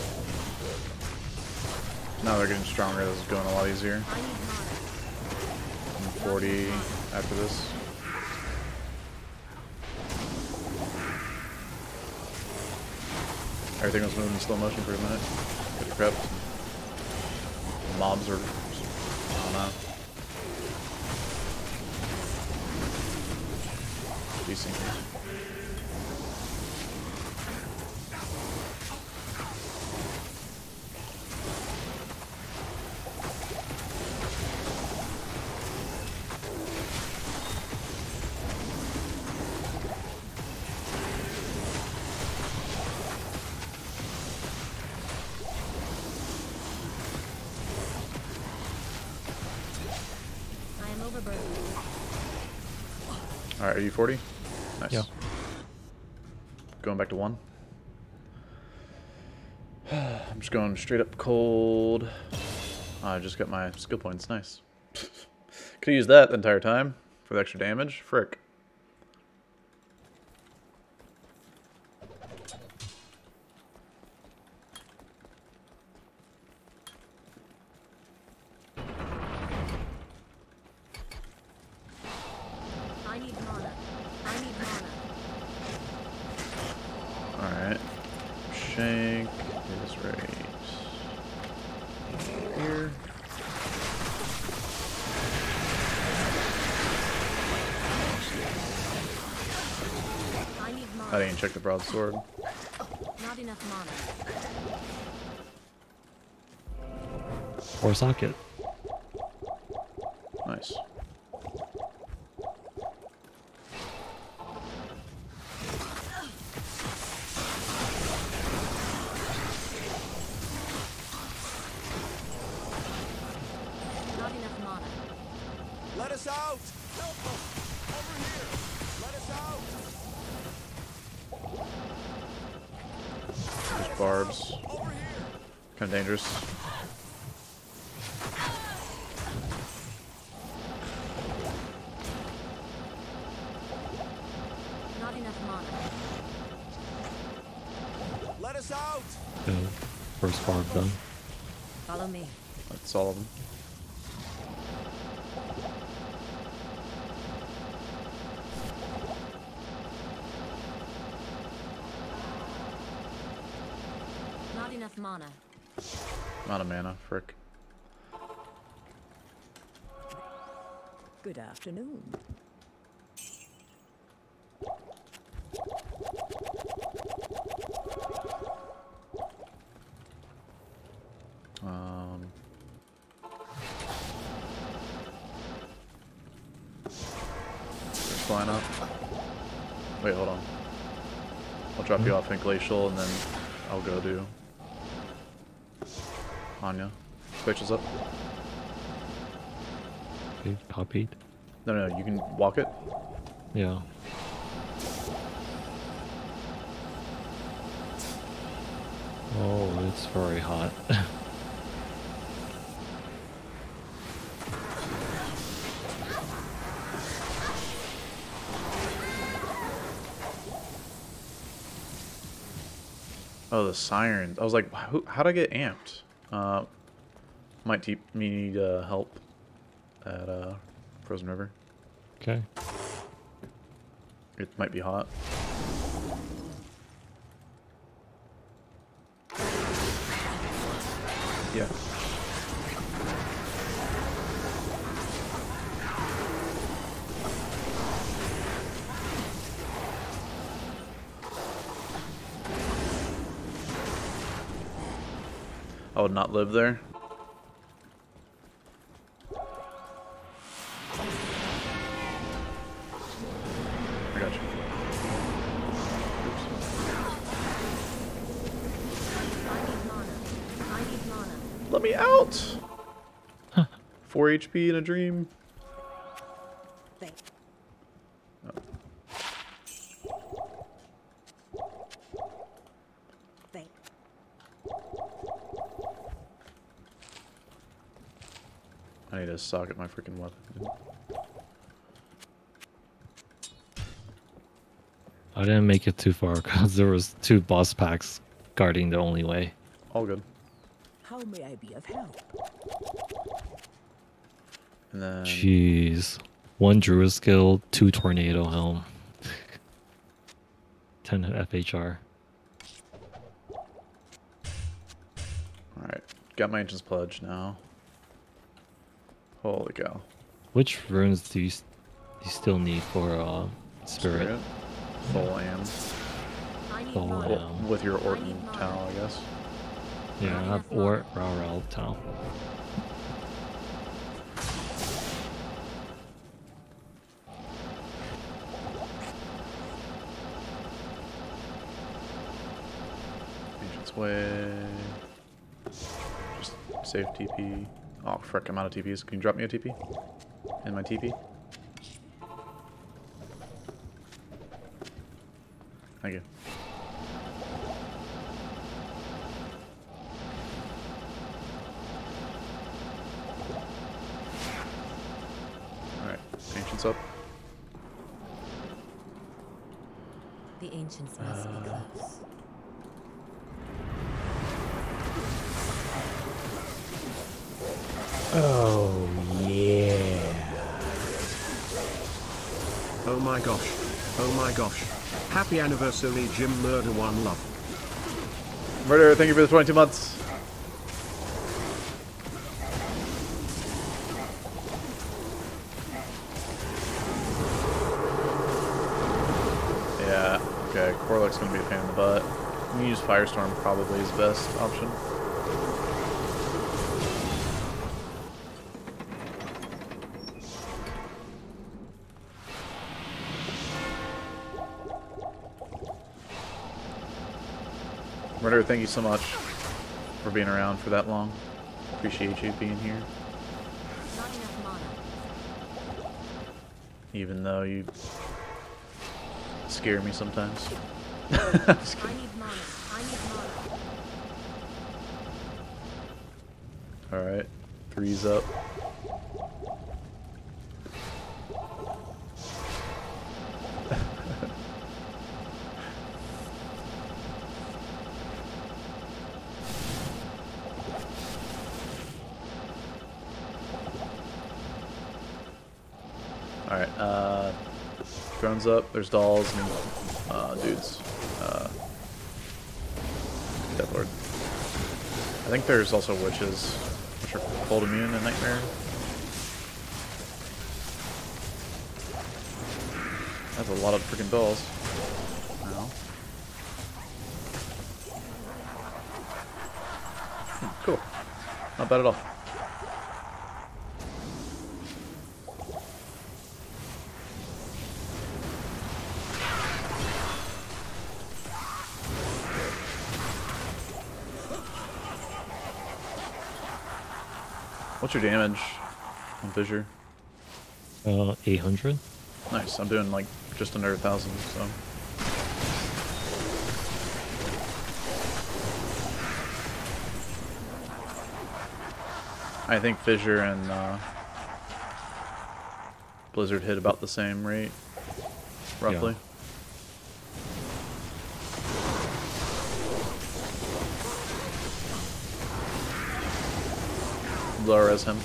Speaker 1: Now they're getting stronger. This is going a lot easier.
Speaker 3: I need mana.
Speaker 1: And forty after this. Everything was moving in slow motion for a minute. Get prepped. Mobs are, I don't know. Decent.
Speaker 3: I am overburdened.
Speaker 1: Alright, are you forty? Nice.
Speaker 2: Yeah.
Speaker 1: Going back to one. I'm just going straight up cold. I just got my skill points. Nice. Could have used that the entire time for the extra damage. Frick.
Speaker 3: I need mana. I need mana.
Speaker 1: Alright. Shank is right here.
Speaker 3: I need mana.
Speaker 1: I didn't check the broadsword.
Speaker 3: Not enough mana.
Speaker 2: Or socket.
Speaker 1: Nice.
Speaker 3: Not enough mana.
Speaker 6: Let us out! Help us! Over here! Let us out!
Speaker 1: There's barbs.
Speaker 6: Over here!
Speaker 1: Kind of dangerous.
Speaker 3: Not enough mana.
Speaker 6: Let us out!
Speaker 2: The first barb done.
Speaker 3: Follow me.
Speaker 1: That's all of them.
Speaker 3: Not enough mana.
Speaker 1: Not a mana. Frick.
Speaker 7: Good afternoon.
Speaker 1: Um. Just flying up. Wait, hold on. I'll drop you off in Glacial and then I'll go do Anya. Switches up.
Speaker 2: Okay, copied.
Speaker 1: No, no, you can walk it.
Speaker 2: Yeah. Oh, it's very hot.
Speaker 1: Oh, the sirens. I was like, how, how'd I get amped? Uh, might te me need uh, help at uh, Frozen River.
Speaker 2: Okay.
Speaker 1: It might be hot. Yeah. I would not live there. I got you. Let me out! four H P in a dream.
Speaker 7: Thank Thank
Speaker 1: I need to socket my freaking weapon.
Speaker 2: I didn't make it too far because there was two boss packs guarding the only way.
Speaker 1: All good.
Speaker 7: How may I be of help?
Speaker 1: And then
Speaker 2: Jeez. One Druid skill, two Tornado Helm. ten F H R.
Speaker 1: alright. Got my Ancient's Pledge now. Holy cow.
Speaker 2: Which runes do you, s- you still need for uh, Spirit?
Speaker 1: Spirit. Full am.
Speaker 3: I need
Speaker 2: Oh,
Speaker 3: mana.
Speaker 2: yeah.
Speaker 1: Well, with your Orton Towel, I guess.
Speaker 2: Yeah, I have or Rao Rao Tau.
Speaker 1: Ancient's Way. Just save T P. Oh, frick, I'm out of T Ps. Can you drop me a T P? In my T P? Thank you. Alright, Ancient's up.
Speaker 3: The ancients must be close.
Speaker 8: Oh, yeah.
Speaker 6: Oh my gosh. Oh my gosh. Happy anniversary, Jim Murder One Love.
Speaker 1: Murder, thank you for the twenty-two months. Yeah, okay, Corloc's gonna be a pain in the butt. You can use Firestorm, probably is the best option. Murder, thank you so much for being around for that long. Appreciate you being here.
Speaker 3: Not enough mana.
Speaker 1: Even though you scare me sometimes.
Speaker 3: I need mana. I need mana.
Speaker 1: Alright, three's up. Alright, uh, drones up, there's dolls and uh, dudes. Uh, Death Lord. I think there's also witches, which are cold immune and nightmare. That's a lot of freaking dolls. Wow. Hmm, cool. Not bad at all. What's your damage on Fissure?
Speaker 2: Uh, eight hundred.
Speaker 1: Nice. I'm doing like just under a thousand, so. I think Fissure and uh, Blizzard hit about the same rate, roughly. Yeah. Lower as him.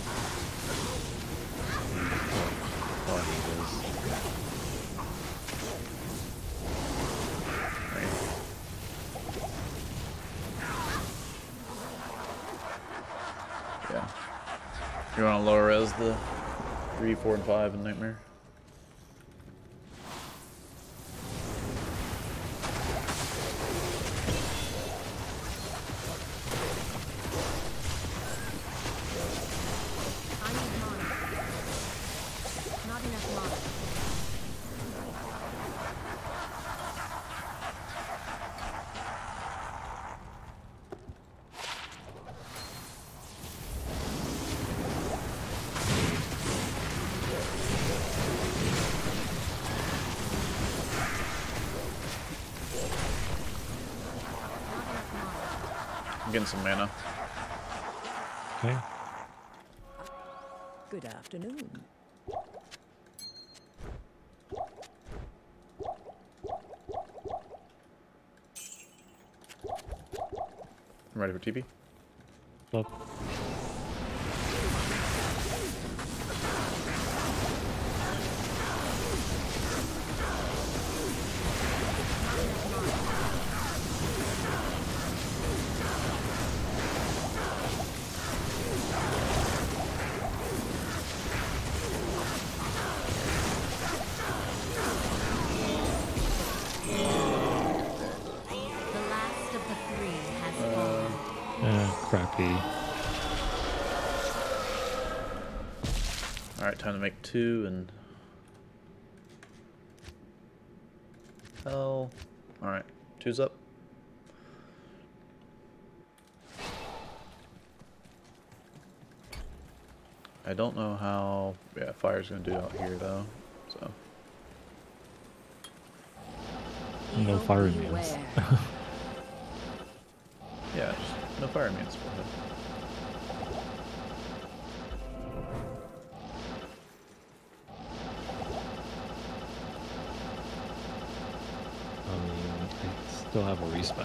Speaker 1: Yeah. You want to lower res the three, four, and five in Nightmare?
Speaker 3: I need mana. Not enough mana.
Speaker 1: I'm getting some mana.
Speaker 2: Okay.
Speaker 7: Good afternoon.
Speaker 1: I'm ready for T P.
Speaker 2: Up.
Speaker 3: The last of the three has fallen.
Speaker 2: Uh, crappy.
Speaker 1: Alright, time to make two and... Hell... Alright, two's up. I don't know how... Yeah, fire's gonna do out here though, so...
Speaker 2: No
Speaker 3: Evil
Speaker 2: fire
Speaker 3: beware.
Speaker 2: means.
Speaker 1: Yeah, just no fire means. Go ahead.
Speaker 2: I mean, I still have a respec.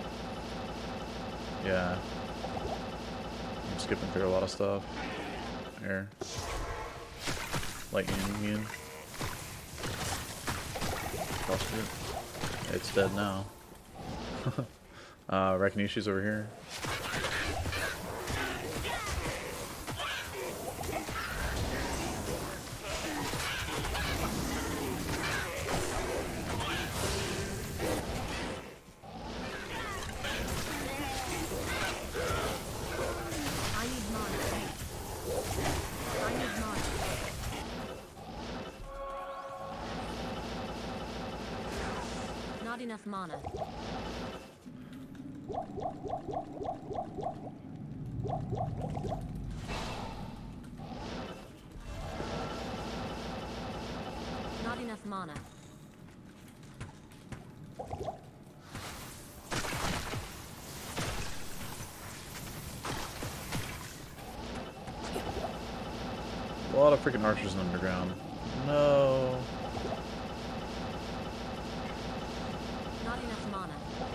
Speaker 1: Yeah. I'm skipping through a lot of stuff. Here. Lightning again. Lost it. It's dead now. uh, Rakinishi's over here.
Speaker 3: I need mana. I need mana. Not enough mana. Not enough mana.
Speaker 1: A lot of freaking archers underground. No.
Speaker 3: Not enough mana.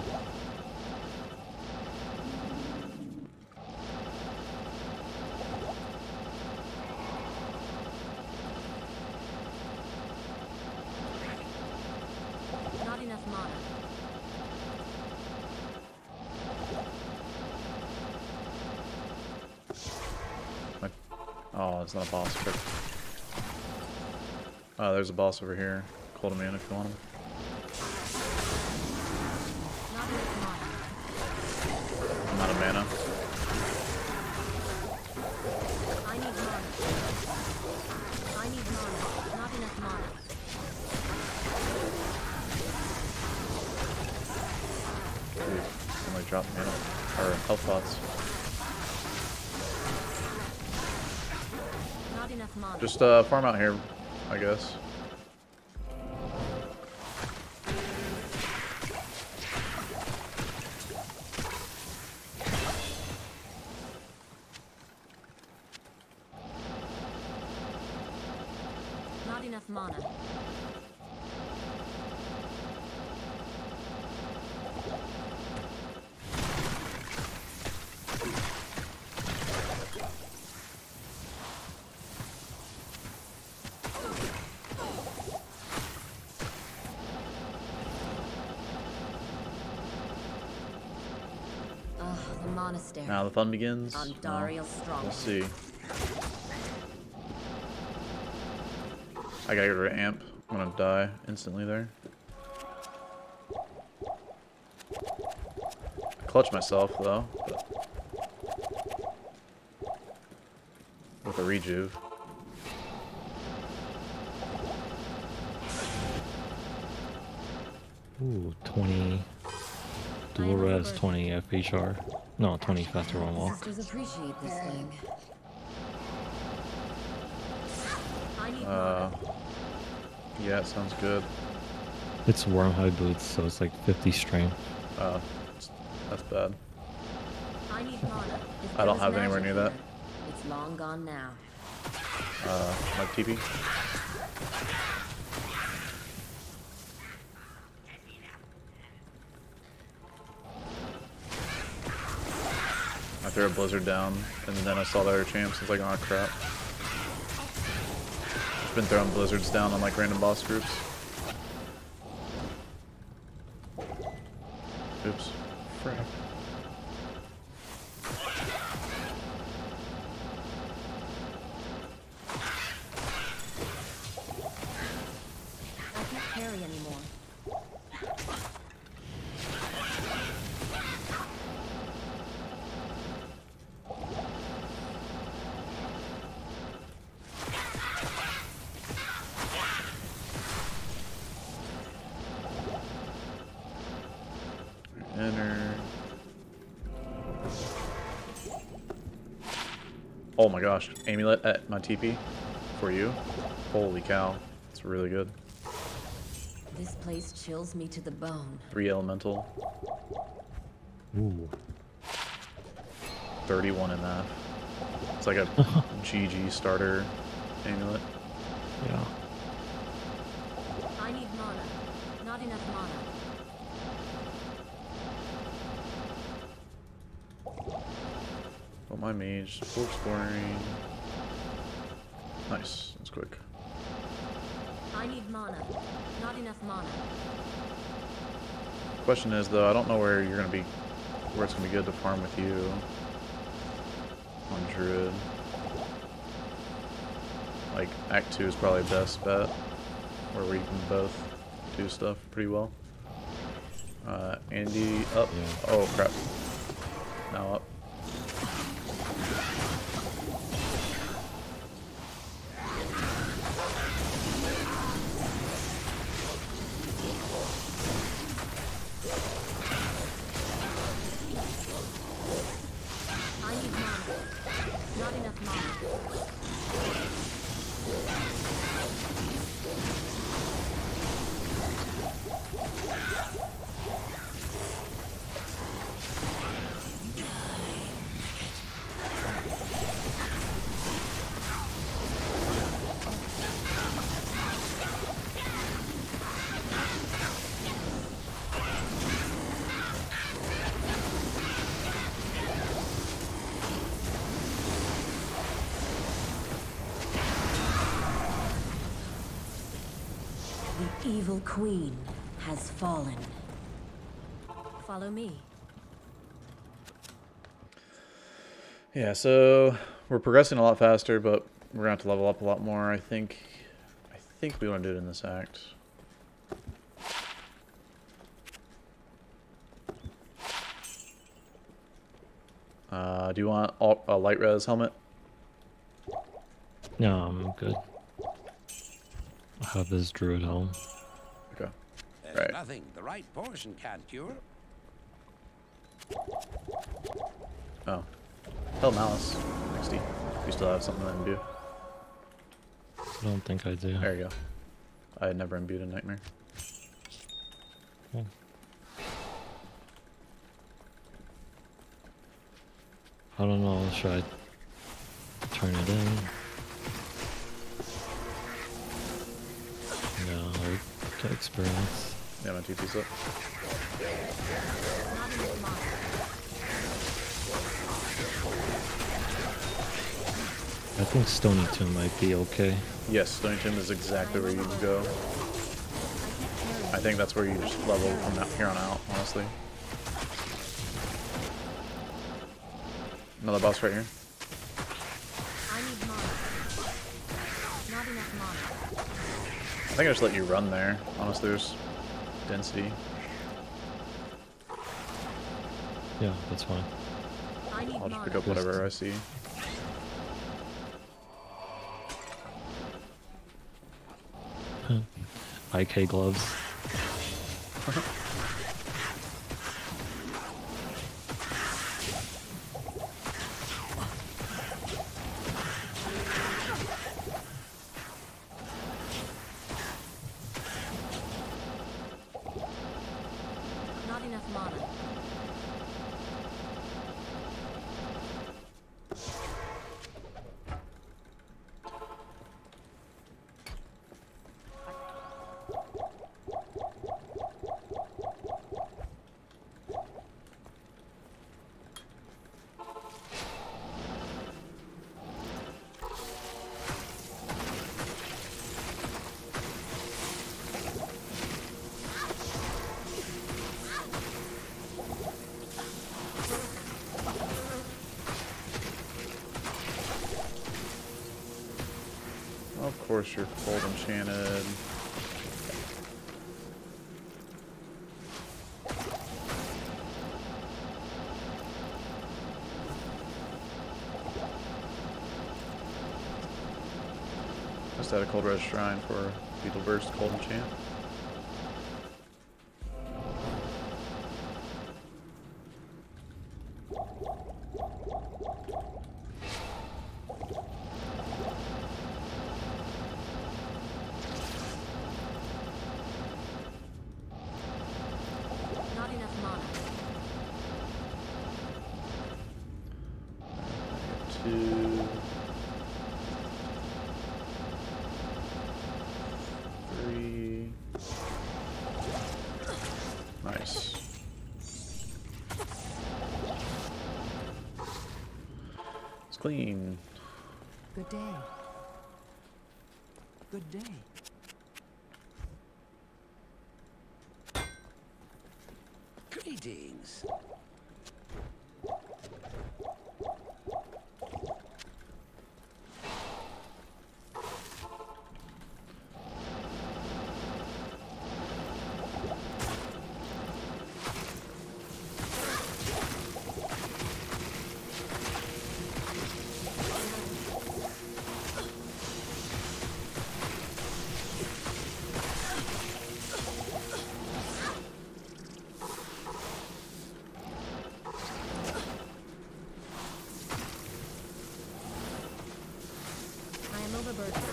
Speaker 3: Not enough mana.
Speaker 1: My, oh, it's not a boss. Frick. Oh, there's a boss over here. Call him in if you want him.
Speaker 3: Not enough mana.
Speaker 1: I'm out of mana.
Speaker 3: I need mana. I need mana. Not enough mana.
Speaker 1: Dude, somebody dropped mana. Or health pots.
Speaker 3: Not enough mana.
Speaker 1: Just uh, farm out here, I guess.
Speaker 3: Not enough mana. Ugh, the monastery.
Speaker 1: Now the fun begins.
Speaker 3: On
Speaker 1: No.
Speaker 3: Dariel's stronghold.
Speaker 1: Let's see. I gotta get rid of amp. I'm gonna die instantly there. I clutch myself though, but with a rejuve.
Speaker 2: Ooh, twenty. Dual res, twenty F H R. No, twenty faster one walk.
Speaker 3: Sisters appreciate this thing. I need
Speaker 1: Uh,
Speaker 3: mana.
Speaker 1: yeah, it sounds good.
Speaker 2: It's wormhide boots, so it's like fifty strength.
Speaker 1: Uh, that's bad.
Speaker 3: I need mana. If
Speaker 1: I don't
Speaker 3: there was
Speaker 1: have anywhere
Speaker 3: magic
Speaker 1: near that.
Speaker 3: here, It's long gone now.
Speaker 1: Uh, my T P. I threw a blizzard down, and then I saw the other champs. I was like, oh crap. Just been throwing blizzards down on like random boss groups. Oops. Frick.
Speaker 3: I can't carry anymore.
Speaker 1: Enter. Oh my gosh, amulet at my T P for you. Holy cow, it's really good.
Speaker 3: This place chills me to the bone.
Speaker 1: Three elemental,
Speaker 2: Ooh.
Speaker 1: thirty-one and a half. It's like a G G starter amulet.
Speaker 2: Yeah.
Speaker 3: I need mana. Not enough mana.
Speaker 1: Oh, my mage, full exploring. Nice, that's quick.
Speaker 3: I need mana. Not enough mana.
Speaker 1: Question is though, I don't know where you're gonna be, where it's gonna be good to farm with you. On Druid. Like Act two is probably best bet, where we can both do stuff pretty well. Uh, Andy up.
Speaker 2: Yeah.
Speaker 1: Oh crap. Now up.
Speaker 3: I need mana. Not enough mana. The evil queen has fallen. Follow me.
Speaker 1: Yeah, so we're progressing a lot faster, but we're gonna have to level up a lot more. I think. I think we want to do it in this act. Uh, do you want all, a light res helmet?
Speaker 2: No, I'm good. I have this druid helm.
Speaker 1: Okay.
Speaker 5: There's
Speaker 1: Right.
Speaker 5: nothing the right portion can't cure.
Speaker 1: Oh. Hell, Malice. sixty. You still have something to imbue?
Speaker 2: I don't think I do.
Speaker 1: There you go. I had never imbued a nightmare.
Speaker 2: Cool. I don't know, should I turn it in? to experience.
Speaker 1: Yeah, my T P's up.
Speaker 3: Not enough mana.
Speaker 2: I think Stony Tomb might be okay.
Speaker 1: Yes, Stony Tomb is exactly where you go. I think that's where you just level from out here on out, honestly. Another boss right here.
Speaker 3: I need mana. Not enough mana.
Speaker 1: I think I just let you run there. Honestly, there's density.
Speaker 2: Yeah, that's fine.
Speaker 3: I need
Speaker 1: I'll just
Speaker 3: mana.
Speaker 1: pick up whatever I see.
Speaker 2: I K gloves.
Speaker 3: Not enough mana.
Speaker 1: Of course, you're cold enchanted. Just had a cold red shrine for Beetle Burst cold enchant.
Speaker 3: Not enough mana.
Speaker 1: Two, three. Nice. It's clean.
Speaker 7: Good day. Good day.
Speaker 5: Greetings.
Speaker 3: I am overburdened.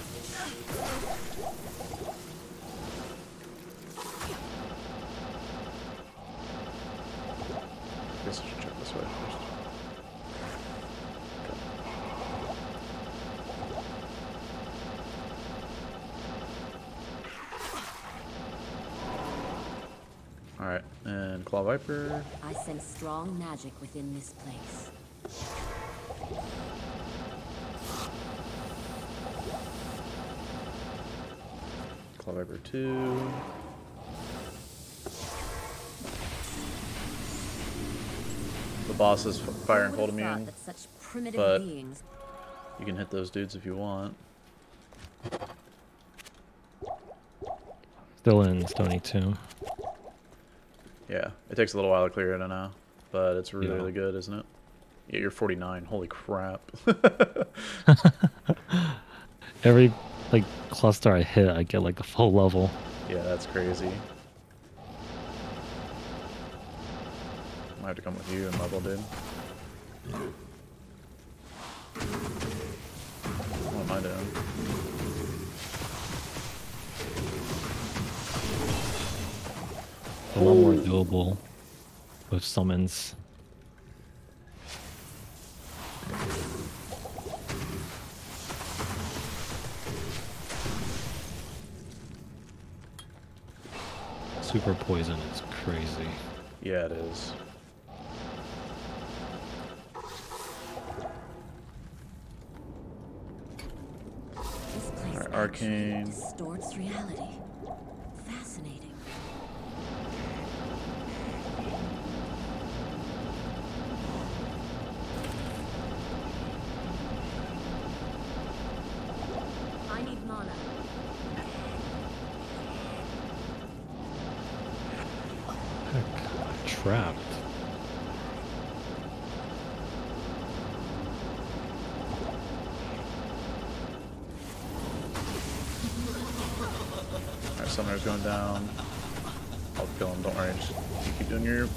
Speaker 1: Guess I should check this way first. Alright, and Claw Viper.
Speaker 3: I sense strong magic within this place.
Speaker 1: Claw Viper two. The boss is f- fire and
Speaker 3: Who
Speaker 1: cold
Speaker 3: would have thought
Speaker 1: immune.
Speaker 3: that such primitive
Speaker 1: but-
Speaker 3: beings.
Speaker 1: You can hit those dudes if you want.
Speaker 2: Still in Stony Tomb.
Speaker 1: Yeah, it takes a little while to clear it, I know. But it's really,
Speaker 2: Yeah.
Speaker 1: really good, isn't it? Yeah, you're forty-nine. Holy crap.
Speaker 2: Every like cluster I hit, I get like a full level.
Speaker 1: Yeah, that's crazy. Might have to come with you and level, dude. What am I doing?
Speaker 2: A lot more doable with summons. super poison is crazy.
Speaker 1: Yeah, it is.
Speaker 3: This place
Speaker 1: Alright,
Speaker 3: actually
Speaker 1: arcane.
Speaker 3: distorts reality. Fascinating. I need mana.
Speaker 2: Heck, trapped.
Speaker 1: Alright, Summoner's going down. I'll kill him, don't worry. Just you keep doing your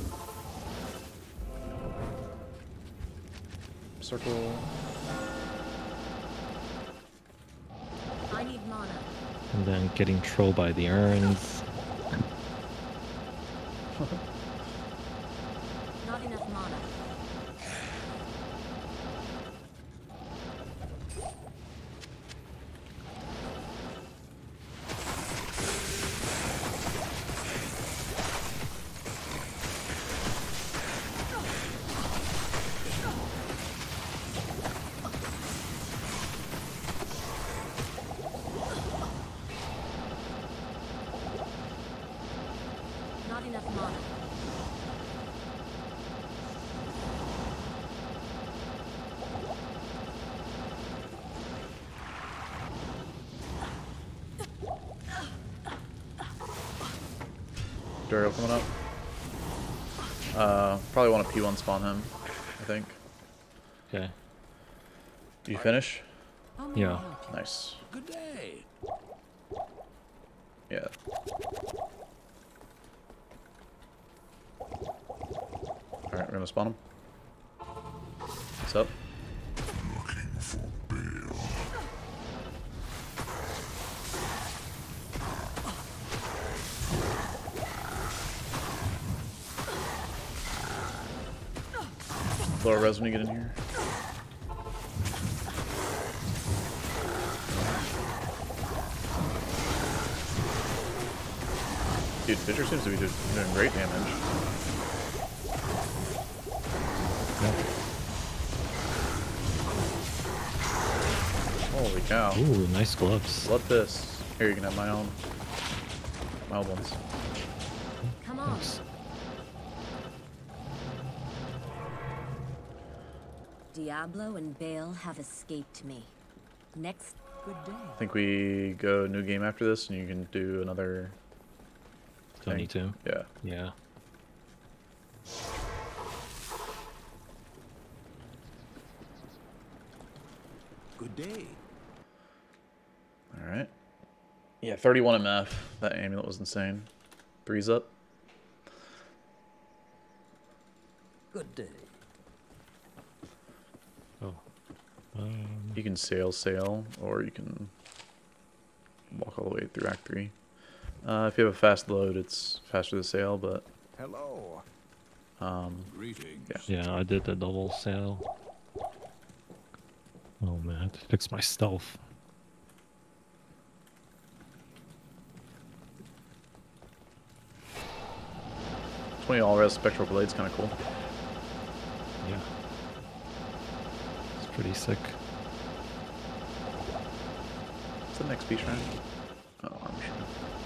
Speaker 1: circle.
Speaker 3: I need mana.
Speaker 2: And then getting trolled by the urns.
Speaker 3: Not enough mana. Not enough mana.
Speaker 1: Daryl coming up. Uh, probably want to P one spawn him, I think.
Speaker 2: Okay.
Speaker 1: Do you finish?
Speaker 2: Yeah.
Speaker 1: Nice.
Speaker 4: Good day.
Speaker 1: Yeah. Alright, we're gonna spawn him. What's up?
Speaker 5: Looking for bail.
Speaker 1: Lower res when you get in here. Dude, Fisher seems to be doing great damage.
Speaker 2: Yep.
Speaker 1: Holy cow.
Speaker 2: Ooh, nice gloves.
Speaker 1: Let this. Here, you can have my own. My old ones.
Speaker 3: Come on.
Speaker 2: Thanks.
Speaker 3: Diablo and Bale have escaped me. Next,
Speaker 7: Good day.
Speaker 1: I think we go new game after this, and you can do another thing.
Speaker 2: twenty-two.
Speaker 1: Yeah.
Speaker 2: Yeah.
Speaker 4: Good day.
Speaker 1: Alright. Yeah, thirty-one M F. That amulet was insane. Three's up.
Speaker 7: Good day.
Speaker 2: Oh. Um,
Speaker 1: You can sail, sail, or you can walk all the way through Act three. Uh, if you have a fast load, it's faster to sail, but
Speaker 4: Hello.
Speaker 1: um,
Speaker 4: Greetings.
Speaker 1: Yeah.
Speaker 2: yeah, I did the double sail. Oh man, to fix my stealth.
Speaker 1: twenty all res spectral blade's kind of cool.
Speaker 2: Yeah. It's pretty sick.
Speaker 1: What's the next beach shrine? Oh, armor shrine.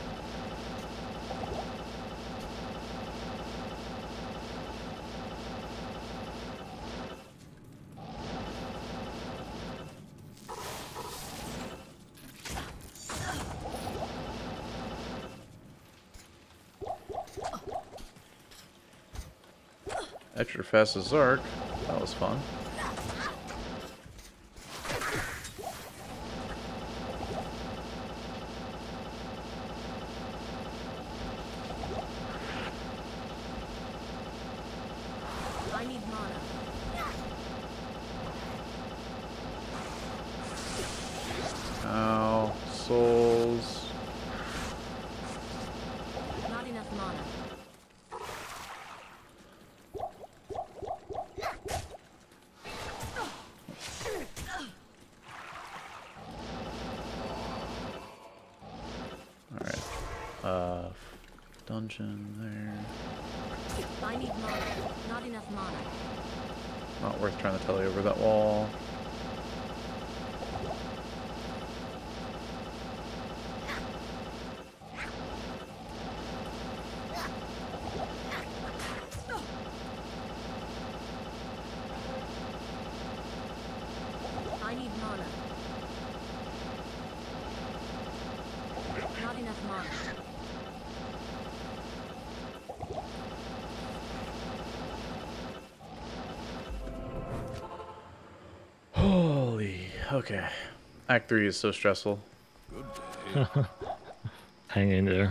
Speaker 1: Extra fast as Zark. That was fun.
Speaker 3: I need mana.
Speaker 1: Ow, souls.
Speaker 3: Not enough mana.
Speaker 1: Alright. Uh, dungeon there.
Speaker 3: I need mana. Not enough mana.
Speaker 1: Not worth trying to tele over that wall.
Speaker 3: I need mana. Not enough mana.
Speaker 1: Holy, okay. Act three is so stressful.
Speaker 4: Good day.
Speaker 2: Hang in there.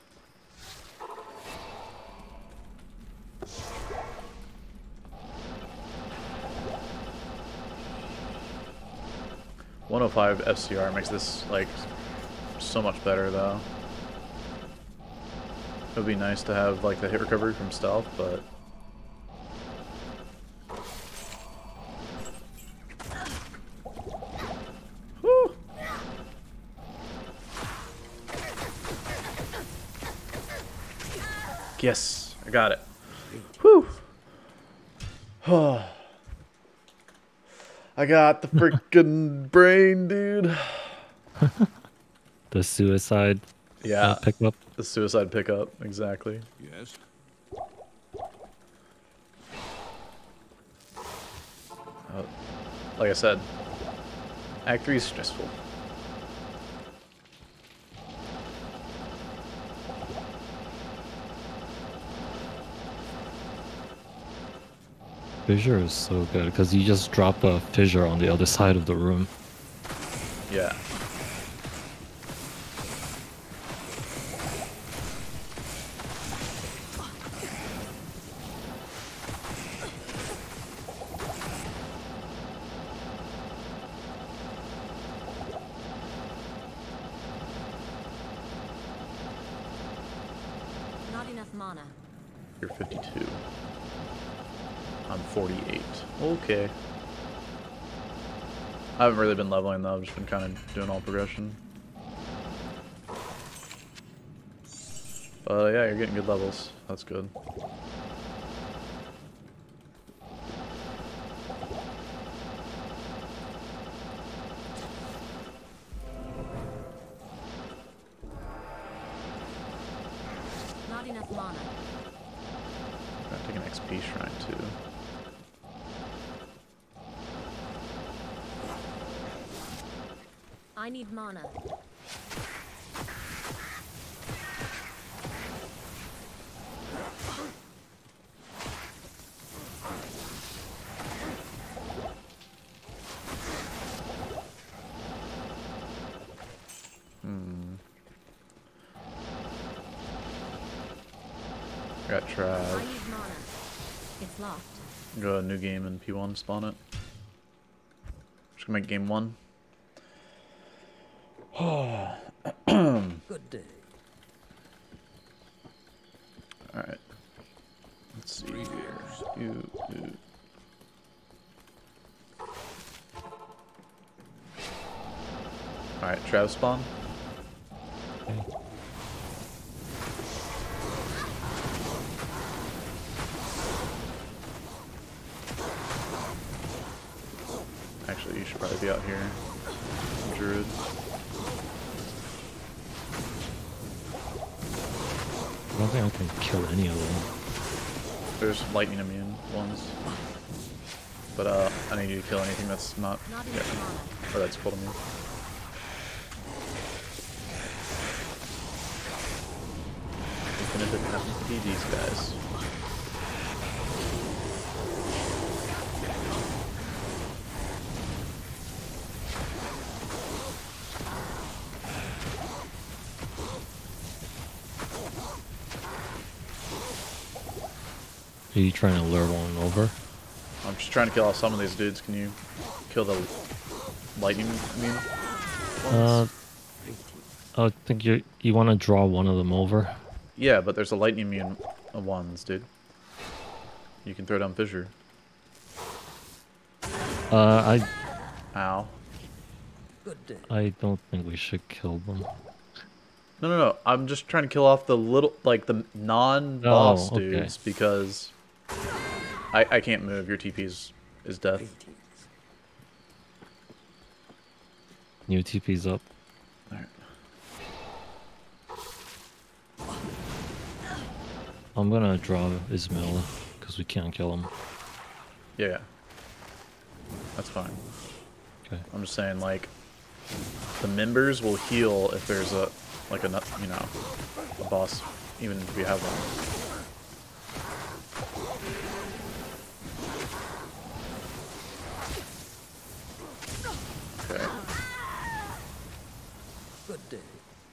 Speaker 1: one oh five F C R makes this like so much better though. It would be nice to have like the hit recovery from stealth, but whew. Yes, I got it. Whew. I got the freaking brain, dude.
Speaker 2: The suicide
Speaker 1: Yeah,
Speaker 2: uh, pickup.
Speaker 1: the suicide pickup, exactly.
Speaker 4: Yes.
Speaker 1: Uh, like I said, Act three is stressful.
Speaker 2: Fissure is so good because you just drop a fissure on the other side of the room.
Speaker 1: Yeah.
Speaker 3: Not enough mana.
Speaker 1: You're fifty-two. I'm forty-eight. Okay. I haven't really been leveling though, I've just been kind of doing all progression. But yeah, you're getting good levels. That's good.
Speaker 3: Not enough mana.
Speaker 1: Gotta take an X P shrine too.
Speaker 3: I need mana.
Speaker 1: Hmm. Got
Speaker 3: I
Speaker 1: Trav.
Speaker 3: need mana. It's locked.
Speaker 1: Go to new game and P one spawn it. Just gonna make game one.
Speaker 7: Good day.
Speaker 1: Alright. Let's see here. You, you. Alright, Trav spawn. Actually, you should probably be out here. Druid.
Speaker 2: I don't think I can kill any of them.
Speaker 1: There's lightning immune ones. But uh, I need you to kill anything that's not,
Speaker 3: Not
Speaker 1: yeah,
Speaker 3: enough mana.
Speaker 1: or that's cold immune. Even if it happens to be these guys.
Speaker 2: Are you trying to lure one over?
Speaker 1: I'm just trying to kill off some of these dudes. Can you kill the lightning immune
Speaker 2: Uh,
Speaker 1: ones?
Speaker 2: I think you you want to draw one of them over.
Speaker 1: Yeah, but there's a lightning immune ones, dude. You can throw down fissure.
Speaker 2: Uh,
Speaker 1: Ow.
Speaker 7: Good day.
Speaker 2: I I don't think we should kill them.
Speaker 1: No, no, no. I'm just trying to kill off the little, like the non-boss
Speaker 2: Oh, okay.
Speaker 1: dudes because I I can't move. Your T P is is death.
Speaker 2: New T P's up.
Speaker 1: All right.
Speaker 2: I'm gonna draw Ismail because we can't kill him.
Speaker 1: Yeah, yeah. That's fine.
Speaker 2: Okay.
Speaker 1: I'm just saying, like, the members will heal if there's a, like a, nu- you know, a boss, even if we have one. Okay.
Speaker 7: Good day.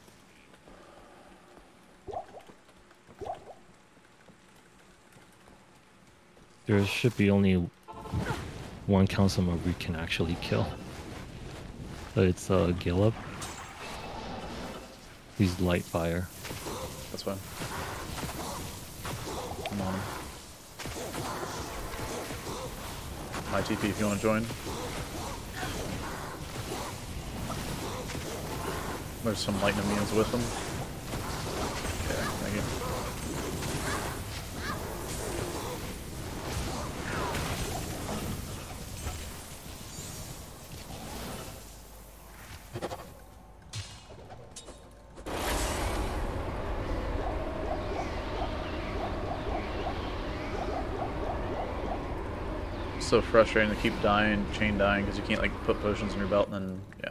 Speaker 2: There should be only one councilman we can actually kill. It's uh, Gillip. He's light fire.
Speaker 1: That's fine. I'm on him. My T P if you want to join. There's some lightning minions with them. Okay, thank you. So frustrating to keep dying, chain dying, because you can't like put potions in your belt and then, yeah.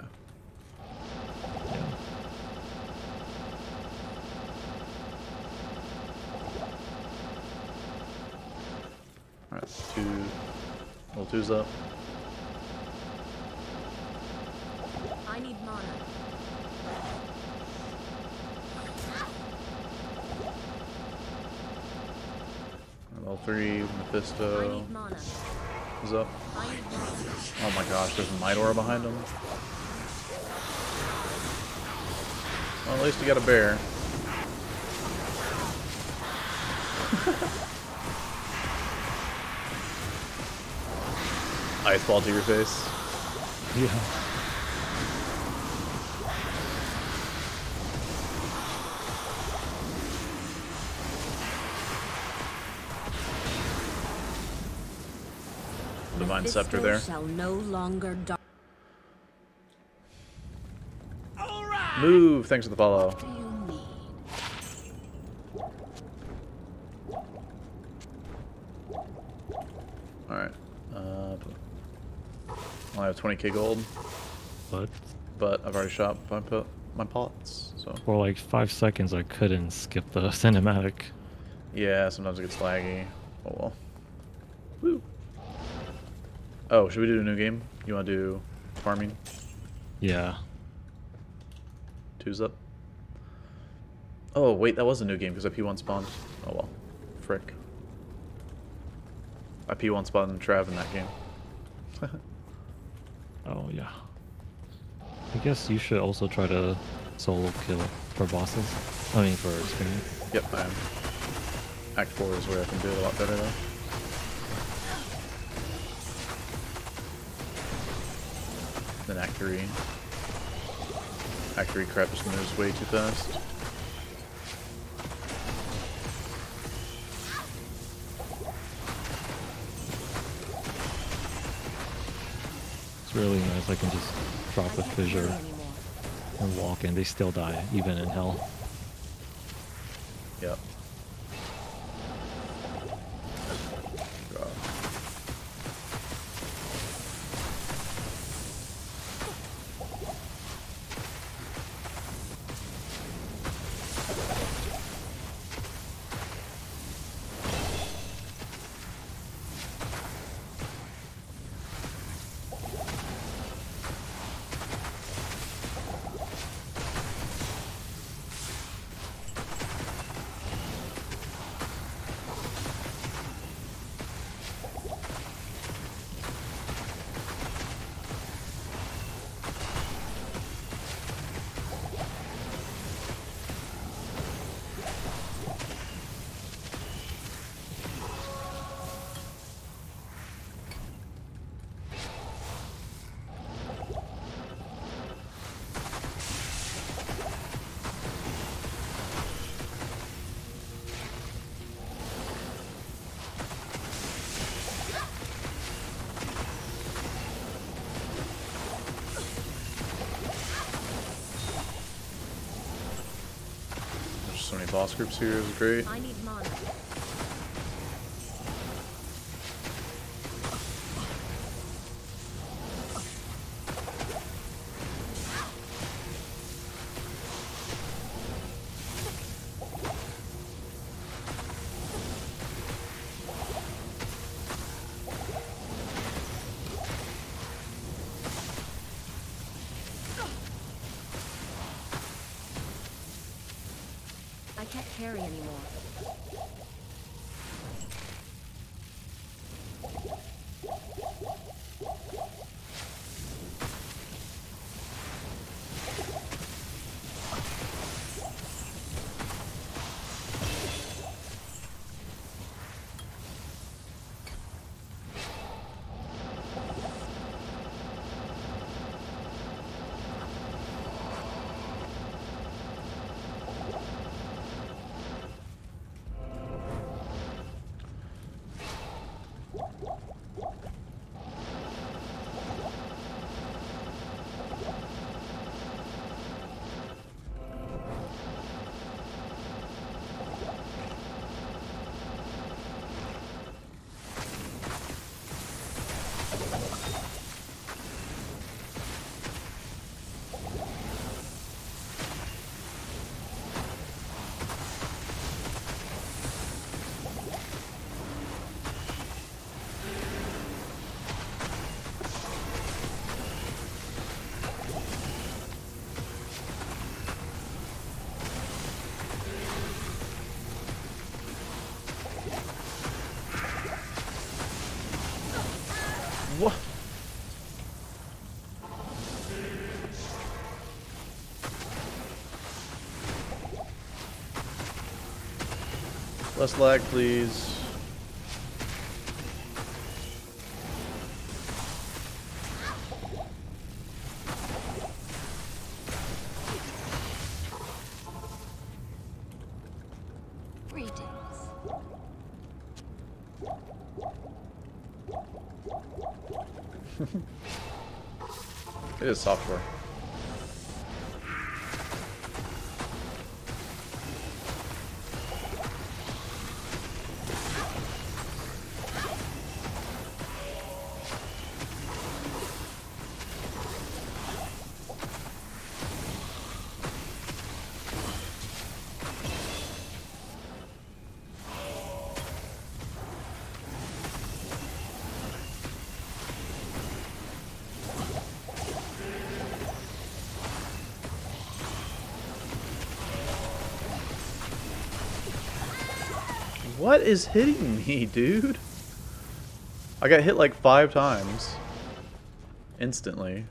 Speaker 1: Alright, two, level two's up.
Speaker 3: I need mana.
Speaker 1: Level three,
Speaker 3: I
Speaker 1: Mephisto
Speaker 3: need mana.
Speaker 1: is up.
Speaker 3: I need mana.
Speaker 1: Oh my gosh, there's a Midor behind him. Well, at least you got a bear. Ice ball to your face.
Speaker 2: Yeah.
Speaker 1: Divine Scepter
Speaker 3: Mephisto
Speaker 1: there.
Speaker 3: shall no longer dark.
Speaker 1: Move! Thanks for the follow.
Speaker 3: What do you need?
Speaker 1: Alright. Uh, I only have twenty K gold,
Speaker 2: But
Speaker 1: but I've already shot my, po my pots, so.
Speaker 2: for like five seconds, I couldn't skip the cinematic.
Speaker 1: Yeah, sometimes it gets laggy. Oh well. Woo! Oh, should we do a new game? You want to do farming?
Speaker 2: Yeah.
Speaker 1: Two's up. Oh, wait, that was a new game because I P one spawned. Oh well. Frick. I P one spawned Trav in that game.
Speaker 2: Oh yeah. I guess you should also try to solo kill for bosses. I mean for experience.
Speaker 1: Yep, I am. Act four is where I can do it a lot better though. Then Act three. Act three crap just moves way too fast.
Speaker 2: It's really nice. I can just drop a
Speaker 3: I can't
Speaker 2: fissure
Speaker 3: play anymore.
Speaker 2: and walk and they still die, even in hell.
Speaker 1: Yep. God. So many boss groups here is great.
Speaker 3: I need mana. I can't carry anymore.
Speaker 1: What? Less lag, please.
Speaker 3: Greetings.
Speaker 1: It is software. What is hitting me, dude? I got hit like five times. Instantly.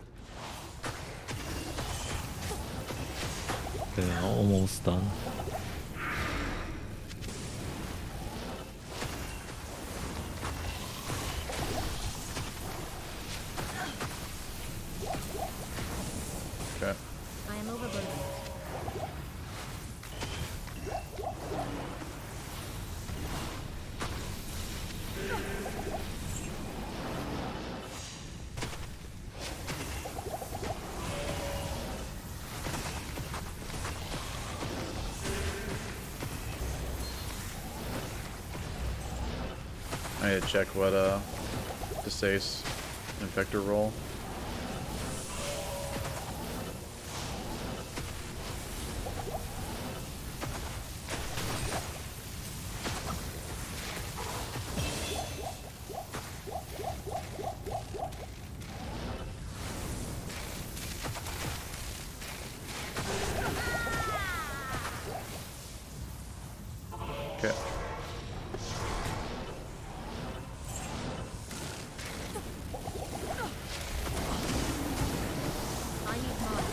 Speaker 2: Okay, almost done.
Speaker 1: Okay.
Speaker 3: I am overburdened.
Speaker 1: I need to check what uh Desace Infector roll. Okay.
Speaker 3: I need mana.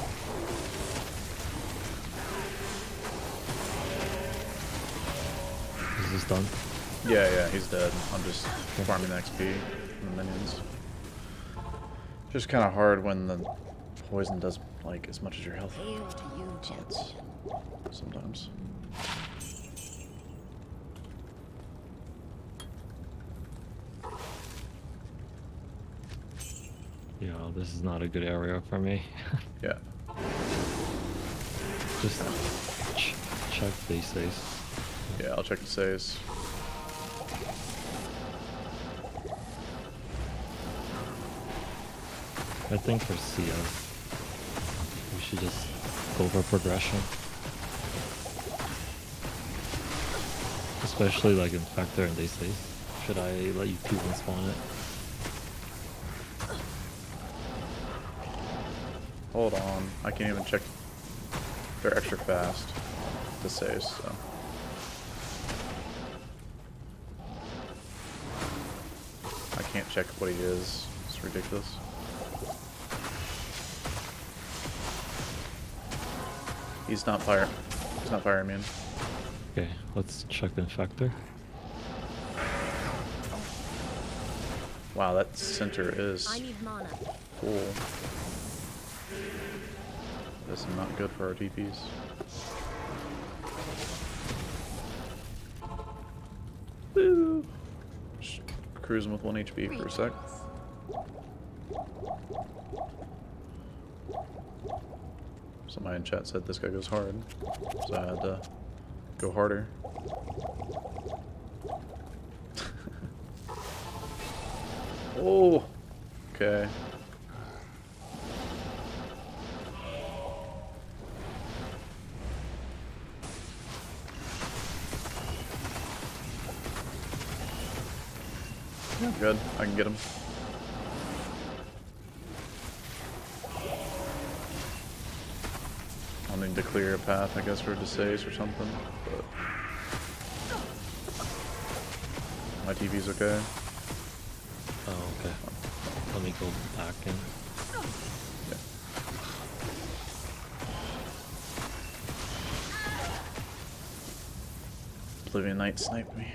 Speaker 2: Is this done?
Speaker 1: Yeah, yeah, he's dead. I'm just farming the X P from the minions. Just kind of hard when the poison does like as much as your health
Speaker 3: Hail to you, champion.
Speaker 1: sometimes.
Speaker 2: Yeah, this is not a good area for me.
Speaker 1: Yeah.
Speaker 2: Just ch check they say.
Speaker 1: Yeah, I'll check the saves.
Speaker 2: I think for C S, we should just go for progression. Especially like Infector and they say. Should I let you two one spawn it?
Speaker 1: Hold on, I can't even check. They're extra fast to save, so. I can't check what he is. It's ridiculous. He's not fire. He's not fire immune.
Speaker 2: Okay, let's check Infector.
Speaker 1: Wow, that center is
Speaker 3: I need mana.
Speaker 1: cool. This is not good for our T Ps. Woo! Just cruising with one H P for a sec. Somebody in chat said this guy goes hard, so I had to go harder. Oh, okay. Yeah, good. I can get him. I'll need to clear a path, I guess, for Desace or something. But my T V's okay.
Speaker 2: Oh, okay. Let me go back in.
Speaker 1: Yeah. Oblivion Knight sniped me.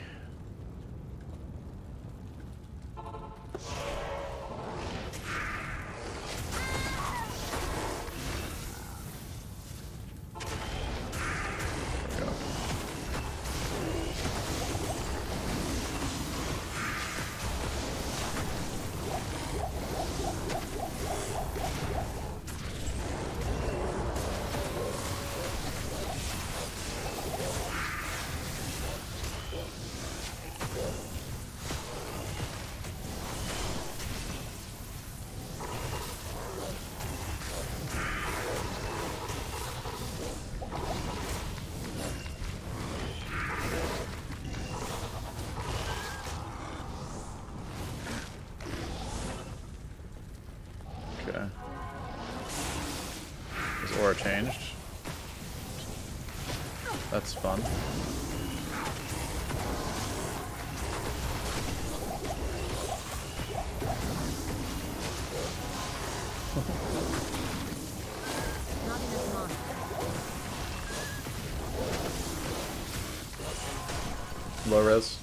Speaker 1: Okay. His aura changed. That's fun.
Speaker 3: Not enough mana.
Speaker 1: Low res.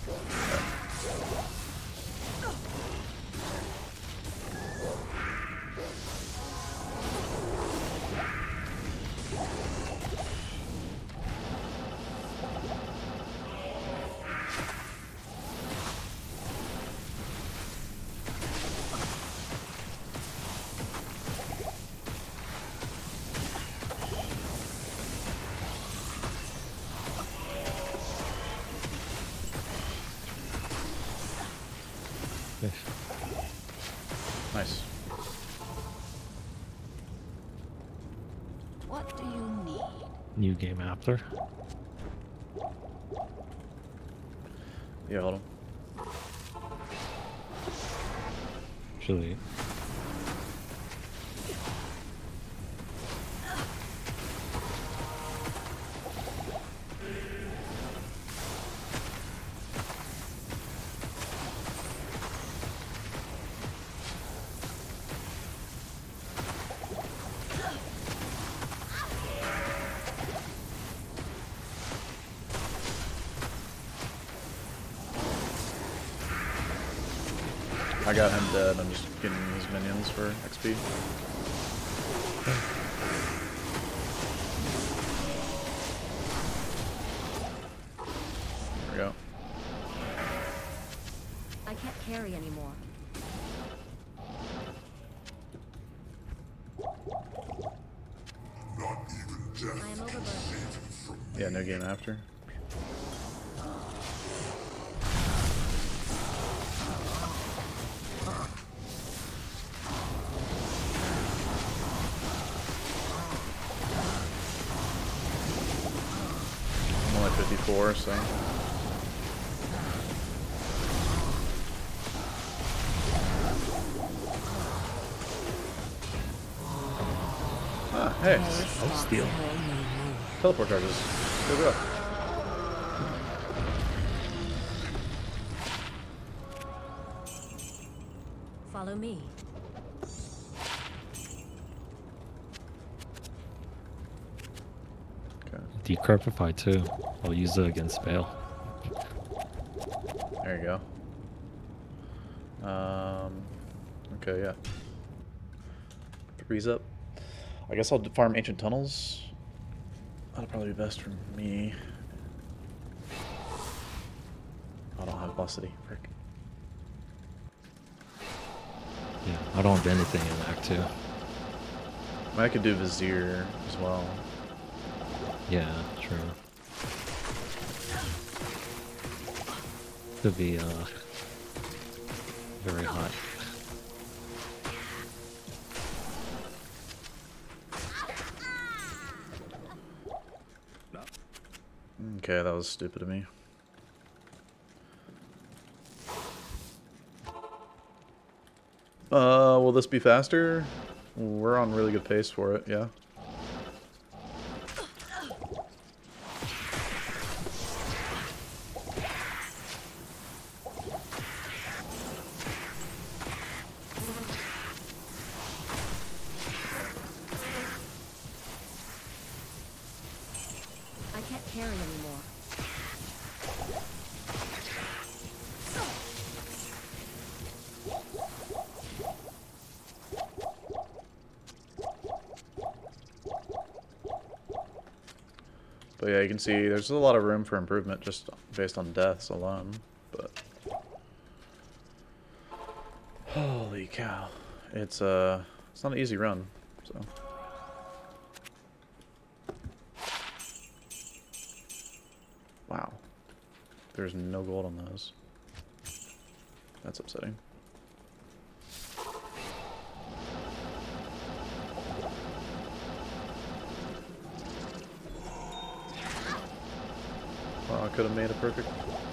Speaker 2: Yes.
Speaker 1: Nice.
Speaker 3: What do you need?
Speaker 2: New game after.
Speaker 1: Yeah, hold on.
Speaker 2: Actually,
Speaker 1: I got him dead. I'm just getting his minions for X P. There we go.
Speaker 3: I can't carry anymore.
Speaker 5: Not even death
Speaker 3: I am overburdened. further.
Speaker 1: Yeah, no game after. I'm only fifty-four, so. Ah, hey.
Speaker 2: I'll steal.
Speaker 1: Teleport charges. Go go.
Speaker 3: Follow me.
Speaker 1: Okay.
Speaker 2: Decrepify too. I'll use it against Bale.
Speaker 1: There you go. Um. Okay, yeah. Three's up. I guess I'll farm ancient tunnels. That'll probably be best for me. I don't have velocity. Frick.
Speaker 2: Yeah, I don't have anything in Act two.
Speaker 1: I, mean, I could do Vizier as well.
Speaker 2: Yeah, true. Could be uh very hot.
Speaker 1: Okay, that was stupid of me. Uh, will this be faster? We're on really good pace for it, yeah.
Speaker 3: I can't carry anymore.
Speaker 1: But yeah, you can see there's a lot of room for improvement just based on deaths alone. But holy cow, it's uh, it's not an easy run. So wow, there's no gold on those. That's upsetting. Oh, I could have made it perfect.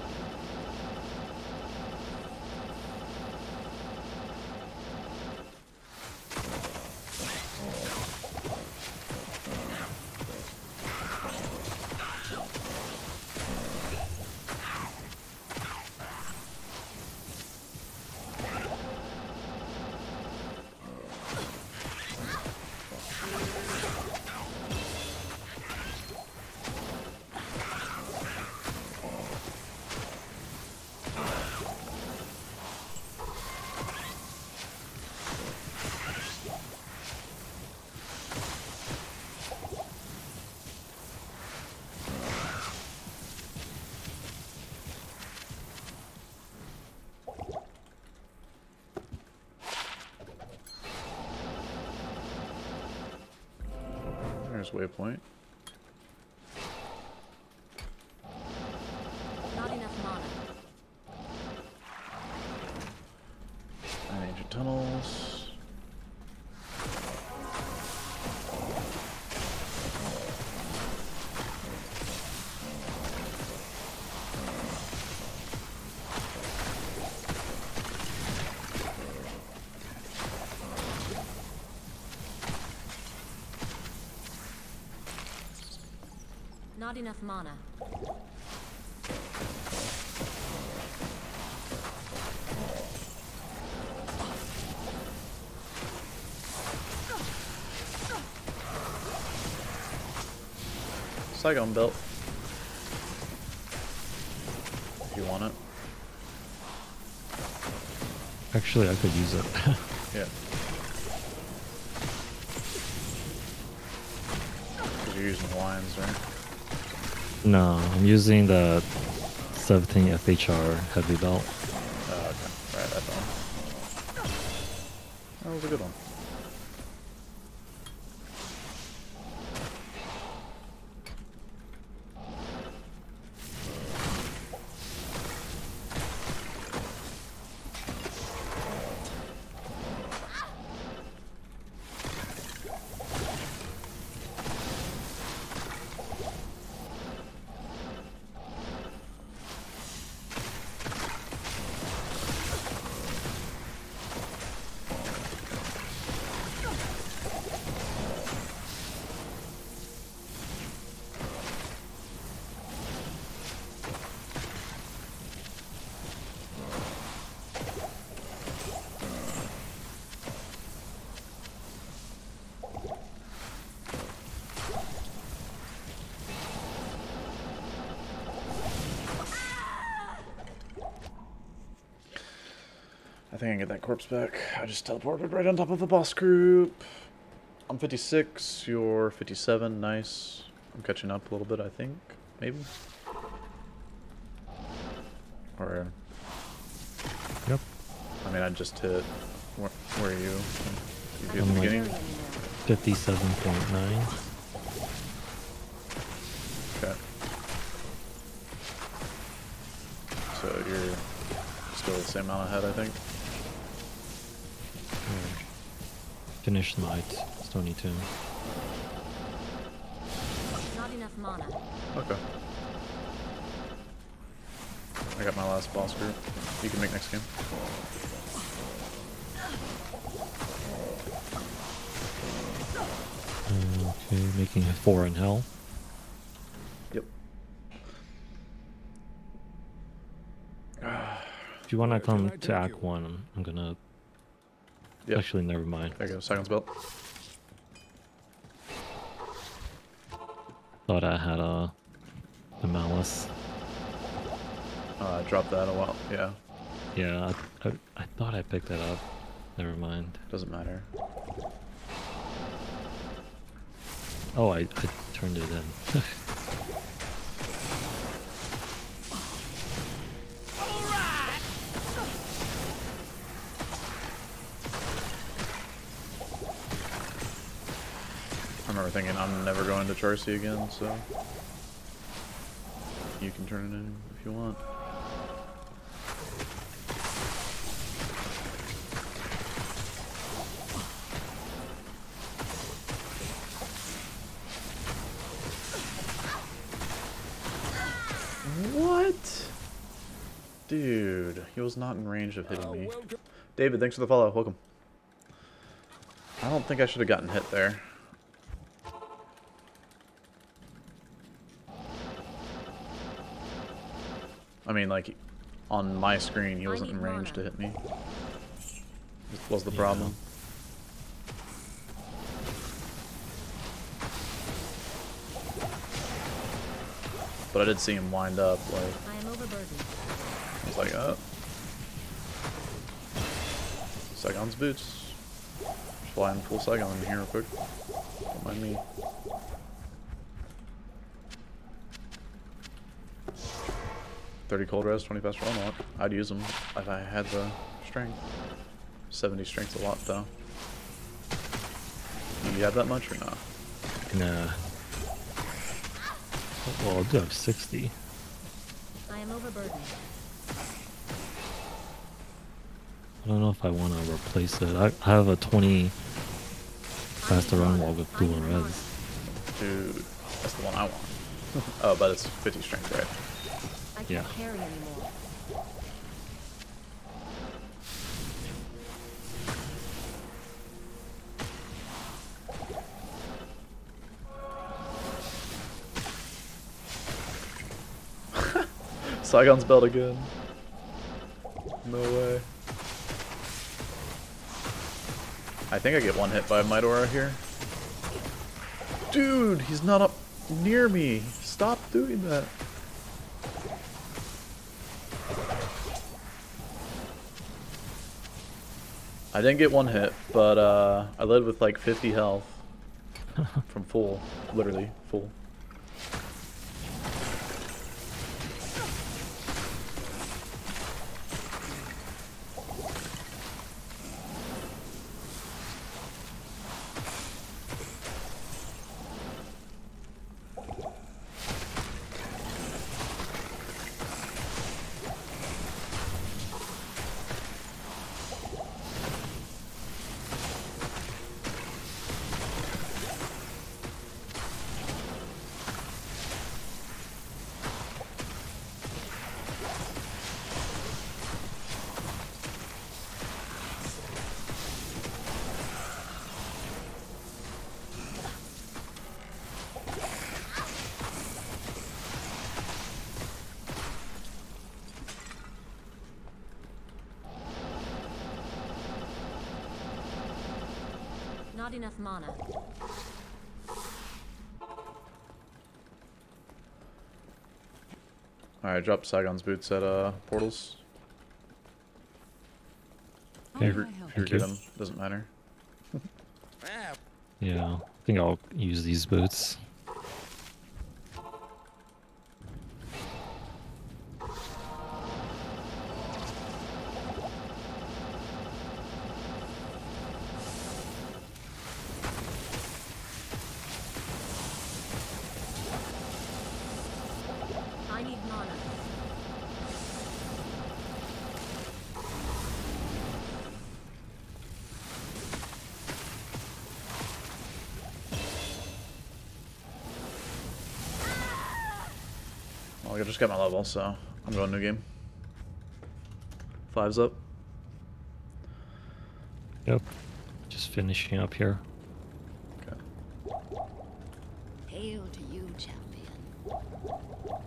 Speaker 1: There's waypoint.
Speaker 3: Not enough mana.
Speaker 1: And ancient tunnels.
Speaker 3: Not enough mana.
Speaker 1: Saigon belt. If you want it.
Speaker 2: Actually, I could use it.
Speaker 1: Yeah. Because you're using Hawaiians, right?
Speaker 2: No, I'm using the seventeen F H R heavy belt.
Speaker 1: Oh, okay. Right, that's on. That was a good one. I think I can get that corpse back. I just teleported right on top of the boss group. I'm fifty-six, you're fifty-seven, nice. I'm catching up a little bit, I think. Maybe? Or...
Speaker 2: Yep.
Speaker 1: I mean, I just hit... Where, where are you? You hit
Speaker 2: I'm
Speaker 1: the
Speaker 2: like
Speaker 1: beginning?
Speaker 2: fifty-seven point nine.
Speaker 1: Okay. So you're still the same amount ahead, I think.
Speaker 2: Finished night. Still need to.
Speaker 3: Not enough mana.
Speaker 1: Okay. I got my last boss group. You can make next game.
Speaker 2: Okay, making a four in hell.
Speaker 1: Yep.
Speaker 2: If you want to come to Act One, I'm gonna.
Speaker 1: Yep.
Speaker 2: Actually, never mind.
Speaker 1: There you go, Silence Belt.
Speaker 2: Thought I had a, a malice.
Speaker 1: Uh, dropped that a while. Yeah,
Speaker 2: Yeah, I, I, I thought I picked that up. Never mind.
Speaker 1: doesn't matter.
Speaker 2: Oh, I, I turned it in.
Speaker 1: I remember thinking I'm never going to Charcy again, so you can turn it in if you want. What? Dude, he was not in range of hitting me. David, thanks for the follow. Welcome. I don't think I should have gotten hit there. I mean, like, on my screen, he wasn't in range to hit me. This was the
Speaker 2: Yeah.
Speaker 1: problem. But I did see him wind up, like,
Speaker 3: I am overburdened.
Speaker 1: I was like, oh. Saigon's boots. Flying full Saigon in here real quick. Don't mind me. thirty cold res, twenty fast roll unlock. I'd use them if I had the strength. seventy strength's a lot though. Do you have that much or not?
Speaker 2: Nah. Well, I do have sixty.
Speaker 3: I am overburdened.
Speaker 2: I don't know if I want to replace it. I, I have a twenty faster run wall with dual res.
Speaker 1: Dude, that's the one I want. Oh, but it's fifty strength, right?
Speaker 3: I can't
Speaker 2: Yeah.
Speaker 3: carry anymore.
Speaker 1: Saigon's belt again. No way. I think I get one hit by Might Aura here. Dude, he's not up near me. Stop doing that. I didn't get one hit, but uh, I led with like fifty health from full, literally full.
Speaker 3: Not enough mana.
Speaker 1: Alright, drop Saigon's boots at uh, portals.
Speaker 3: How
Speaker 2: Here.
Speaker 3: may I help?
Speaker 1: If you
Speaker 2: Thank you.
Speaker 1: get him, doesn't matter.
Speaker 2: Yeah, I think I'll use these boots.
Speaker 3: I need mana.
Speaker 1: Well, I just got my level, so I'm going new game. Five's up.
Speaker 2: Yep. Just finishing up here.
Speaker 1: Okay.
Speaker 3: Hail to you, champion.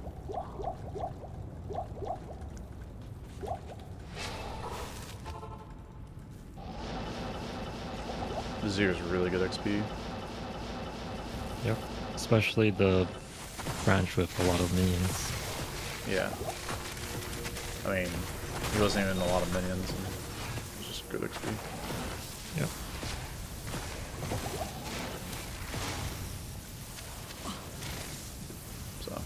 Speaker 1: Vizier's really good X P.
Speaker 2: Yep. Especially the branch with a lot of minions.
Speaker 1: Yeah. I mean, he wasn't even a lot of minions. And it was just good X P.
Speaker 2: Yep.
Speaker 1: So.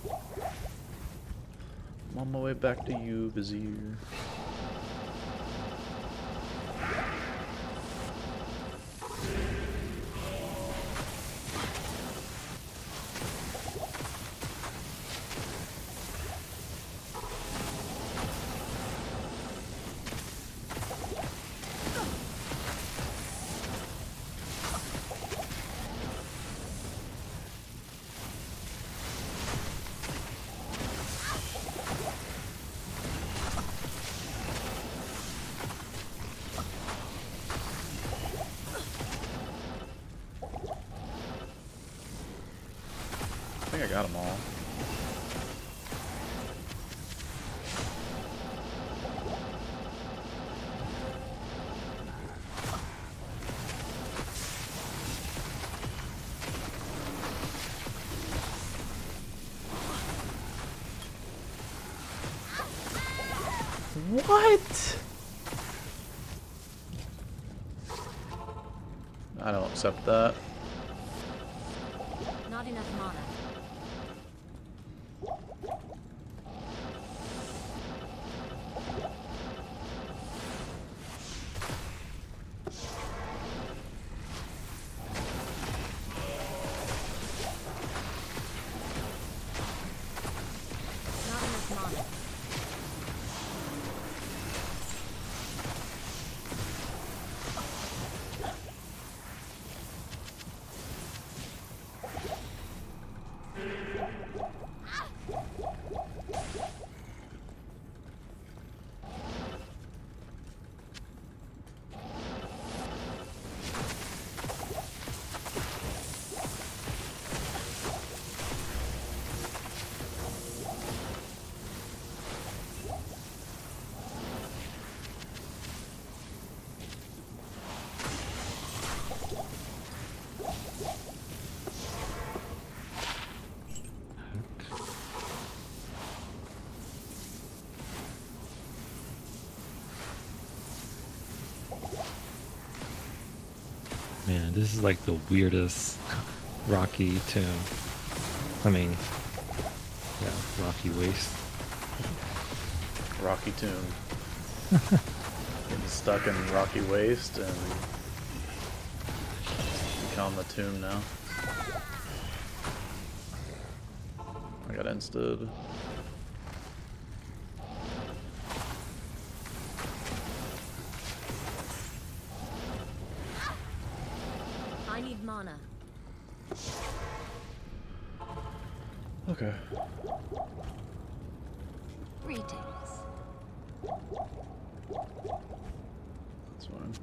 Speaker 1: I'm on my way back to you, Vizier. I think I got them all. What? I don't accept that.
Speaker 3: Not enough mana. Not enough mana.
Speaker 2: Man, this is like the weirdest Rocky tomb. I mean, yeah, Rocky Waste.
Speaker 1: Rocky Tomb. Getting stuck in Rocky Waste and become a tomb now. I got insted.
Speaker 3: I need mana.
Speaker 1: Okay.
Speaker 3: Greetings.
Speaker 1: That's fine.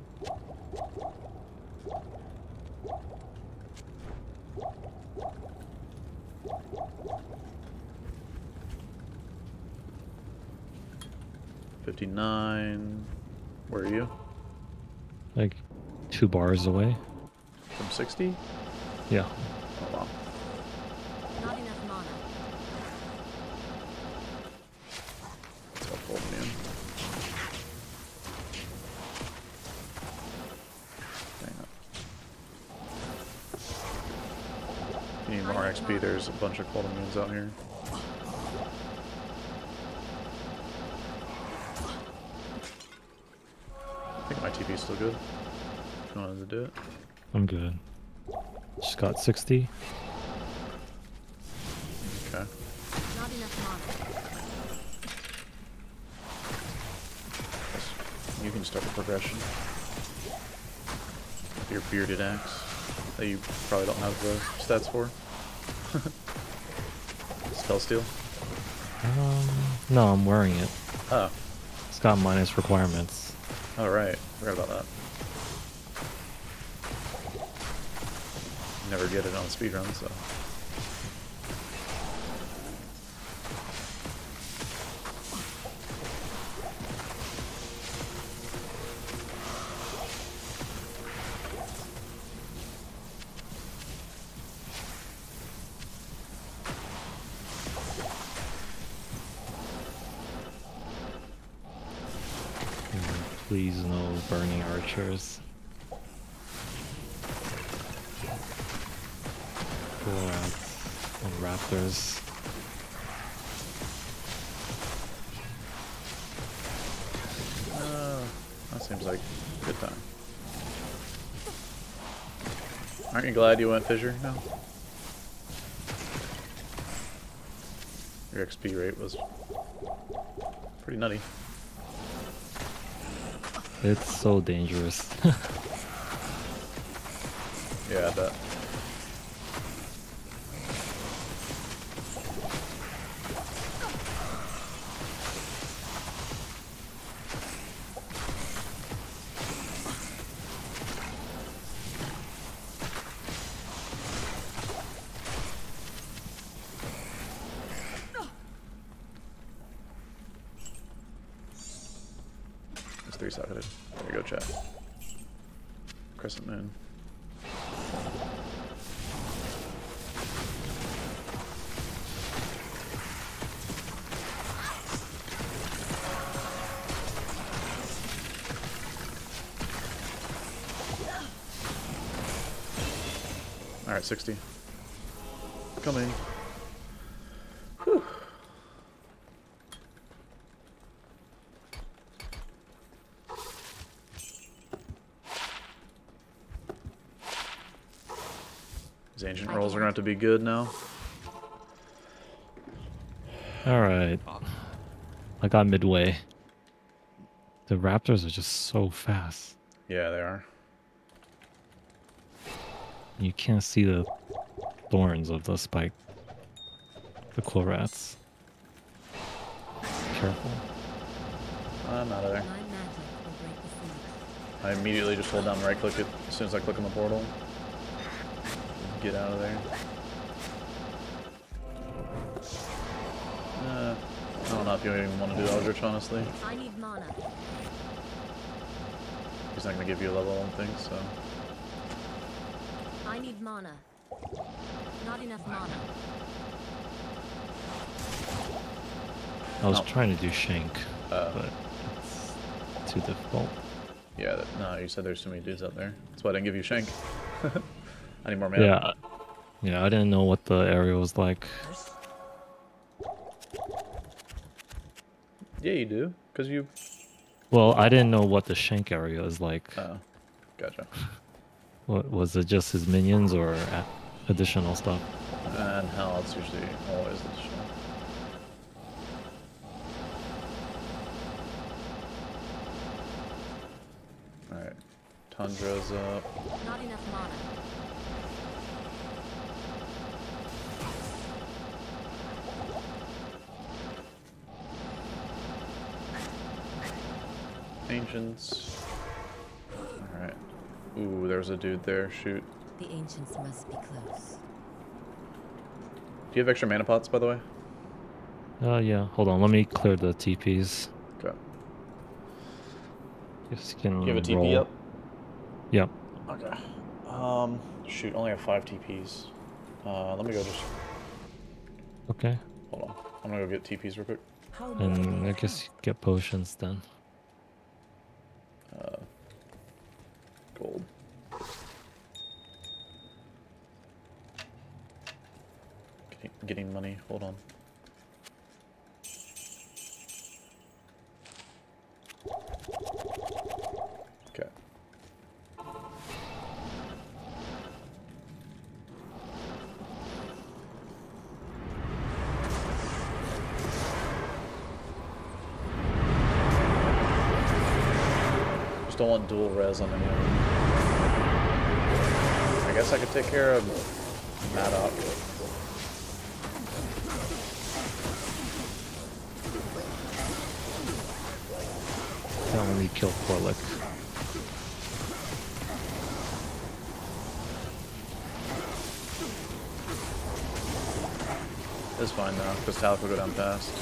Speaker 1: Fifty-nine. Where are you?
Speaker 2: Like two bars away.
Speaker 1: From sixty?
Speaker 2: Yeah.
Speaker 1: Oh wow.
Speaker 3: Not enough mana.
Speaker 1: That's helpful, man. need more X P. There's a bunch of cold immunes out here. I think my T P is still good. If you wanted to do it.
Speaker 2: I'm good. Just got sixty.
Speaker 1: Okay.
Speaker 3: Not enough
Speaker 1: You can start the progression. Your bearded axe that you probably don't have the stats for. Spell steal.
Speaker 2: Um, no, I'm wearing it.
Speaker 1: Oh.
Speaker 2: It's got minus requirements.
Speaker 1: Oh right. Forgot about that. Never get it on speedrun, so.
Speaker 2: Please no burning archers. Rats and raptors.
Speaker 1: Uh, that seems like a good time. Aren't you glad you went Fissure now? Your X P rate was pretty nutty.
Speaker 2: It's so dangerous.
Speaker 1: Yeah, I bet. It's three socketed. There you go, chat. Crescent moon. Alright, sixty. Coming. Whew. These ancient rolls are going to have to be good now.
Speaker 2: Alright. I got midway. The raptors are just so fast.
Speaker 1: Yeah, they are.
Speaker 2: You can't see the thorns of the spike. The cool rats. Careful.
Speaker 1: I'm out of there.
Speaker 3: My magic will break the seal.
Speaker 1: I immediately just hold down right click it as soon as I click on the portal. Get out of there. Uh, I don't know if you even want to do Eldritch, honestly.
Speaker 3: I need mana.
Speaker 1: He's not going to give you a level, I don't think, so.
Speaker 3: I need mana. Not enough mana.
Speaker 2: I was
Speaker 1: Oh.
Speaker 2: trying to do shank,
Speaker 1: Uh,
Speaker 2: but it's too difficult.
Speaker 1: Yeah, that, no, you said there's too many dudes out there. That's why I didn't give you Shank. I need more mana.
Speaker 2: Yeah, yeah. I didn't know what the area was like.
Speaker 1: Yeah, you do, because you...
Speaker 2: Well, I didn't know what the shank area is like.
Speaker 1: Oh, gotcha.
Speaker 2: What was it? Just his minions or a- additional stuff?
Speaker 1: And hell, it's usually always additional. Alright, Tundra's up.
Speaker 3: Not enough mana.
Speaker 1: Ancients. Alright. Ooh, there's a dude there, shoot.
Speaker 3: The ancients must be close.
Speaker 1: Do you have extra mana pots, by the way?
Speaker 2: Uh, yeah. Hold on. Let me clear the T Ps.
Speaker 1: Okay.
Speaker 2: Just can
Speaker 1: Do you have a T P
Speaker 2: roll.
Speaker 1: up?
Speaker 2: Yep.
Speaker 1: Okay. Um, shoot, only have five T Ps. Uh, let me go just...
Speaker 2: Okay.
Speaker 1: Hold on. I'm gonna go get T Ps real quick.
Speaker 2: And I guess you get potions then.
Speaker 1: Uh, gold. Hold on. Okay. Just don't want dual res on any of them. I guess I could take care of Maddock.
Speaker 2: I only kill Forlick.
Speaker 1: It's fine now, because Talic will go down fast.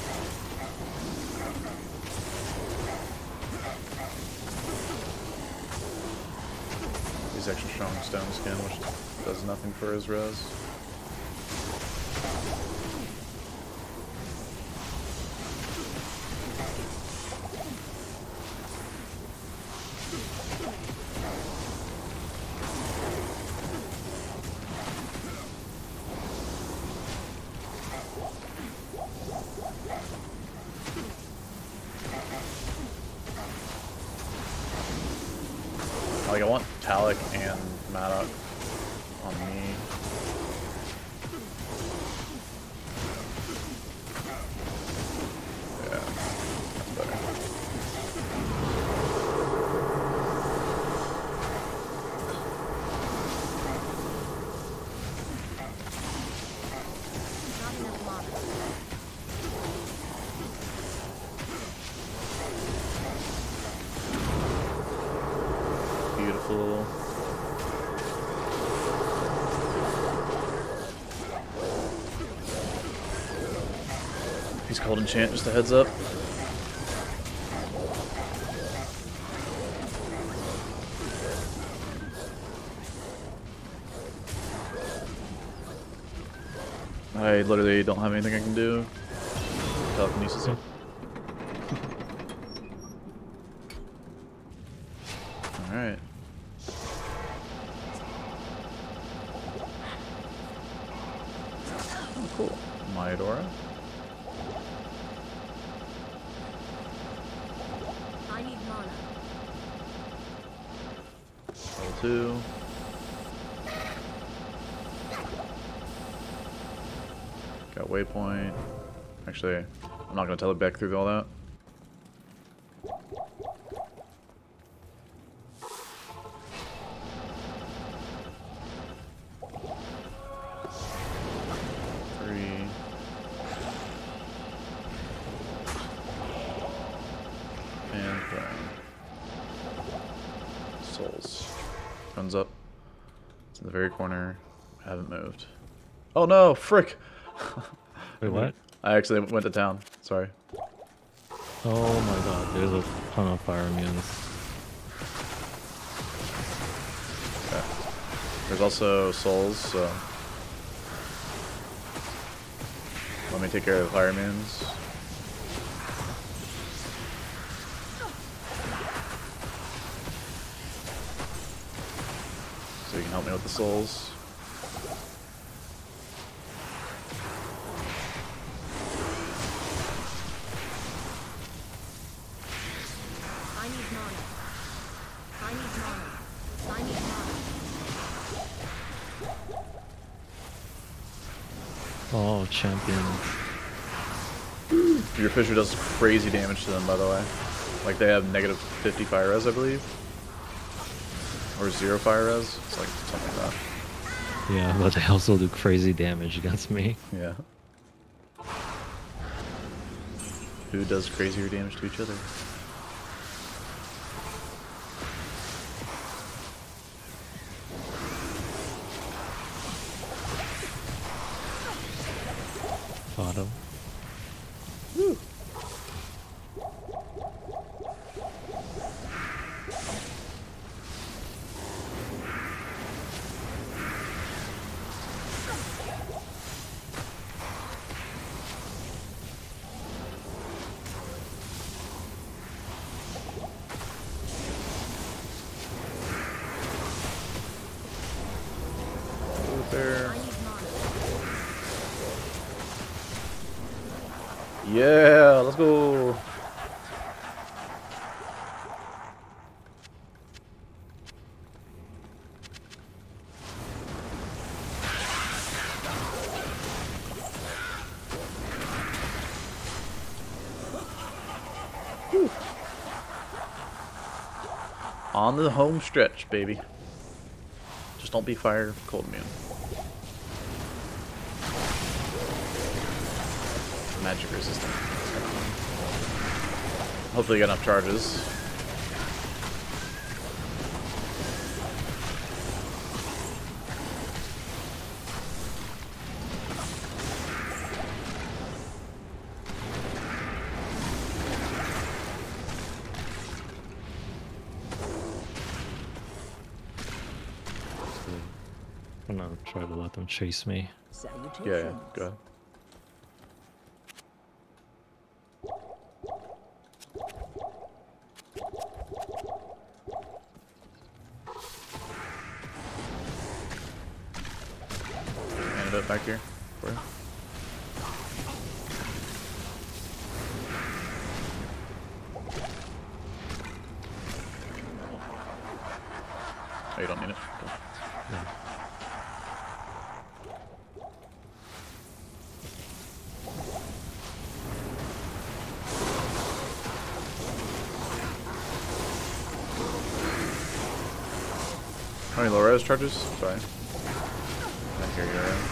Speaker 1: He's extra strong stone skin, which does nothing for his res. Like, I want Talic and Maddock on me. Yeah, that's better.
Speaker 3: Not enough mana.
Speaker 1: Beautiful. He's called enchant, just a heads up. I literally don't have anything I can do. Telekinesis. Alright. Oh, cool. Myadora.
Speaker 3: I need mana.
Speaker 1: Level two. Got waypoint. Actually, I'm not gonna tell it back through all that. Three. And burn. Souls. Runs up. It's in the very corner. Haven't moved. Oh no, frick!
Speaker 2: Wait, what?
Speaker 1: I actually went to town. Sorry.
Speaker 2: Oh my god, there's a ton of fire immunes.
Speaker 1: Okay. There's also souls, so let me take care of the fire immunes. So you can help me with the souls.
Speaker 3: I need mana. I need mana. I need mana.
Speaker 2: Oh, champion.
Speaker 1: Your Fissure does crazy damage to them, by the way. Like, they have negative fifty fire res, I believe. Or zero fire res. It's like something like that.
Speaker 2: Yeah, but they also do crazy damage against me.
Speaker 1: Yeah. Who does crazier damage to each other?
Speaker 2: Bottom.
Speaker 1: Woo. Yeah, let's go. Whew. On the home stretch, baby. Just don't be fire cold immune. Magic resistant. Hopefully you got enough charges.
Speaker 2: I'm gonna try to let them chase me.
Speaker 7: Salutations.
Speaker 1: Yeah, yeah, go ahead. Antidote back here. For you. Oh, you don't need it. Cool.
Speaker 2: Yeah.
Speaker 1: How many low res charges? Sorry. I hear you around.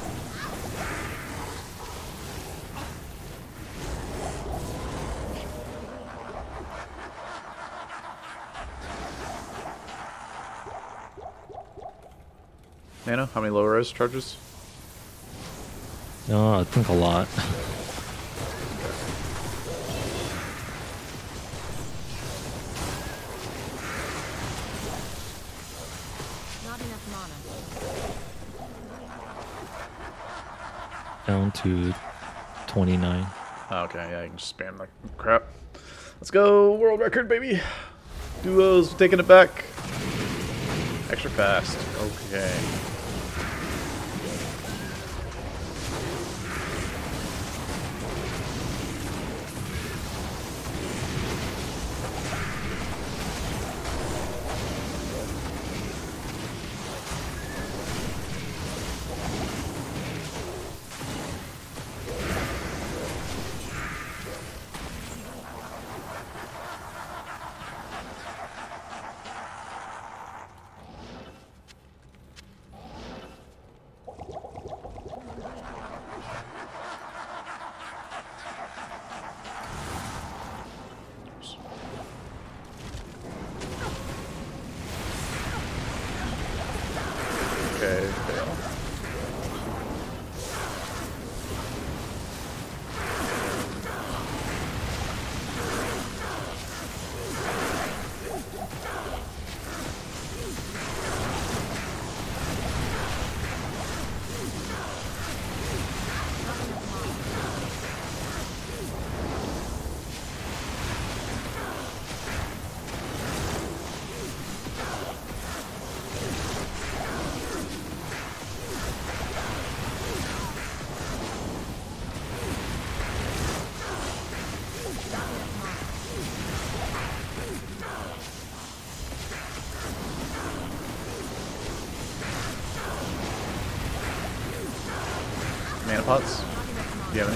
Speaker 1: Nano, how many low res charges?
Speaker 2: No, I think a lot.
Speaker 3: Not enough mana.
Speaker 2: Down to twenty-nine.
Speaker 1: Oh, okay, yeah, you can just spam like crap. Let's go, world record, baby. Duos taking it back. Extra fast. Okay. Okay, fail. Mana pots? Do you have any?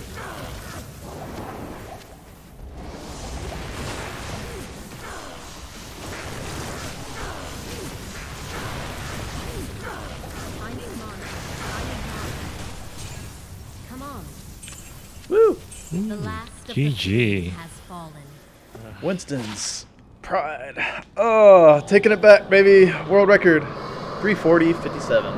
Speaker 3: I need mana. I need mana. Come on.
Speaker 1: Woo!
Speaker 3: The last of
Speaker 2: G
Speaker 3: the
Speaker 2: G.
Speaker 3: fiend has fallen.
Speaker 1: Winston's pride. Oh, taking it back, baby. World record. three forty fifty-seven.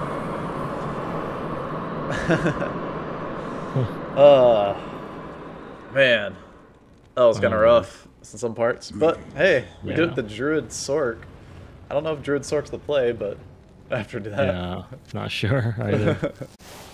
Speaker 1: uh, man. That was kind of
Speaker 2: Um,
Speaker 1: rough in some parts. But hey, we did
Speaker 2: Yeah.
Speaker 1: it with the Druid Sork. I don't know if Druid Sork's the play, but after that.
Speaker 2: Yeah, not sure either.